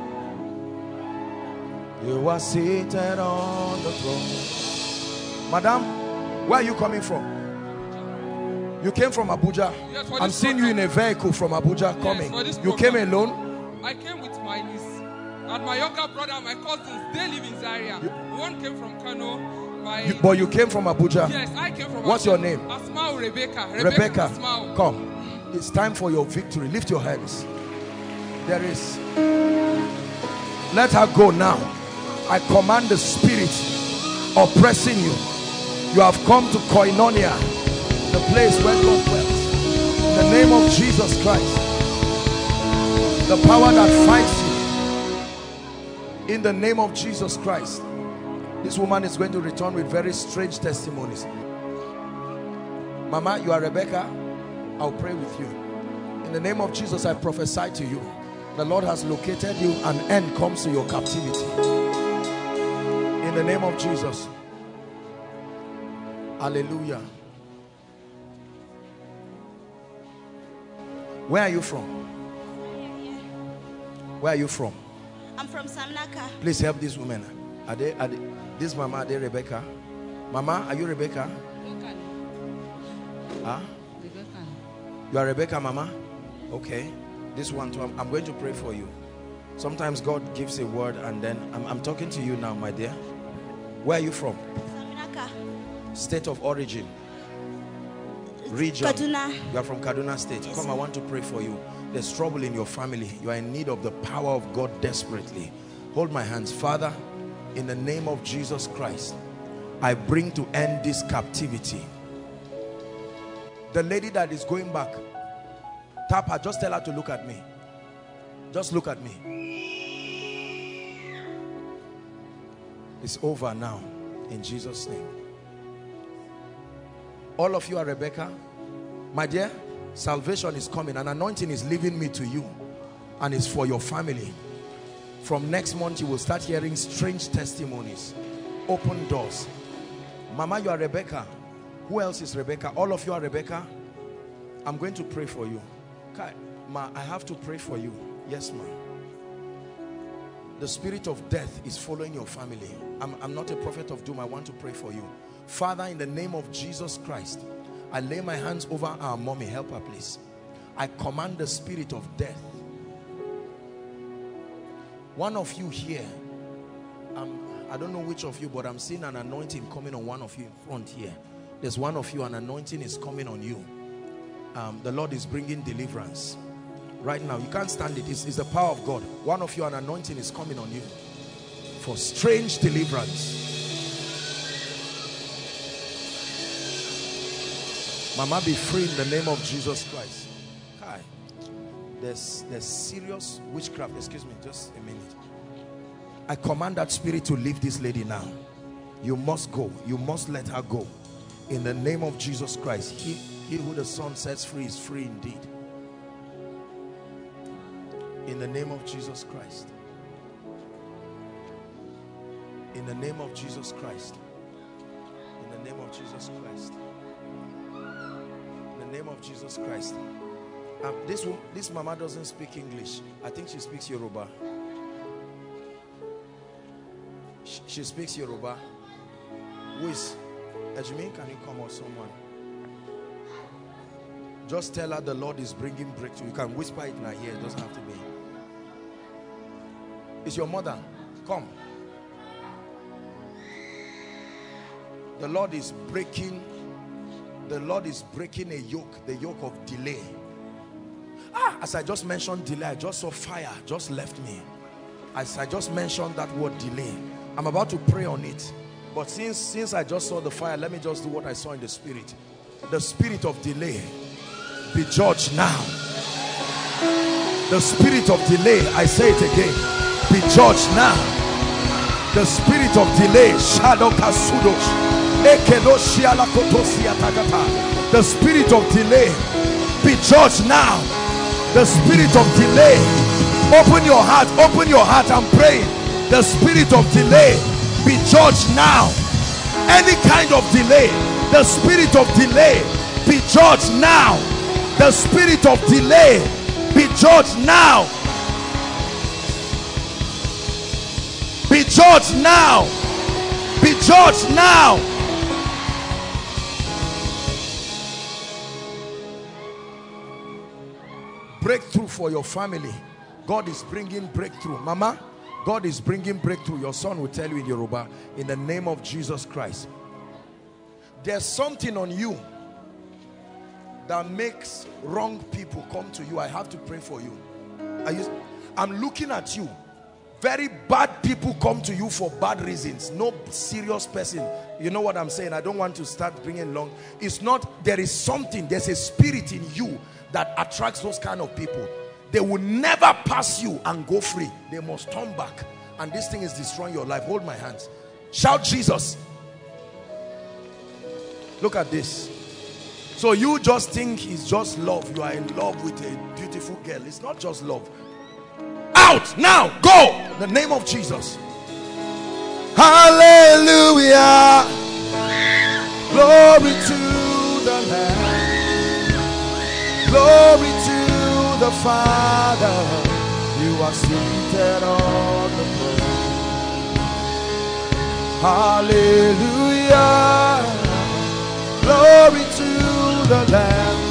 You are seated on the throne. Madam, where are you coming from? You came from Abuja. Yes, for I'm this seeing you in a program. vehicle from Abuja coming. for this You came program. alone? I came with my niece. And my younger brother and my cousins, they live in Zaria. One came from Kano. My You, but you came from Abuja. Yes, I came from What's Abuja. your name? Asmau Rebecca. Rebecca. Rebecca, Asmau. come. It's time for your victory. Lift your hands. There is. Let her go now. I command the spirit oppressing you. You have come to Koinonia, the place where God dwells. In the name of Jesus Christ, the power that fights you. In the name of Jesus Christ, this woman is going to return with very strange testimonies. Mama, you are Rebecca. I'll pray with you. In the name of Jesus, I prophesy to you. The Lord has located you. An end comes to your captivity. In the name of Jesus. Hallelujah. Where are you from? Where are you from? I'm from Samnaka. Please help these women. Are they, are they, this mama, are they Rebecca? Mama, are you Rebecca? Huh? Rebecca. You are Rebecca, mama? Okay. This one too. I'm, I'm going to pray for you. Sometimes God gives a word and then I'm, I'm talking to you now, my dear. Where are you from? Samnaka. State of origin. Region. Kaduna. You are from Kaduna State. Yes, Come, I want to pray for you. There's trouble in your family. You are in need of the power of God desperately. Hold my hands. Father, in the name of Jesus Christ, I bring to end this captivity. The lady that is going back, tap her, just tell her to look at me. Just look at me. It's over now, in Jesus' name. All of you are Rebecca. My dear, salvation is coming. An anointing is leaving me to you, and it's for your family. From next month, you will start hearing strange testimonies. Open doors. Mama, you are Rebecca. Who else is Rebecca? All of you are Rebecca. I'm going to pray for you. Okay, ma, I have to pray for you. Yes, ma. The spirit of death is following your family. I'm, I'm not a prophet of doom. I want to pray for you. Father, in the name of Jesus Christ, I lay my hands over our mommy. Help her, please. I command the spirit of death. One of you here, um, I don't know which of you, but I'm seeing an anointing coming on one of you in front here. There's one of you, an anointing is coming on you. Um, the Lord is bringing deliverance. Right now, you can't stand it. It's, it's the power of God. One of you, an anointing is coming on you for strange deliverance. Mama, be free in the name of Jesus Christ. Hi. There's, there's serious witchcraft. Excuse me, just a minute. I command that spirit to leave this lady now. You must go. You must let her go. In the name of Jesus Christ. He, he who the Son sets free is free indeed. In the name of Jesus Christ. In the name of Jesus Christ. In the name of Jesus Christ. In the name of Jesus Christ. Um, this, this mama doesn't speak English. I think she speaks Yoruba. She, she speaks Yoruba. Who is Ejimi? Can you come or someone? Just tell her the Lord is bringing breakthrough. You can whisper it in her ear. It doesn't have to be. It's your mother. Come. The Lord is breaking. The Lord is breaking a yoke. The yoke of delay. Ah, as I just mentioned delay, I just saw fire just left me. As I just mentioned that word delay, I'm about to pray on it. But since, since I just saw the fire, let me just do what I saw in the spirit. The spirit of delay, be judged now. The spirit of delay, I say it again, be judged now. The spirit of delay, shadow kasudos, the spirit of delay, be judged now. The spirit of delay, open your heart, open your heart, I'm praying. The spirit of delay, be judged now. Any kind of delay, the spirit of delay, be judged now. The spirit of delay, be judged now. Be judged now. Be judged now. breakthrough for your family. God is bringing breakthrough. Mama, God is bringing breakthrough. Your son will tell you in Yoruba, in the name of Jesus Christ. There's something on you that makes wrong people come to you. I have to pray for you. Are you I'm looking at you. Very bad people come to you for bad reasons. No serious person. You know what I'm saying? I don't want to start bringing long. It's not, there is something, there's a spirit in you that attracts those kind of people. They will never pass you and go free. They must turn back. And this thing is destroying your life. Hold my hands. Shout Jesus. Look at this. So you just think it's just love. You are in love with a beautiful girl. It's not just love. Out now, go in the name of Jesus. Hallelujah. Glory to the Lamb. Glory to the Father. You are seated on the throne. Hallelujah. Glory to the Lamb.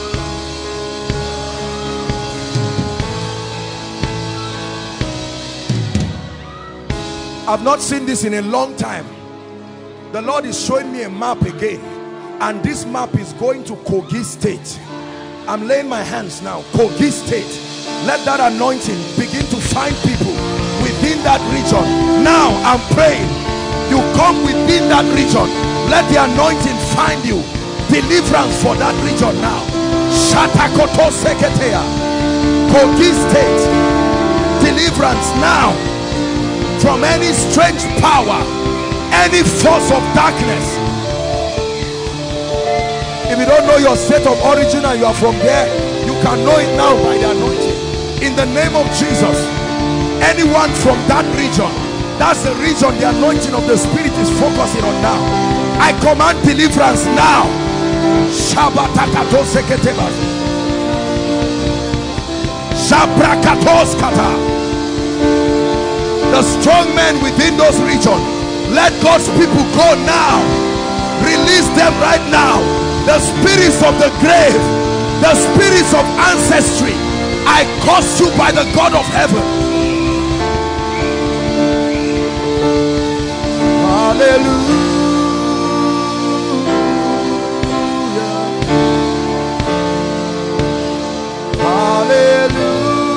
I've not seen this in a long time. The Lord is showing me a map again, and this map is going to Kogi State. I'm laying my hands now. Kogi State. Let that anointing begin to find people within that region. Now I'm praying, you come within that region. Let the anointing find you. Deliverance for that region now. Shatakoto Seketea. Kogi State. Deliverance now from any strange power, any force of darkness. If you don't know your state of origin and you are from there, you can know it now by the anointing. In the name of Jesus, anyone from that region, that's the region the anointing of the Spirit is focusing on now. I command deliverance now. Shabatakato seketebas. Shabrakatos. The strong men within those regions, let God's people go now. Release them right now. The spirits of the grave, the spirits of ancestry, I curse you by the God of heaven. Hallelujah. Hallelujah.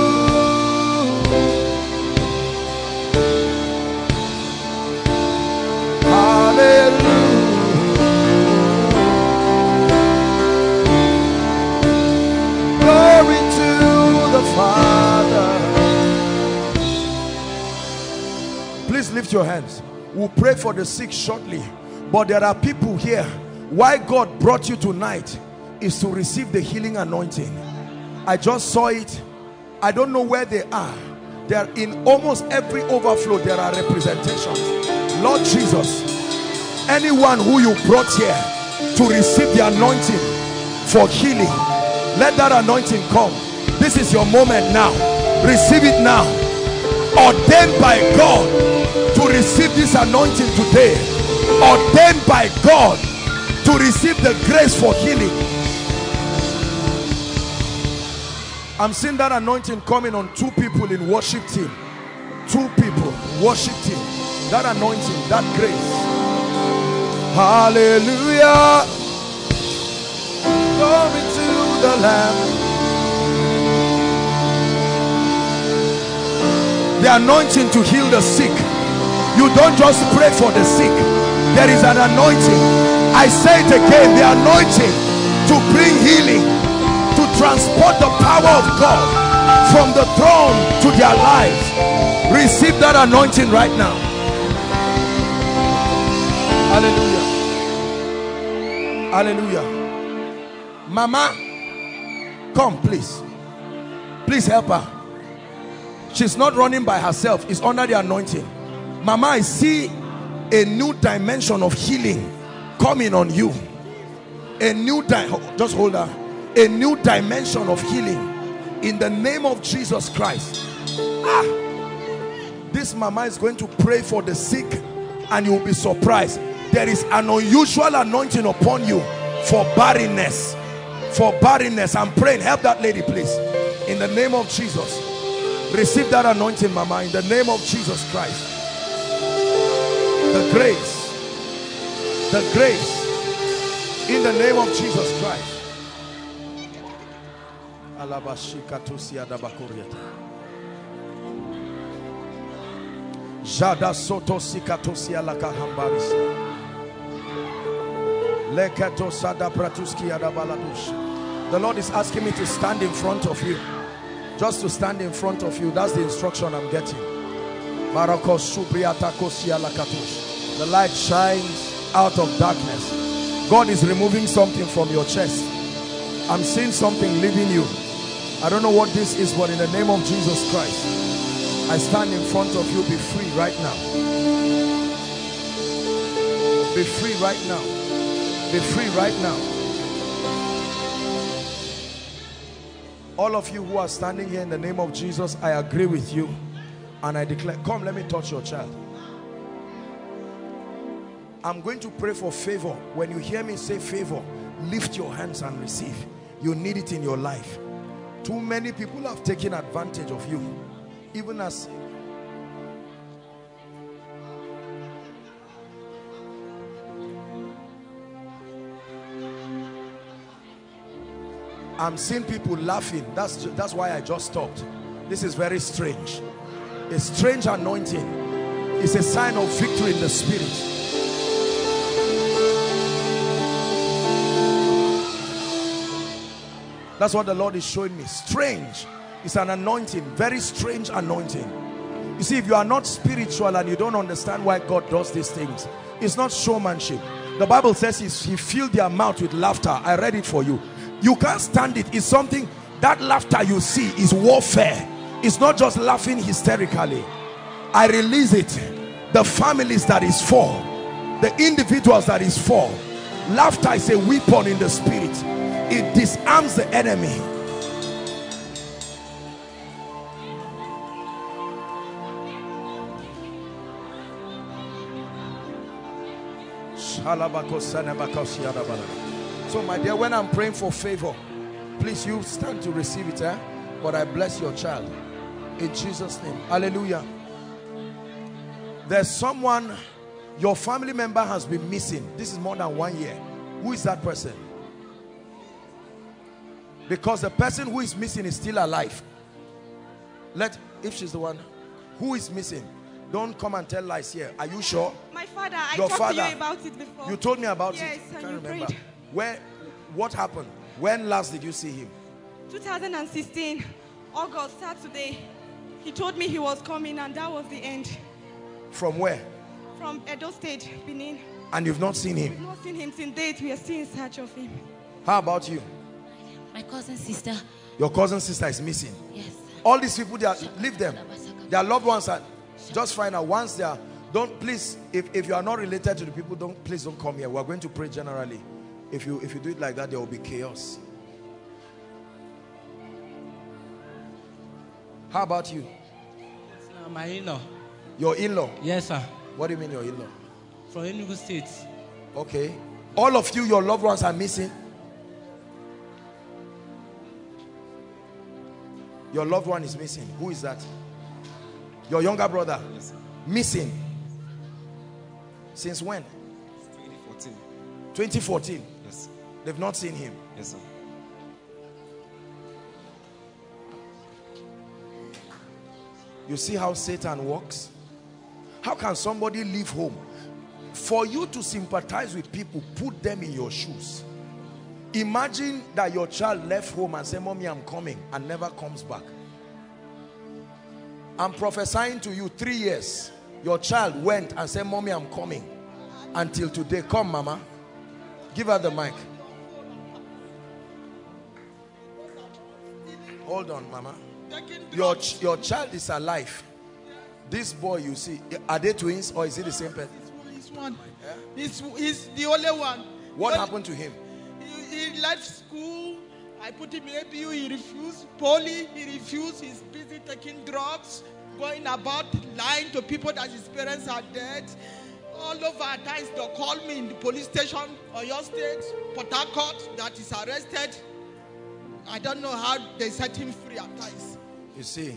Glory to the Father. Please lift your hands. We'll pray for the sick shortly. But there are people here. Why God brought you tonight is to receive the healing anointing. I just saw it. I don't know where they are. They are in almost every overflow. There are representations. Lord Jesus, anyone who you brought here to receive the anointing for healing, let that anointing come. This is your moment now. Receive it now. Ordained by God to receive this anointing today. Ordained by God to receive the grace for healing. I'm seeing that anointing coming on two people in worship team. Two people, worship team. That anointing, that grace. Hallelujah. Glory to the Lamb. The anointing to heal the sick. You don't just pray for the sick. There is an anointing. I say it again, the anointing to bring healing, to transport the power of God from the throne to their lives. Receive that anointing right now. Hallelujah. Hallelujah. Mama, come please. Please help her. She's not running by herself. It's under the anointing. Mama, I see a new dimension of healing coming on you. A new dimension. Just hold her. A new dimension of healing in the name of Jesus Christ. Ah, this mama is going to pray for the sick, and you will be surprised. There is an unusual anointing upon you for barrenness. For barrenness. I'm praying. Help that lady, please. In the name of Jesus. Receive that anointing, Mama, in the name of Jesus Christ. The grace. The grace. In the name of Jesus Christ. Jada soto sikatosia lakahambaris. Lekato sada pratuski adabaladush. The Lord is asking me to stand in front of you. Just to stand in front of you. That's the instruction I'm getting. The light shines out of darkness. God is removing something from your chest. I'm seeing something leaving you. I don't know what this is, but in the name of Jesus Christ, I stand in front of you. Be free right now. Be free right now. Be free right now. All of you who are standing here in the name of Jesus, I agree with you. And I declare, come, let me touch your child. I'm going to pray for favor. When you hear me say favor, lift your hands and receive. You need it in your life. Too many people have taken advantage of you. Even as I'm seeing people laughing. That's, that's why I just stopped. This is very strange. A strange anointing is a sign of victory in the spirit. That's what the Lord is showing me. Strange. It's an anointing. Very strange anointing. You see, if you are not spiritual and you don't understand why God does these things, it's not showmanship. The Bible says he filled their mouth with laughter. I read it for you. You can't stand it. It's something, that laughter you see is warfare. It's not just laughing hysterically. I release it. The families that is for, the individuals that is for. Laughter is a weapon in the spirit. It disarms the enemy. So my dear, when I'm praying for favor, please, you stand to receive it, eh? But I bless your child in Jesus' name. Hallelujah. There's someone, your family member has been missing. This is more than one year. Who is that person? Because the person who is missing is still alive. Let, if she's the one who is missing, don't come and tell lies here. Are you sure? My father, I Your talked father. to you about it before. You told me about yes, it. Yes, I and you remember. prayed. Where, what happened? When last did you see him? two thousand sixteen, August, Saturday. He told me he was coming and that was the end. From where? From Edo State, Benin. And you've not seen him? We've not seen him since date. We are still in search of him. How about you? My cousin sister. Your cousin sister is missing? Yes. All these people, they are, leave them. Their loved ones are, just find out once they are, don't, please, if, if you are not related to the people, don't, please don't come here. We're going to pray generally. If you, if you do it like that, there will be chaos. How about you? Uh, my in-law. Your in-law? Yes, sir. What do you mean your in-law? From Enugu State. Okay. All of you, your loved ones are missing? Your loved one is missing. Who is that? Your younger brother? Yes, sir. Missing. Since when? twenty fourteen. twenty fourteen? Yes. They've not seen him? Yes, sir. You see how Satan works? How can somebody leave home? For you to sympathize with people, put them in your shoes. Imagine that your child left home and said, "Mommy, I'm coming," and never comes back. I'm prophesying to you, three years. Your child went and said, "Mommy, I'm coming." Until today. Come, Mama. Give her the mic. Hold on, Mama. Your, ch your child is alive. This boy you see, are they twins or is he the same person? He's one. Yeah? He's, he's the only one. What the happened to him? He, he left school. I put him in A P U. He refused. Poly, he refused. He's busy taking drugs, going about lying to people that his parents are dead. All over at times they'll call me in the police station or your state, Port Harcourt, that is arrested. I don't know how they set him free at times. You see,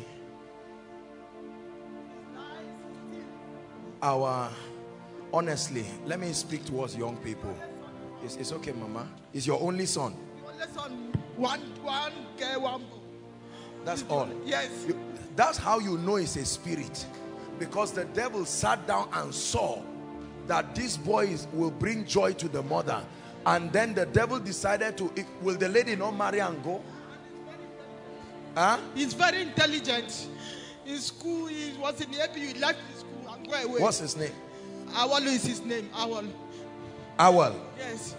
our, honestly, let me speak towards young people. It's, it's okay, Mama. It's your only son. Only son, one, one girl, one boy. That's all. Yes. You, that's how you know it's a spirit. Because the devil sat down and saw that these boys will bring joy to the mother. And then the devil decided to, if, will the lady not marry and go? Huh? He's very intelligent. In school, he was in the A P U, he left the school and go away. What's his name? Awal is his name, Awal. Awal? Yes.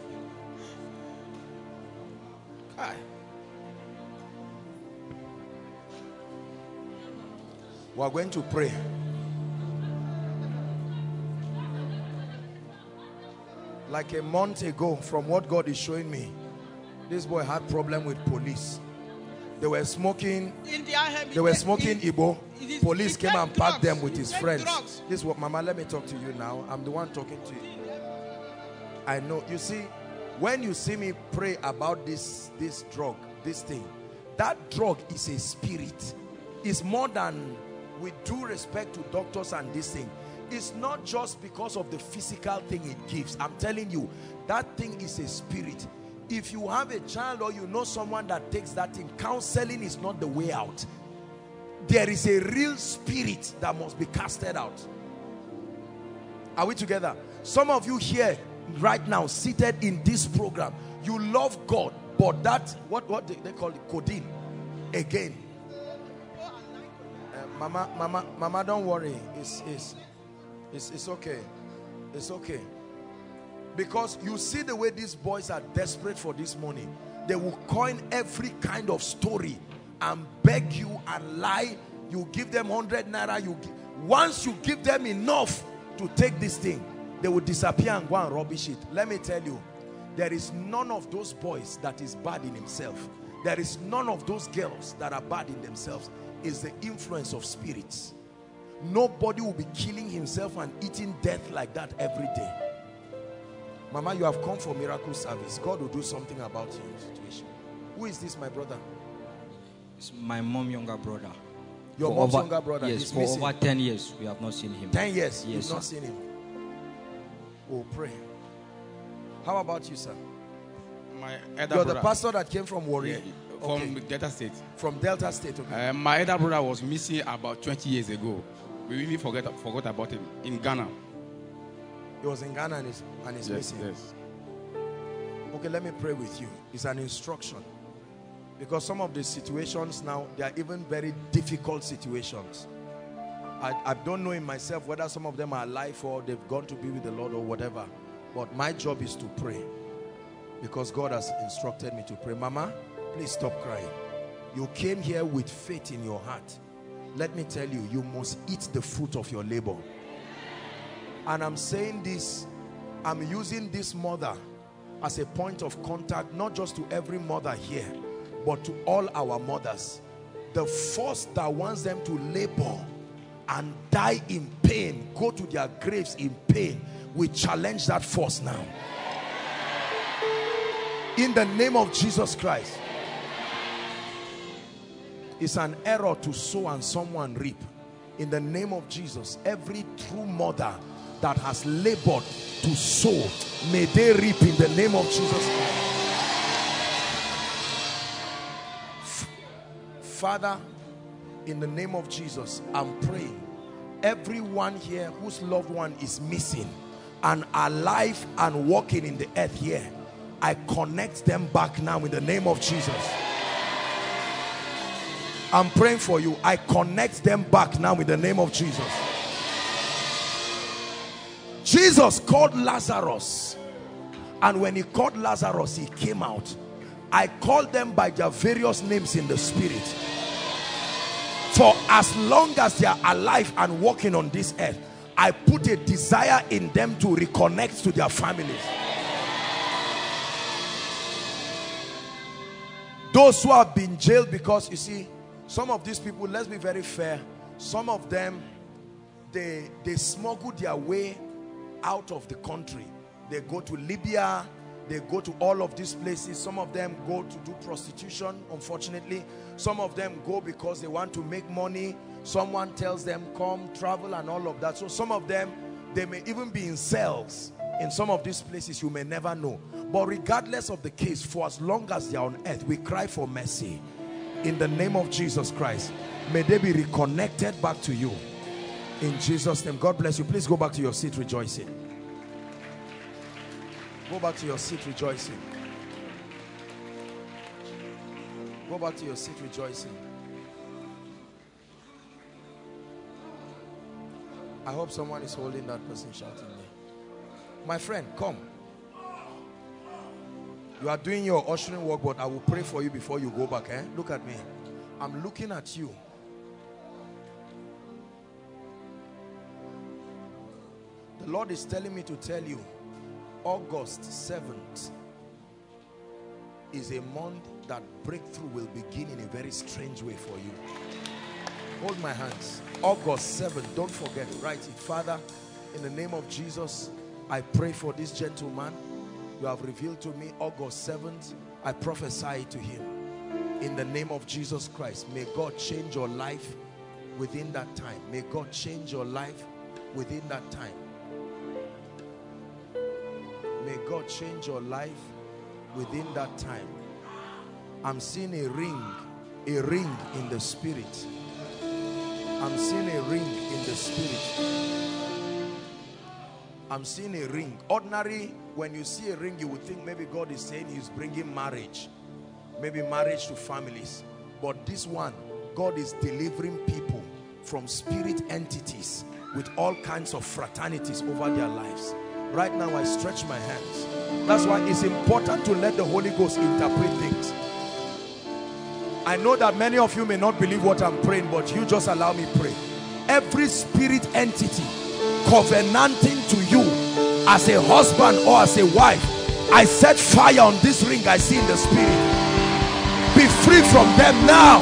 Hi. We are going to pray. Like a month ago, from what God is showing me, this boy had problem with police. They were smoking. They were smoking Igbo. Police came and packed them with his friends. This is what, Mama, let me talk to you now. I'm the one talking to you. I know. You see, when you see me pray about this, this drug, this thing, that drug is a spirit. It's more than, with due respect to doctors and this thing, it's not just because of the physical thing it gives. I'm telling you, that thing is a spirit. If you have a child or you know someone that takes that thing, counseling is not the way out. There is a real spirit that must be casted out. Are we together? Some of you here right now, seated in this program, you love God, but that, what, what they, they call it, codeine, again. Uh, mama, mama, mama, don't worry. It's, it's, it's, it's okay. It's okay. Because you see the way these boys are desperate for this money. They will coin every kind of story and beg you and lie. You give them one hundred naira. You give, once you give them enough to take this thing, they will disappear and go and rubbish it. Let me tell you, there is none of those boys that is bad in himself. There is none of those girls that are bad in themselves. It's the influence of spirits. Nobody will be killing himself and eating death like that every day. Mama, you have come for miracle service. God will do something about your situation. Who is this, my brother? It's my mom younger brother. Your for mom's over, younger brother? Yes, He's for missing. over ten years we have not seen him. ten years? Yes, You've not sir. seen him. Oh, pray. How about you, sir? My elder You're brother. the pastor that came from Warri? Yeah, from Okay. Delta State. From Delta State, okay. Uh, my elder brother was missing about twenty years ago. We really forget, forgot about him in Ghana. He was in Ghana and he's, and he's Yes, missing. yes. Okay, let me pray with you. It's an instruction. Because some of the situations now, they are even very difficult situations. I, I don't know in myself whether some of them are alive or they've gone to be with the Lord or whatever. But my job is to pray. Because God has instructed me to pray. Mama, please stop crying. You came here with faith in your heart. Let me tell you, you must eat the fruit of your labor. And I'm saying this, I'm using this mother as a point of contact, not just to every mother here, but to all our mothers. The force that wants them to labor and die in pain, go to their graves in pain, we challenge that force now. In the name of Jesus Christ. It's an error to sow and someone reap. In the name of Jesus, every true mother that has labored to sow, may they reap in the name of Jesus Christ. Father, in the name of Jesus, I'm praying everyone here whose loved one is missing and alive and walking in the earth here, I connect them back now in the name of Jesus. I'm praying for you. I connect them back now in the name of Jesus. Jesus called Lazarus, and when he called Lazarus, he came out. I called them by their various names in the spirit. For as long as they are alive and walking on this earth, I put a desire in them to reconnect to their families. Those who have been jailed, because you see, some of these people, let's be very fair, some of them, they, they smuggle their way out of the country. They go to Libya, They go to all of these places. Some of them go to do prostitution, unfortunately. Some of them go because they want to make money. Someone tells them, come, travel, and all of that. So some of them, they may even be in cells. In some of these places, you may never know. But regardless of the case, for as long as they are on earth, we cry for mercy. In the name of Jesus Christ, may they be reconnected back to you. In Jesus' name, God bless you. Please go back to your seat rejoicing. Go back to your seat rejoicing. Go back to your seat rejoicing. I hope someone is holding that person shouting there. My friend, come. You are doing your ushering work, but I will pray for you before you go back. Eh? Look at me. I'm looking at you. The Lord is telling me to tell you, August seventh is a month that breakthrough will begin in a very strange way for you. Hold my hands. August seventh, don't forget, write it. Father, in the name of Jesus, I pray for this gentleman. You have revealed to me August seventh. I prophesy to him. In the name of Jesus Christ, may God change your life within that time. May God change your life within that time. May God change your life within that time. I'm seeing a ring, a ring in the spirit. I'm seeing a ring in the spirit. I'm seeing a ring. Ordinary, when you see a ring, you would think maybe God is saying he's bringing marriage. Maybe marriage to families. But this one, God is delivering people from spirit entities with all kinds of fraternities over their lives. Right now, I stretch my hands. That's why it's important to let the Holy Ghost interpret things. I know that many of you may not believe what I'm praying, but you just allow me pray. Every spirit entity covenanting to you as a husband or as a wife, I set fire on this ring I see in the spirit. Be free from them now.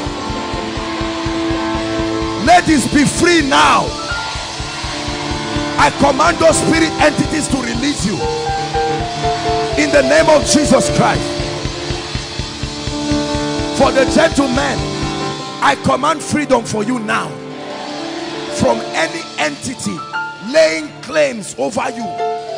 Ladies, be free now. I command those spirit entities to release you in the name of Jesus Christ. For the gentlemen, I command freedom for you now from any entity laying claims over you.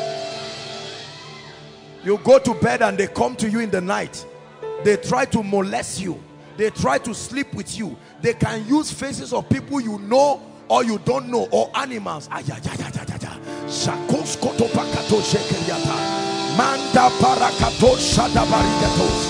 You go to bed and they come to you in the night. They try to molest you. They try to sleep with you. They can use faces of people you know or you don't know, or animals. Manda parakato shadabarigatos.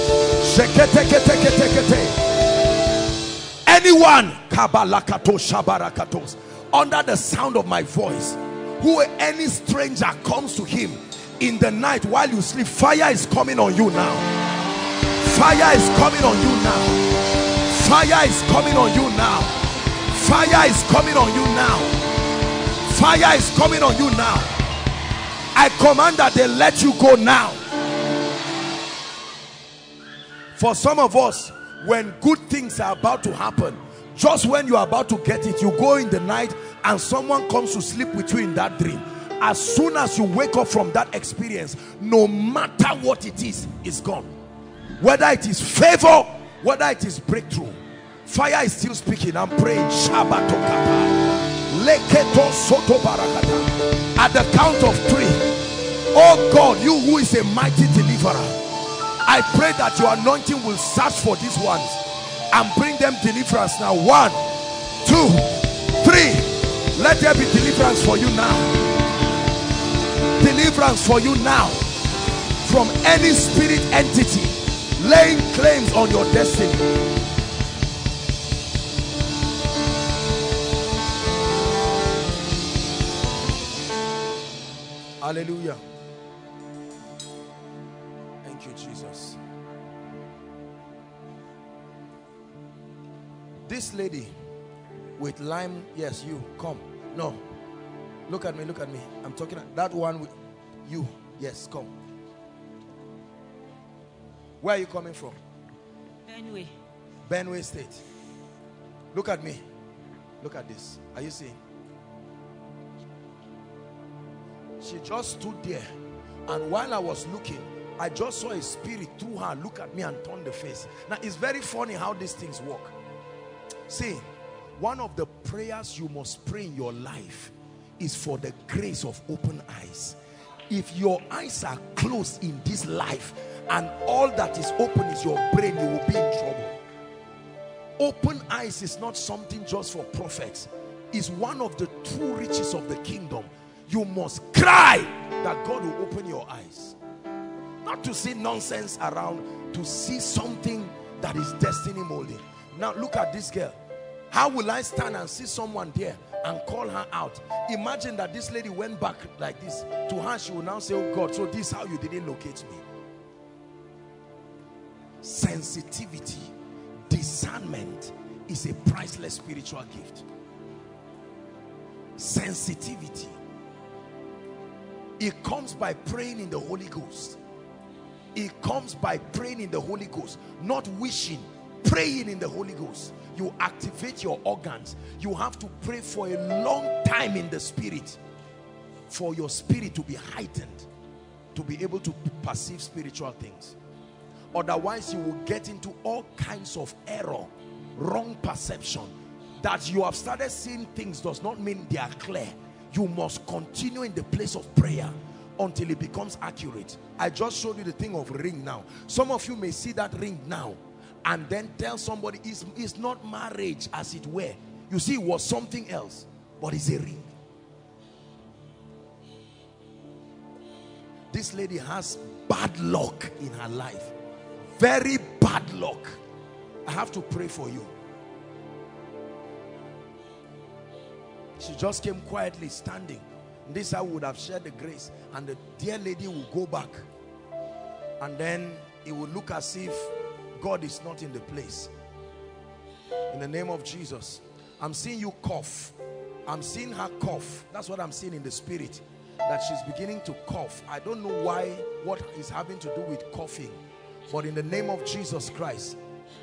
Anyone kabalakato shabarakatos under the sound of my voice, who any stranger comes to him in the night while you sleep, fire is coming on you now. Fire is coming on you now. Fire is coming on you now. Fire is coming on you now. Fire is coming on you now. I command that they let you go now. For some of us, when good things are about to happen, just when you are about to get it, you go in the night and someone comes to sleep with you in that dream. As soon as you wake up from that experience, no matter what it is, it's gone. Whether it is favor, whether it is breakthrough, fire is still speaking. I'm praying. At the count of three, oh God, you who is a mighty deliverer, I pray that your anointing will search for these ones and bring them deliverance now. One, two, three. Let there be deliverance for you now. Deliverance for you now from any spirit entity laying claims on your destiny. Hallelujah. Thank you, Jesus. This lady with lime, yes, you come. No, look at me, look at me. I'm talking that one with you. Yes, come. Where are you coming from? Benue. Benue State. Look at me. Look at this. Are you seeing? She just stood there, and while I was looking, I just saw a spirit through her look at me and turn the face. Now it's very funny how these things work. See, one of the prayers you must pray in your life is for the grace of open eyes. If your eyes are closed in this life and all that is open is your brain, you will be in trouble. Open eyes is not something just for prophets. It's one of the true riches of the kingdom. You must cry that God will open your eyes. Not to see nonsense around, to see something that is destiny molding. Now look at this girl. How will I stand and see someone there and call her out? Imagine that this lady went back like this. To her, she will now say, oh God, so this is how you didn't locate me. Sensitivity, discernment is a priceless spiritual gift. Sensitivity. It comes by praying in the Holy Ghost. It comes by praying in the Holy Ghost, not wishing, praying in the Holy Ghost. You activate your organs. You have to pray for a long time in the spirit for your spirit to be heightened, to be able to perceive spiritual things. Otherwise, you will get into all kinds of error, wrong perception. That you have started seeing things does not mean they are clear. You must continue in the place of prayer until it becomes accurate. I just showed you the thing of ring now. Some of you may see that ring now and then tell somebody it's, it's not marriage as it were. You see, it was something else, but it's a ring. This lady has bad luck in her life. Very bad luck. I have to pray for you. She just came quietly standing. This I would have shared the grace, and the dear lady will go back, and then it will look as if God is not in the place. In the name of Jesus, I'm seeing you cough. I'm seeing her cough. That's what I'm seeing in the spirit, that she's beginning to cough. I don't know why, what is having to do with coughing, but in the name of Jesus Christ.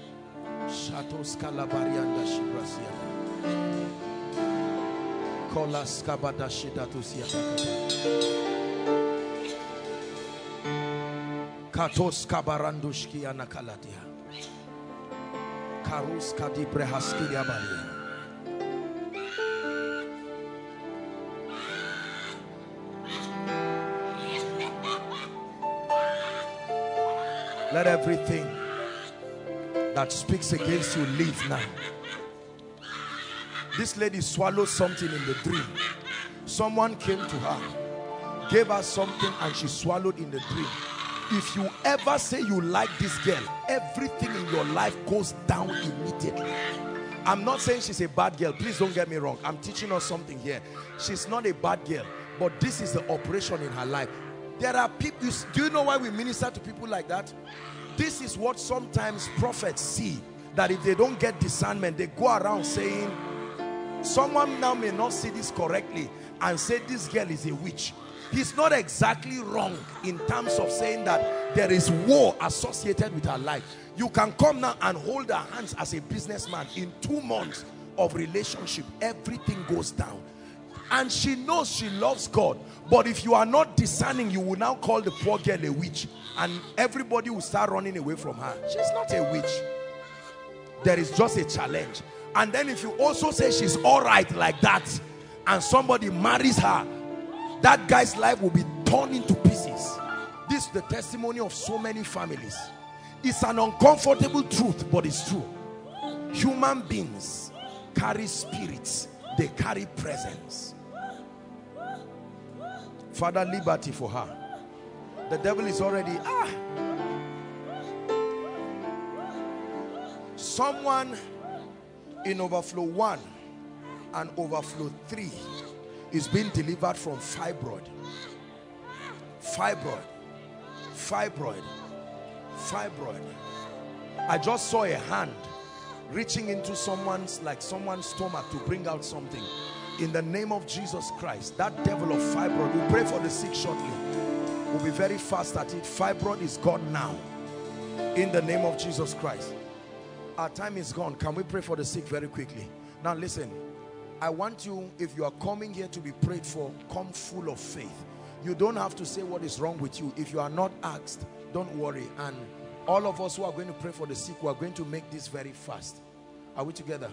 Katos kabarandushki anakaladia. Karus kadiprehaski diabalia. Let everything that speaks against you leave now. This lady swallowed something in the dream. Someone came to her, gave her something, and she swallowed in the dream. If you ever say you like this girl, everything in your life goes down immediately. I'm not saying she's a bad girl. Please don't get me wrong. I'm teaching us something here. She's not a bad girl, but this is the operation in her life. There are people, do you know why we minister to people like that? This is what sometimes prophets see, that if they don't get discernment, they go around saying, someone now may not see this correctly and say this girl is a witch. He's not exactly wrong in terms of saying that there is war associated with her life. You can come now and hold her hands as a businessman. In two months of relationship, everything goes down. And she knows she loves God. But if you are not discerning, you will now call the poor girl a witch. And everybody will start running away from her. She's not a witch. There is just a challenge. And then if you also say she's all right like that, and somebody marries her, that guy's life will be torn into pieces. This is the testimony of so many families. It's an uncomfortable truth, but it's true. Human beings carry spirits. They carry presence. Father, liberty for her. The devil is already, ah. Someone in overflow one and overflow three is being delivered from fibroid. Fibroid. Fibroid. Fibroid. I just saw a hand reaching into someone's, like someone's stomach to bring out something. In the name of Jesus Christ, that devil of fibroid, we'll pray for the sick shortly. We'll be very fast at it. Fibroid is gone now. In the name of Jesus Christ. Our time is gone. Can we pray for the sick very quickly? Now listen. I want you, if you are coming here to be prayed for, come full of faith. You don't have to say what is wrong with you. If you are not asked, don't worry. And all of us who are going to pray for the sick, we are going to make this very fast. Are we together?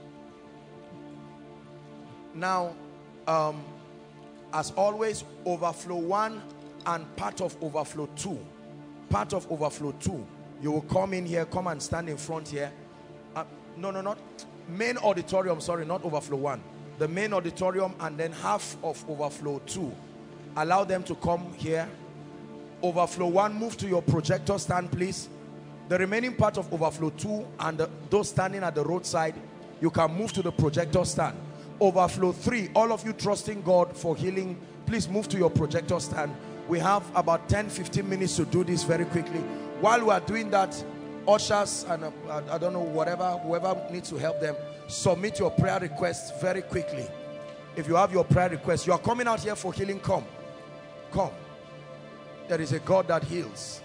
Now, um, as always, overflow one and part of overflow two. Part of overflow two. You will come in here, come and stand in front here. Uh, no, no, not main auditorium, sorry, not overflow one. The main auditorium and then half of overflow two. Allow them to come here. Overflow one, move to your projector stand, please. The remaining part of overflow two and the, those standing at the roadside, you can move to the projector stand. Overflow three, all of you trusting God for healing, please move to your projector stand. We have about ten fifteen minutes to do this very quickly. While we are doing that, ushers and uh, I don't know, whatever, whoever needs to help them, submit your prayer requests very quickly. If you have your prayer requests, you are coming out here for healing, come. Come. There is a God that heals.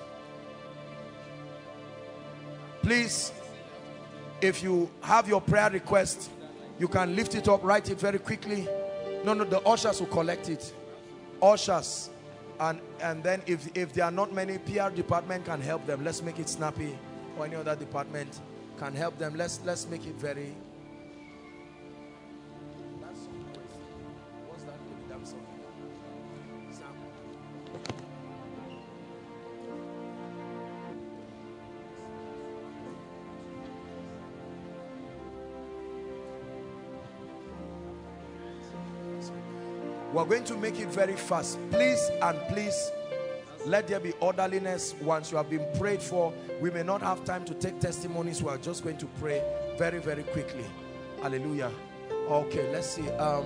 Please, if you have your prayer request, you can lift it up, write it very quickly. No, no, the ushers will collect it. Ushers. And, and then if, if there are not many, P R department can help them. Let's make it snappy. Or any other department can help them. Let's, let's make it very... What's that? We're going to make it very fast. Please and please, let there be orderliness. Once you have been prayed for, we may not have time to take testimonies. We are just going to pray very, very quickly. Hallelujah. Okay, let's see. Um,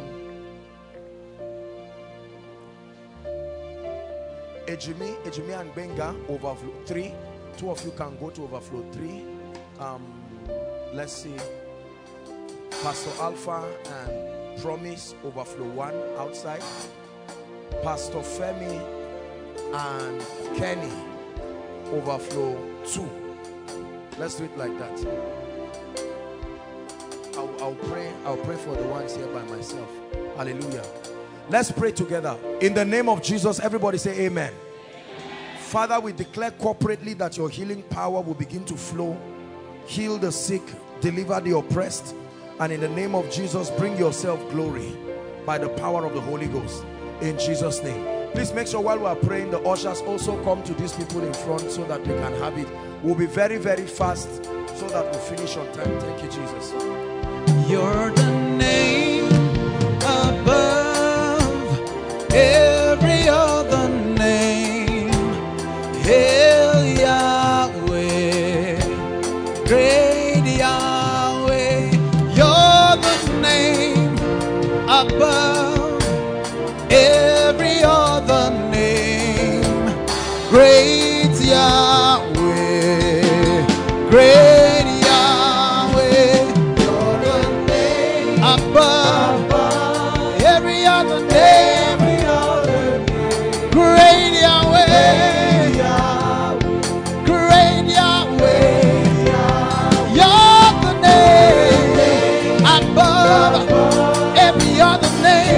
Ejimi, Ejimi and Benga, overflow three. Two of you can go to overflow three. Um, let's see. Pastor Alpha and Promise, overflow one outside. Pastor Femi and Kenny, overflow two. Let's do it like that. I'll, I'll pray. I'll pray for the ones here by myself. Hallelujah. Let's pray together. In the name of Jesus, everybody say amen. Amen. Father, we declare corporately that your healing power will begin to flow. Heal the sick, deliver the oppressed. And in the name of Jesus, bring yourself glory by the power of the Holy Ghost. In Jesus' name. Please make sure while we are praying, the ushers also come to these people in front so that they can have it. We'll be very, very fast so that we'll finish on time. Thank you, Jesus. You're the name above every other name. Hail Yahweh, great Yahweh. You're the name above every other name. Great Yahweh, great Yahweh. You're the name above every other name. Great Yahweh, great Yahweh. You're the name above every other name.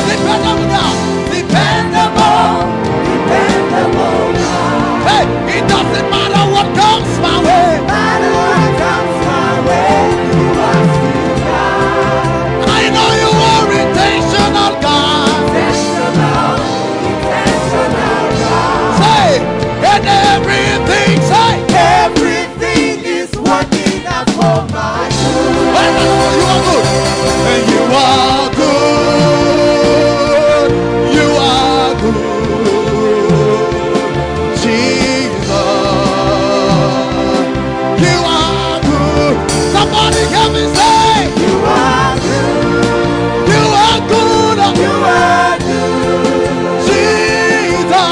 dependable God. Dependable, dependable God. Hey, it doesn't matter what comes my way. No matter what comes my way, you are still God. I know you are intentional God. Intentional, intentional God. Say, and everything, say, everything is working out for my good. Well, you are good. And you are good. You are good. Jesus. You are good. Somebody help me say, you are good. You are good. You are good. Jesus.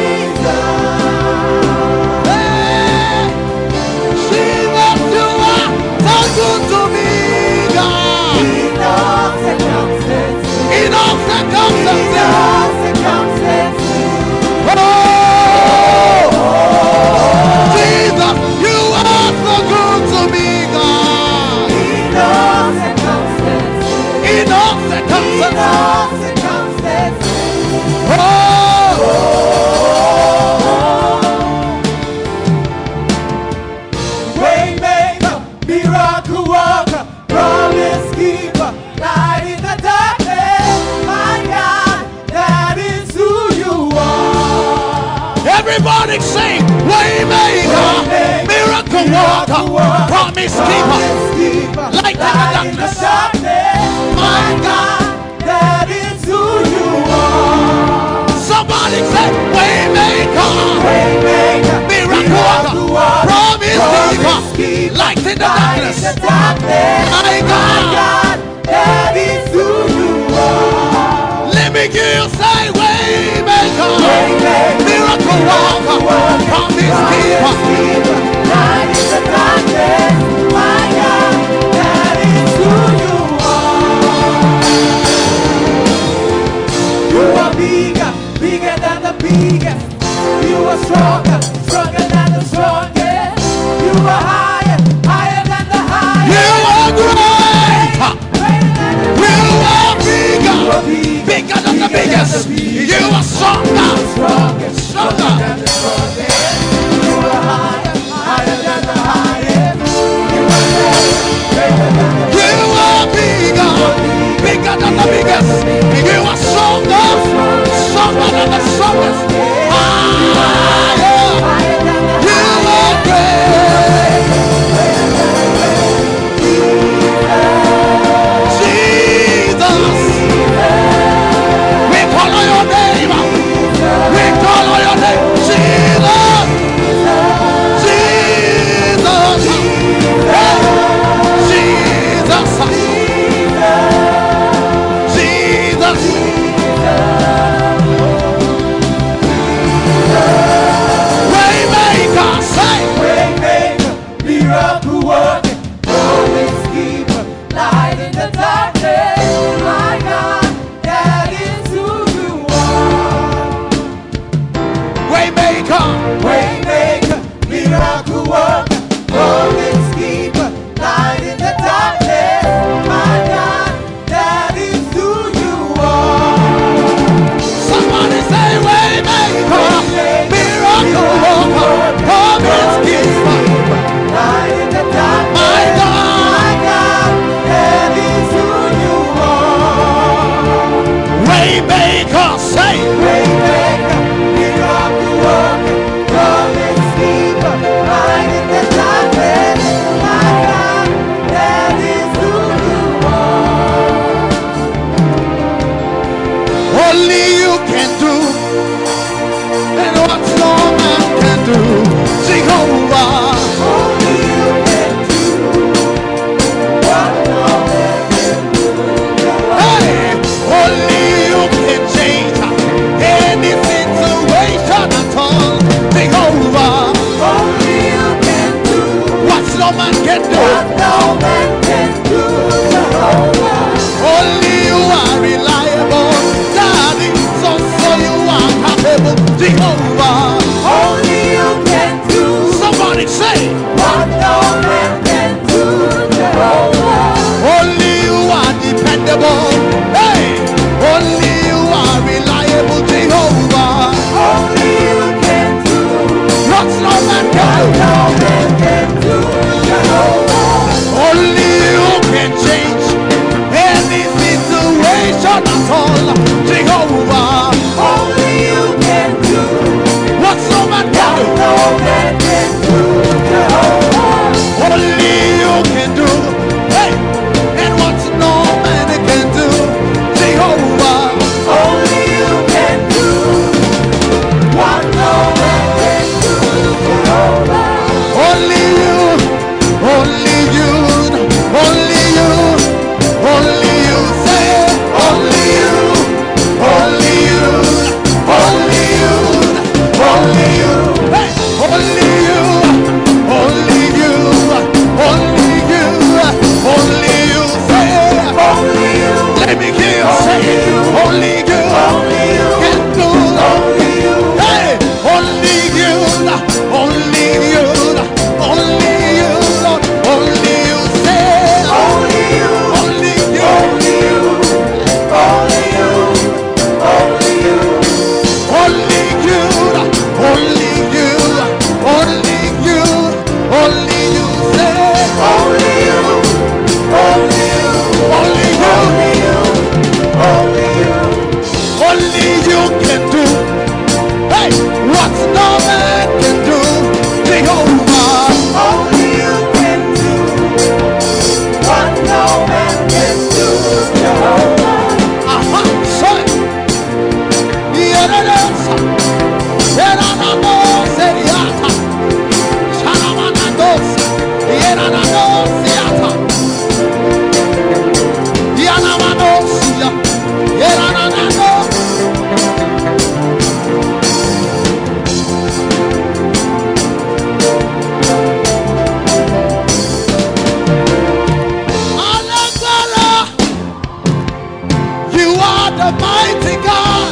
Hey, Jesus, you are so good to me, God. In all circumstances. In all circumstances. Oh, Jesus, you are so good to me, God. In all circumstances. In all circumstances. Oh, Waymaker, miracle worker, promise keeper, light in the darkness. My God, that is who you are. Everybody sing, Waymaker, miracle worker, promise keeper, light in the darkness. My God, that is who you are. Somebody say, Waymaker, Waymaker, miracle worker, promise keeper, light in the darkness. My God, that is who you are. Let me hear you say, Waymaker, miracle worker, promise keeper, light in the darkness. My God, that is who you are. You are bigger, bigger than the biggest. You are stronger, stronger than the strongest. You are higher, higher than the highest. You are great. You are bigger, bigger than the biggest. You are stronger, stronger, stronger than the strongest. You are higher, higher than the highest. You are bigger, bigger than the biggest. You are stronger, stronger than the strongest. Higher, you are great. Jesus, we call on your name. We call on your name. Jesus, Jesus, hey. Jesus, Jesus, Waymaker, say, Waymaker, miracle working, promise keeper, light in the darkness. My God, that is who you are. Waymaker, Waymaker, miracle worker, promise keeper, light in the darkness. My God, that is who you are. Somebody say, Waymaker, miracle worker, promise keeper, light in the darkness. My God, my God, that is who you are. Waymaker, say, Waymaker, miracle worker, promise keeper, light in the darkness. My God, that is who you are. Only you can do, and what no man can do. Jehovah, only you can do what no man can do. Hey, only you can change all. Jehovah, only you can do what no man can do. No man can do, Jehovah. Only you can do. Hey, and what no man can do, Jehovah. Only you can do what no man can do, Jehovah. Only you, only you, only you, only you. Say only you, only you, only you, only you. Hey, only you, only you, only you, only you. Say only you. Let me hear you say only you, only you can do. Only you. Hey, only you, only you, only you, only you. Say only you, only you, only you, only you, only you, only you, only you, only you, only you. Say only you, only you, only you, only you, only you can do. Hey, what no man can do, Jehovah. Only you can do what no man can do, Jehovah. Aha, say, Yerenes, Yerananos, Eriata, Shanamanados, Yerananos, Yata, Yanamanos, Yerananos. Alagbara, you are the mighty God.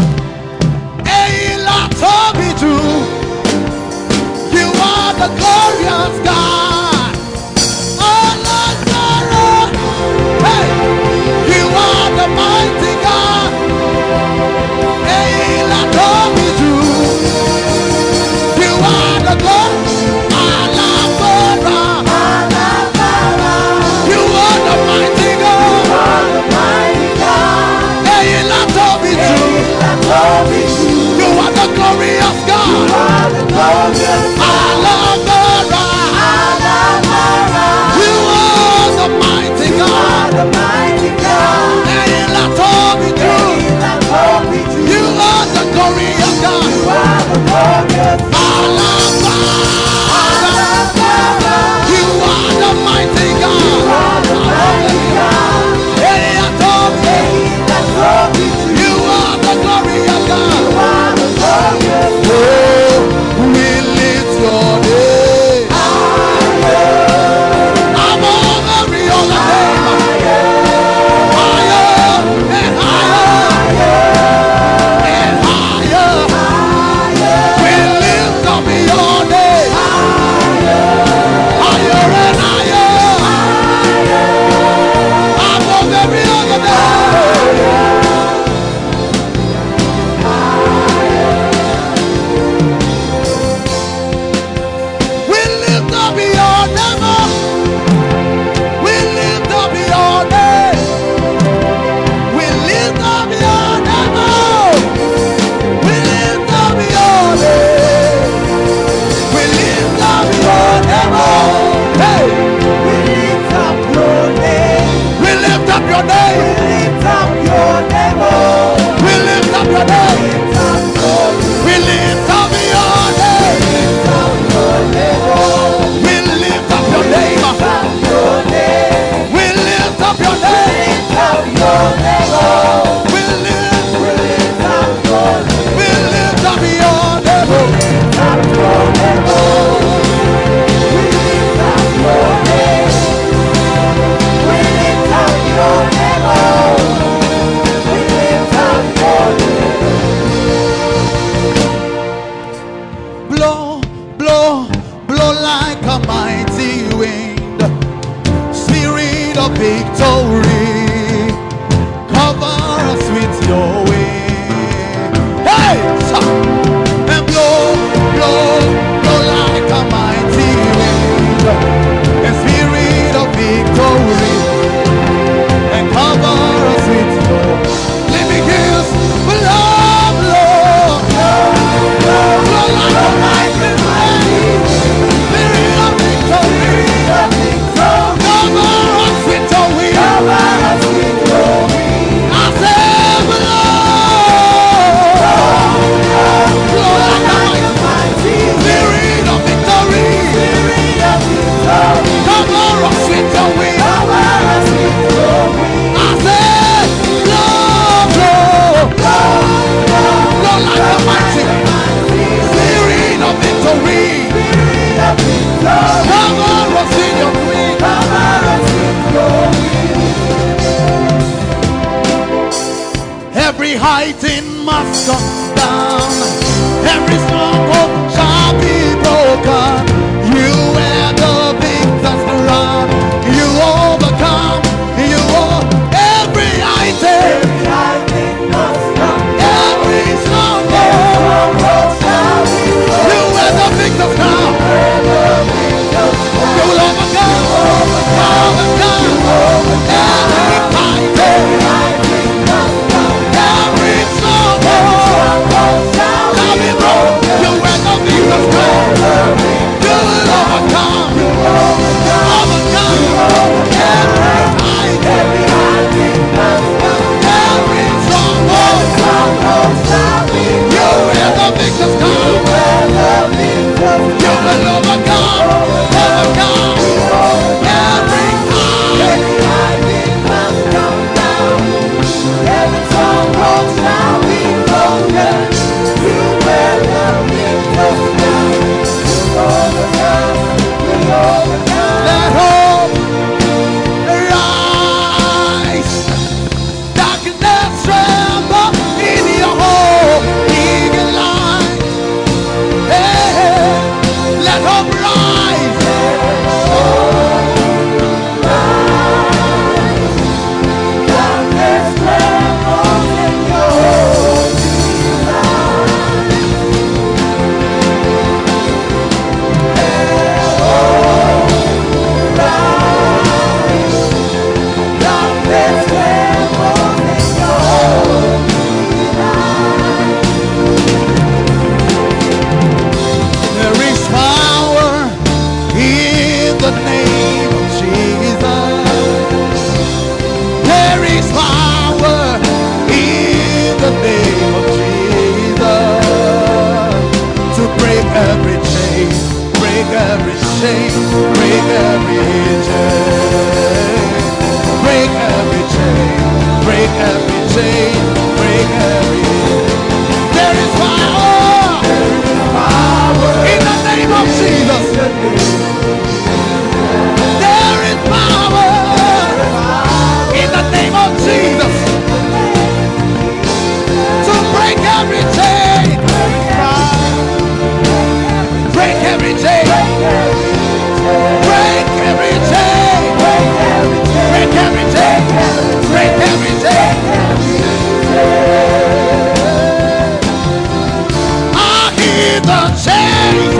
Eila Tobiju, you are the glorious God. Alagbara, hey, you are the mighty God. Eila Tobiju, you are the God. Alagbara, you are the mighty God. Eila Tobiju, you are the glorious God. Alagbara, you are the mighty God. Eila Tobiju, you are the glorious God. Alagbara, you are the mighty God. Eila Tobiju, you are the glorious God. Oh, we lift your name above every other name. Higher and higher and higher. We lift up your name higher and higher above every other name. We lift up your name. We lift up your name. We lift up your name. We lift up your name. We lift up your name. Hey, we lift up your name. We lift up your name. We lift up your name. We lift up your name. We lift up your name. We lift up your name. We lift, we lift up your name. We lift up your name. We lift up your name. We lift up your name. We lift up your name. We lift up your name. Blow, blow, blow like a mighty wind. Spirit of victory, cover us with your wing. Hey, son. And blow, blow, blow like a mighty wind. And spirit of victory, and cover us with your Every heighting must come down. Every stronghold shall be broken. You wear the victor's crown. You overcome. You are every heighting. Every heighting must come down. Every stronghold shall be broken. You wear the victor's crown. You will overcome. Overcome. Every heighting. Every stronghold shall be broken. You wear the victor's crown. You will overcome. Overcome. Every heighting. Every stronghold shall be broken. You wear the victor's crown. You will overcome. Overcome. Every heighting must come down. Every stronghold shall be broken. You wear the victor's crown. You overcome. You overcome. Let hope rise. Darkness tremble in your hope. Eagle light. Hey, hey. Let hope rise. Darkness trembles in your hope. Darkness trembles in your hope. There is power in the name of Jesus. There is power in the name of Jesus to break every chain, break every chain, break every chain, break every chain, break every chain, break every. There is power, there is power in the name of Jesus. There is power in the name of Jesus to break every chain, break every chain, break every chain, break every chain, break every chain. I hear the chains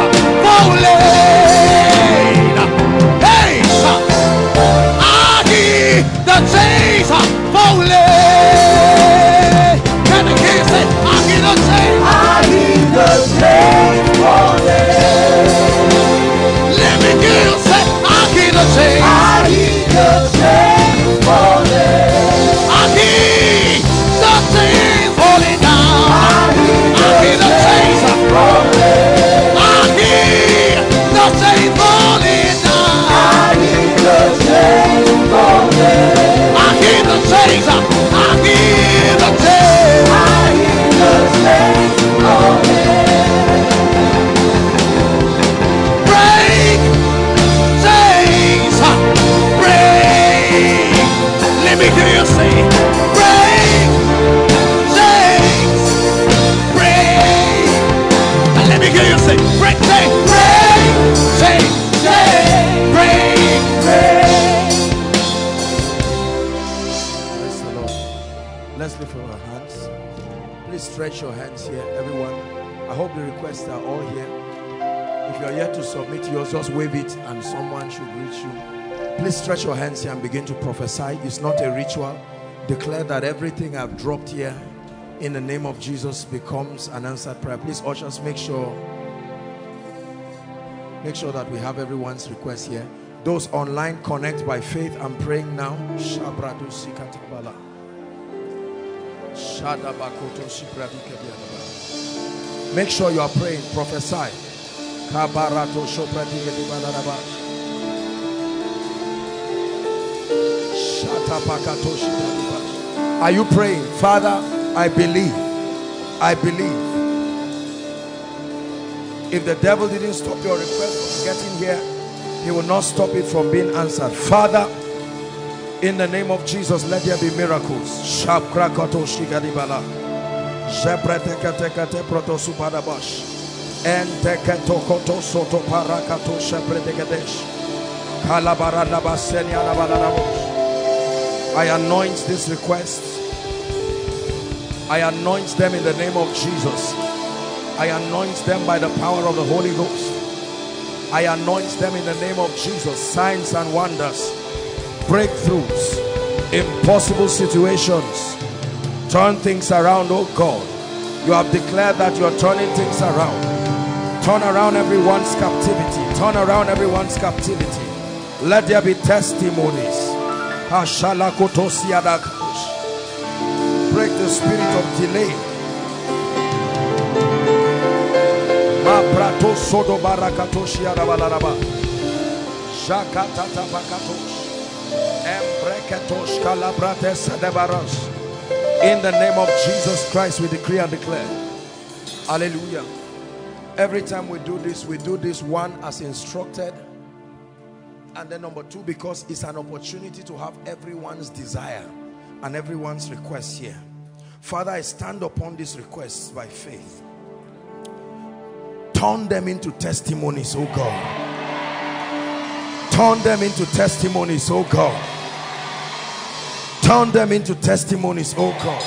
falling. Hey, I hear the chains falling. Can the king say, I hear the chains? I hear the chains falling. Let me hear you say, I hear the chains. I hear the chains falling. I hear the chains falling down. I hear the chains falling. I hear the chains falling down. I hear the chains falling. I hear the chains. I hear the chains. I hear the chains falling. Break chains, break. Let me hear you say, break chains, break. And let me hear you say, break chains, break chains, chains, break, break. Praise the Lord. Let's lift our hands. Please stretch your hands here, everyone. I hope the requests are all here. If you are yet to submit yours, just wave it and someone should reach you. Please stretch your hands here and begin to prophesy. It's not a ritual. Declare that everything I've dropped here in the name of Jesus becomes an answered prayer. Please, ushers, make sure make sure that we have everyone's request here. Those online, connect by faith. I'm praying now. Make sure you are praying. Prophesy. Are you praying? Father, I believe. I believe. If the devil didn't stop your request from getting here, he will not stop it from being answered. Father, in the name of Jesus, let there be miracles. Shepretekete protosupadabash. Enteketokoto soto parakato shepretekedesh. Kalabaradabasenia labaladabosh. I anoint this request. I anoint them in the name of Jesus. I anoint them by the power of the Holy Ghost. I anoint them in the name of Jesus. Signs and wonders, breakthroughs, impossible situations. Turn things around, oh God. You have declared that you are turning things around. Turn around everyone's captivity. Turn around everyone's captivity. Let there be testimonies. Break the spirit of delay. In the name of Jesus Christ, we decree and declare. Hallelujah. Every time we do this, we do this, one, as instructed, and then number two, because it's an opportunity to have everyone's desire and everyone's request here. Father, I stand upon these requests by faith. Turn them into testimonies, oh God. Turn them into testimonies, oh God. Turn them into testimonies, oh God.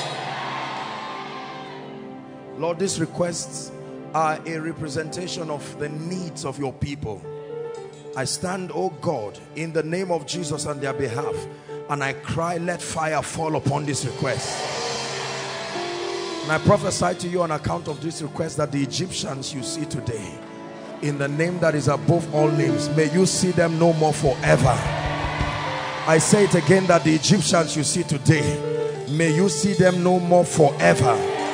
Lord, these requests are a representation of the needs of your people. I stand, oh God, in the name of Jesus on their behalf, and I cry, let fire fall upon this request. And I prophesy to you on account of this request that the Egyptians you see today, in the name that is above all names, may you see them no more forever. I say it again, that the Egyptians you see today, may you see them no more forever.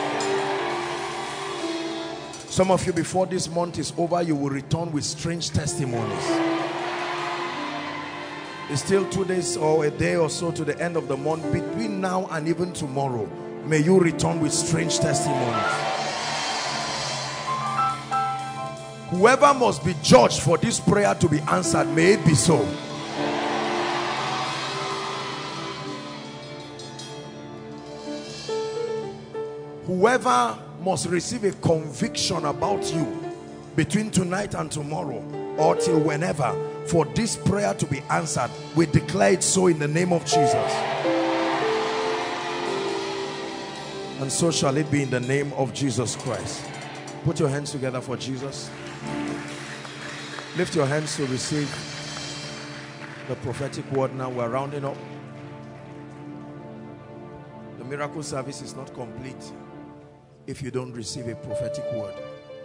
Some of you, before this month is over, you will return with strange testimonies. It's still two days or a day or so to the end of the month. Between now and even tomorrow, may you return with strange testimonies. Whoever must be judged for this prayer to be answered, may it be so. Whoever must receive a conviction about you between tonight and tomorrow, or till whenever, for this prayer to be answered, we declare it so in the name of Jesus. And so shall it be in the name of Jesus Christ. Put your hands together for Jesus. Lift your hands to receive the prophetic word. Now we're rounding up. The miracle service is not complete if you don't receive a prophetic word.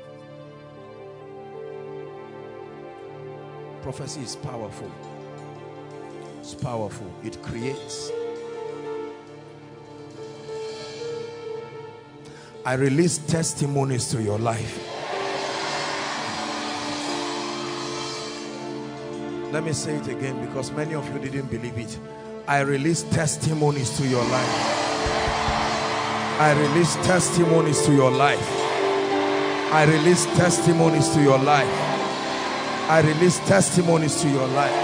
Prophecy is powerful. It's powerful. It creates. I release testimonies to your life. Let me say it again, because many of you didn't believe it. I release testimonies to your life. I release testimonies to your life. I release testimonies to your life. I release testimonies to your life.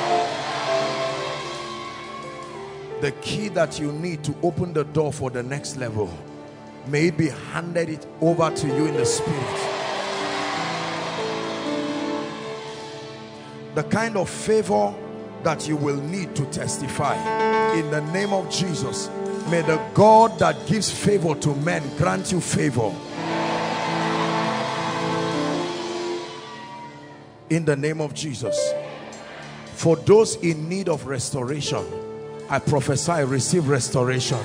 The key that you need to open the door for the next level, may it be handed it over to you in the spirit. The kind of favor that you will need to testify, in the name of Jesus, may the God that gives favor to men grant you favor. In the name of Jesus. For those in need of restoration, I prophesy, receive restoration.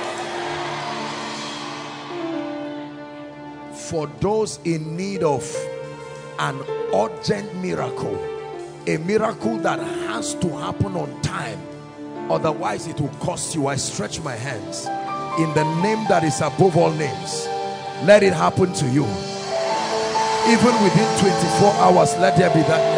For those in need of an urgent miracle, a miracle that has to happen on time, otherwise it will cost you, I stretch my hands in the name that is above all names. Let it happen to you. Even within twenty-four hours, let there be that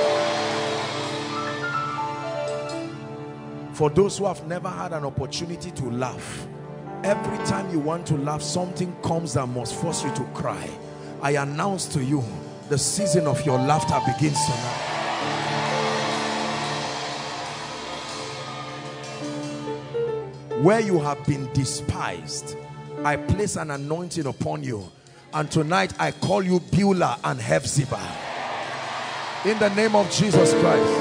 miracle. For those who have never had an opportunity to laugh, every time you want to laugh, something comes that must force you to cry. I announce to you, the season of your laughter begins tonight. Where you have been despised, I place an anointing upon you. And tonight I call you Beulah and Hephzibah. In the name of Jesus Christ.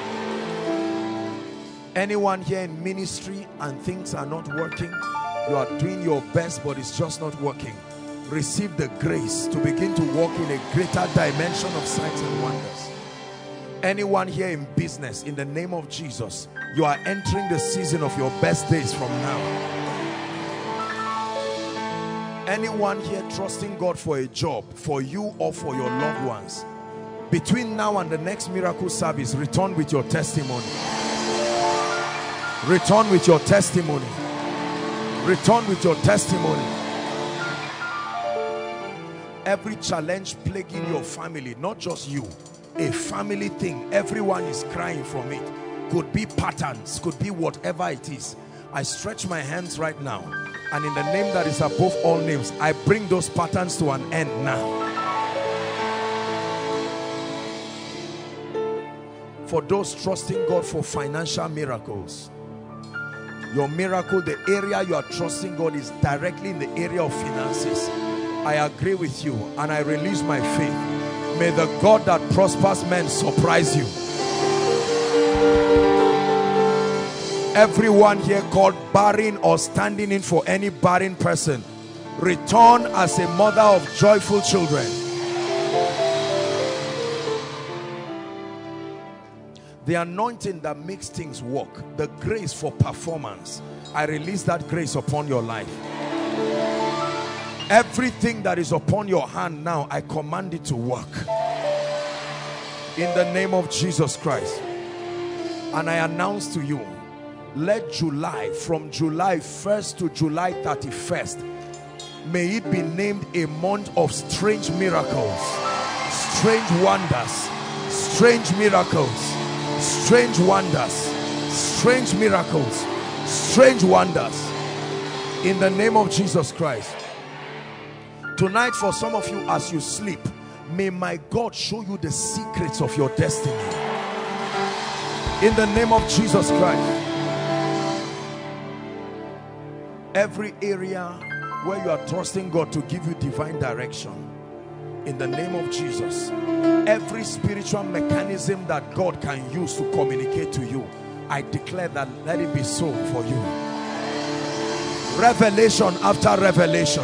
Anyone here in ministry and things are not working, you are doing your best but it's just not working, receive the grace to begin to walk in a greater dimension of signs and wonders. Anyone here in business, in the name of Jesus, you are entering the season of your best days from now. Anyone here trusting God for a job, for you or for your loved ones, between now and the next miracle service, return with your testimony. Return with your testimony. Return with your testimony. Every challenge plaguing your family, not just you, a family thing, everyone is crying from it. Could be patterns, could be whatever it is. I stretch my hands right now, and in the name that is above all names, I bring those patterns to an end now. For those trusting God for financial miracles, your miracle, the area you are trusting God is directly in the area of finances. I agree with you and I release my faith. May the God that prospers men surprise you. Everyone here called barren or standing in for any barren person, return as a mother of joyful children. The anointing that makes things work, the grace for performance, I release that grace upon your life. Everything that is upon your hand now, I command it to work. In the name of Jesus Christ. And I announce to you, let July, from July first to July thirty-first, may it be named a month of strange miracles, strange wonders, strange miracles, strange wonders, strange miracles, strange wonders, in the name of Jesus Christ. Tonight, for some of you, as you sleep, may my God show you the secrets of your destiny, in the name of Jesus Christ. Every area where you are trusting God to give you divine direction, in the name of Jesus. Every spiritual mechanism that God can use to communicate to you, I declare that let it be so for you. Revelation after revelation.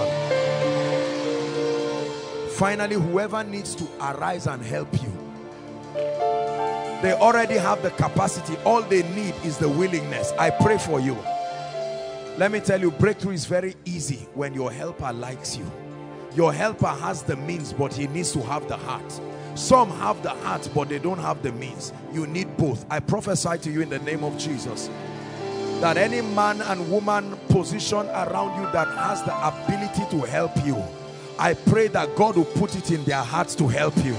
Finally, whoever needs to arise and help you, they already have the capacity. All they need is the willingness. I pray for you. Let me tell you, breakthrough is very easy when your helper likes you. Your helper has the means, but he needs to have the heart. Some have the heart, but they don't have the means. You need both. I prophesy to you in the name of Jesus that any man and woman positioned around you that has the ability to help you, I pray that God will put it in their hearts to help you.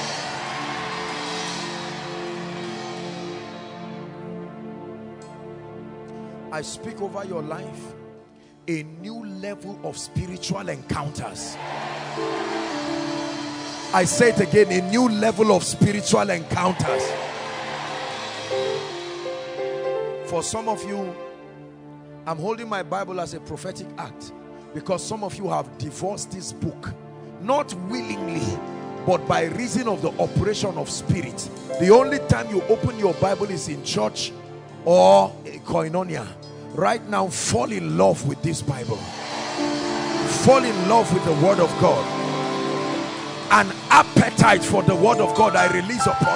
I speak over your life a new level of spiritual encounters. I say it again, a new level of spiritual encounters. For some of you, I'm holding my Bible as a prophetic act because some of you have divorced this book, not willingly, but by reason of the operation of spirit. The only time you open your Bible is in church or koinonia. Right now, fall in love with this Bible. Fall in love with the Word of God. An appetite for the Word of God I release upon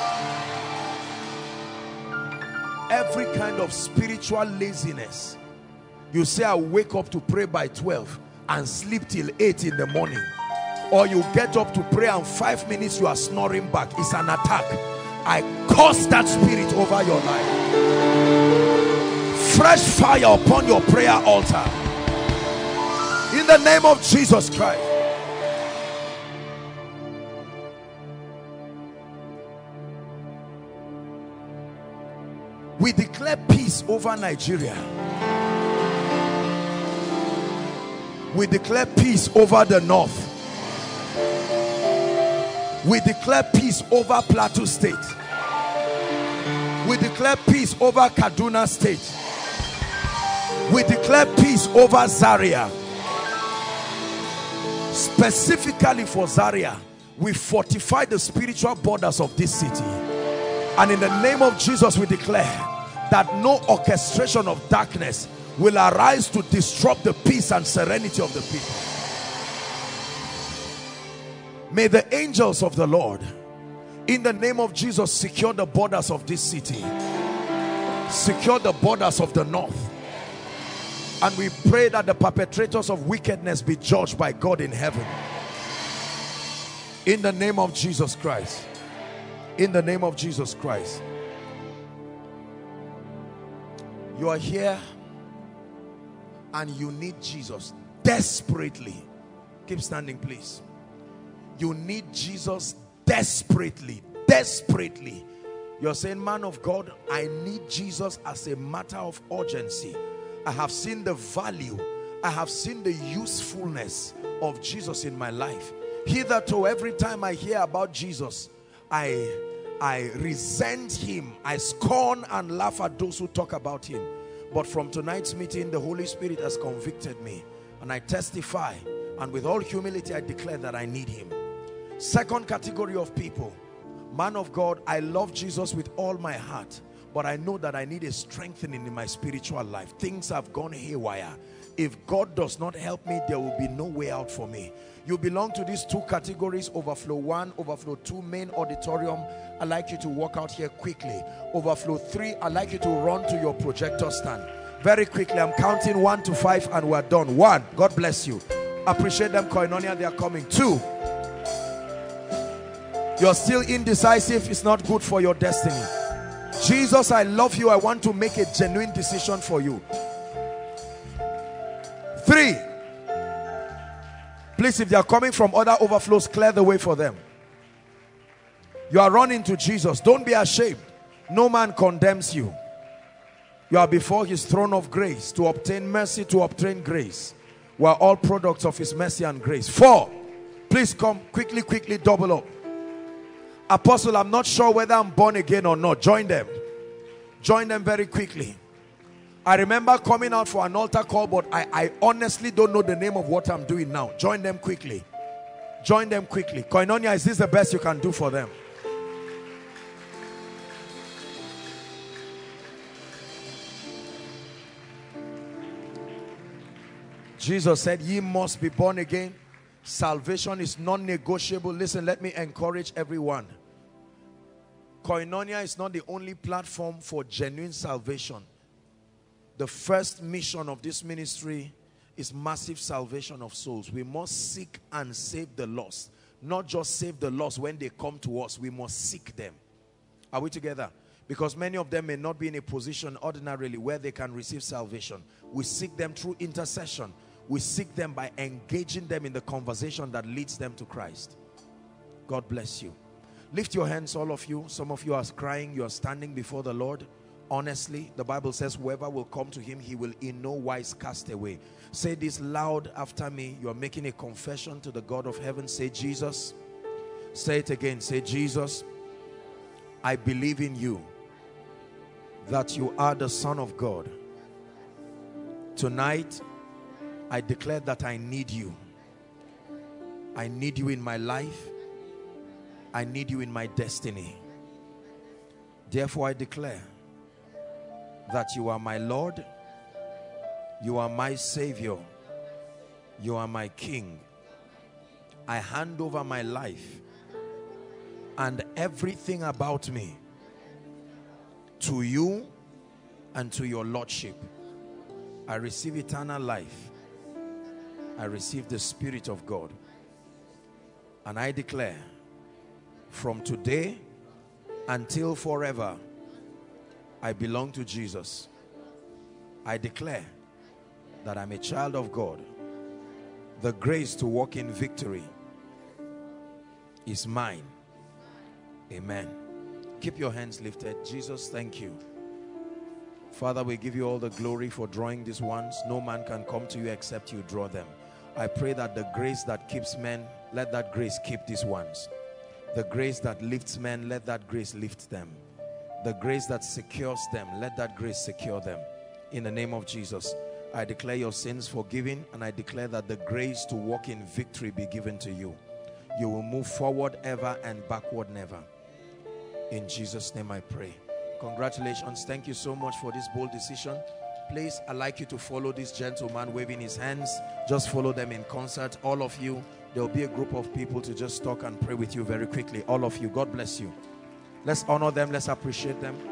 you. Every kind of spiritual laziness. You say, I wake up to pray by twelve and sleep till eight in the morning. Or you get up to pray and five minutes you are snoring back. It's an attack. I curse that spirit over your life. Fresh fire upon your prayer altar. In the name of Jesus Christ. We declare peace over Nigeria. We declare peace over the north. We declare peace over Plateau State. We declare peace over Kaduna State. We declare peace over Zaria. Specifically for Zaria, we fortify the spiritual borders of this city. And in the name of Jesus, we declare that no orchestration of darkness will arise to disrupt the peace and serenity of the people. May the angels of the Lord, in the name of Jesus, secure the borders of this city. Secure the borders of the north. And we pray that the perpetrators of wickedness be judged by God in heaven. In the name of Jesus Christ. In the name of Jesus Christ. You are here and you need Jesus desperately. Keep standing, please. You need Jesus desperately. Desperately. You're saying, man of God, I need Jesus as a matter of urgency. I have seen the value, I have seen the usefulness of Jesus in my life. Hitherto, every time I hear about Jesus, I, I resent him. I scorn and laugh at those who talk about him. But from tonight's meeting, the Holy Spirit has convicted me. And I testify, and with all humility, I declare that I need him. Second category of people, man of God, I love Jesus with all my heart, but I know that I need a strengthening in my spiritual life. Things have gone haywire. If God does not help me, there will be no way out for me. You belong to these two categories, overflow one, overflow two, main auditorium. I'd like you to walk out here quickly. Overflow three, I'd like you to run to your projector stand. Very quickly, I'm counting one to five and we're done. One, God bless you. Appreciate them, Koinonia, they are coming. Two, you're still indecisive, it's not good for your destiny. Jesus, I love you. I want to make a genuine decision for you. Three. Please, if they are coming from other overflows, clear the way for them. You are running to Jesus. Don't be ashamed. No man condemns you. You are before his throne of grace to obtain mercy, to obtain grace. We are all products of his mercy and grace. Four. Please come quickly, quickly, double up. Apostle, I'm not sure whether I'm born again or not. Join them. Join them very quickly. I remember coming out for an altar call, but I, I honestly don't know the name of what I'm doing now. Join them quickly. Join them quickly. Koinonia, is this the best you can do for them? Jesus said, ye must be born again. Salvation is non-negotiable. Listen, let me encourage everyone. Koinonia is not the only platform for genuine salvation. The first mission of this ministry is massive salvation of souls. We must seek and save the lost. Not just save the lost when they come to us. We must seek them. Are we together? Because many of them may not be in a position ordinarily where they can receive salvation. We seek them through intercession. We seek them by engaging them in the conversation that leads them to Christ. God bless you. Lift your hands, all of you. Some of you are crying. You are standing before the Lord. Honestly, the Bible says whoever will come to him, he will in no wise cast away. Say this loud after me. You are making a confession to the God of heaven. Say, Jesus. Say it again. Say, Jesus, I believe in you, that you are the Son of God. Tonight, I declare that I need you. I need you in my life. I need you in my destiny. Therefore, I declare that you are my Lord, you are my Savior, you are my King. I hand over my life and everything about me to you and to your Lordship. I receive eternal life. I receive the Spirit of God. And I declare, from today until forever, I belong to Jesus. I declare that I'm a child of God. The grace to walk in victory is mine. Amen. Keep your hands lifted. Jesus, thank you. Father, we give you all the glory for drawing these ones. No man can come to you except you draw them. I pray that the grace that keeps men, let that grace keep these ones. The grace that lifts men, let that grace lift them. The grace that secures them, let that grace secure them. In the name of Jesus. I declare your sins forgiven, and I declare that the grace to walk in victory be given to you. You will move forward ever and backward never. In Jesus' name I pray. Congratulations. Thank you so much for this bold decision. Please, I'd like you to follow this gentleman waving his hands. Just follow them in concert. All of you, there will be a group of people to just talk and pray with you very quickly. All of you, God bless you. Let's honor them. Let's appreciate them.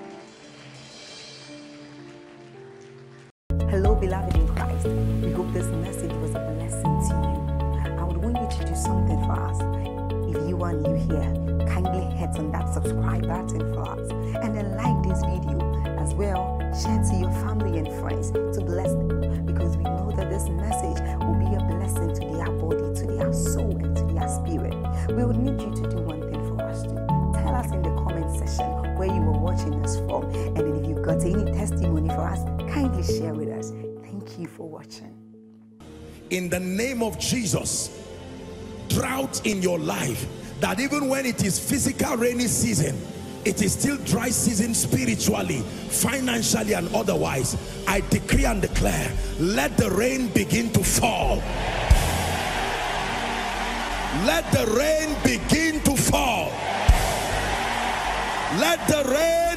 Hello, beloved in Christ. We hope this message was a blessing to you. I would want you to do something for us. If you are new here, kindly hit on that subscribe button for us, and then like this video as well. Share to your family and friends to bless them, because we know that this message will be a blessing to their body, to their soul, and to their spirit. We would need you to do one thing for us too. Tell us in the comment section where you were watching us from, and then if you've got any testimony for us, kindly share with us. Thank you for watching. In the name of Jesus, drought in your life, that even when it is physical rainy season, it is still dry season spiritually, financially, and otherwise. I decree and declare, let the rain begin to fall. Let the rain begin to fall. Let the rain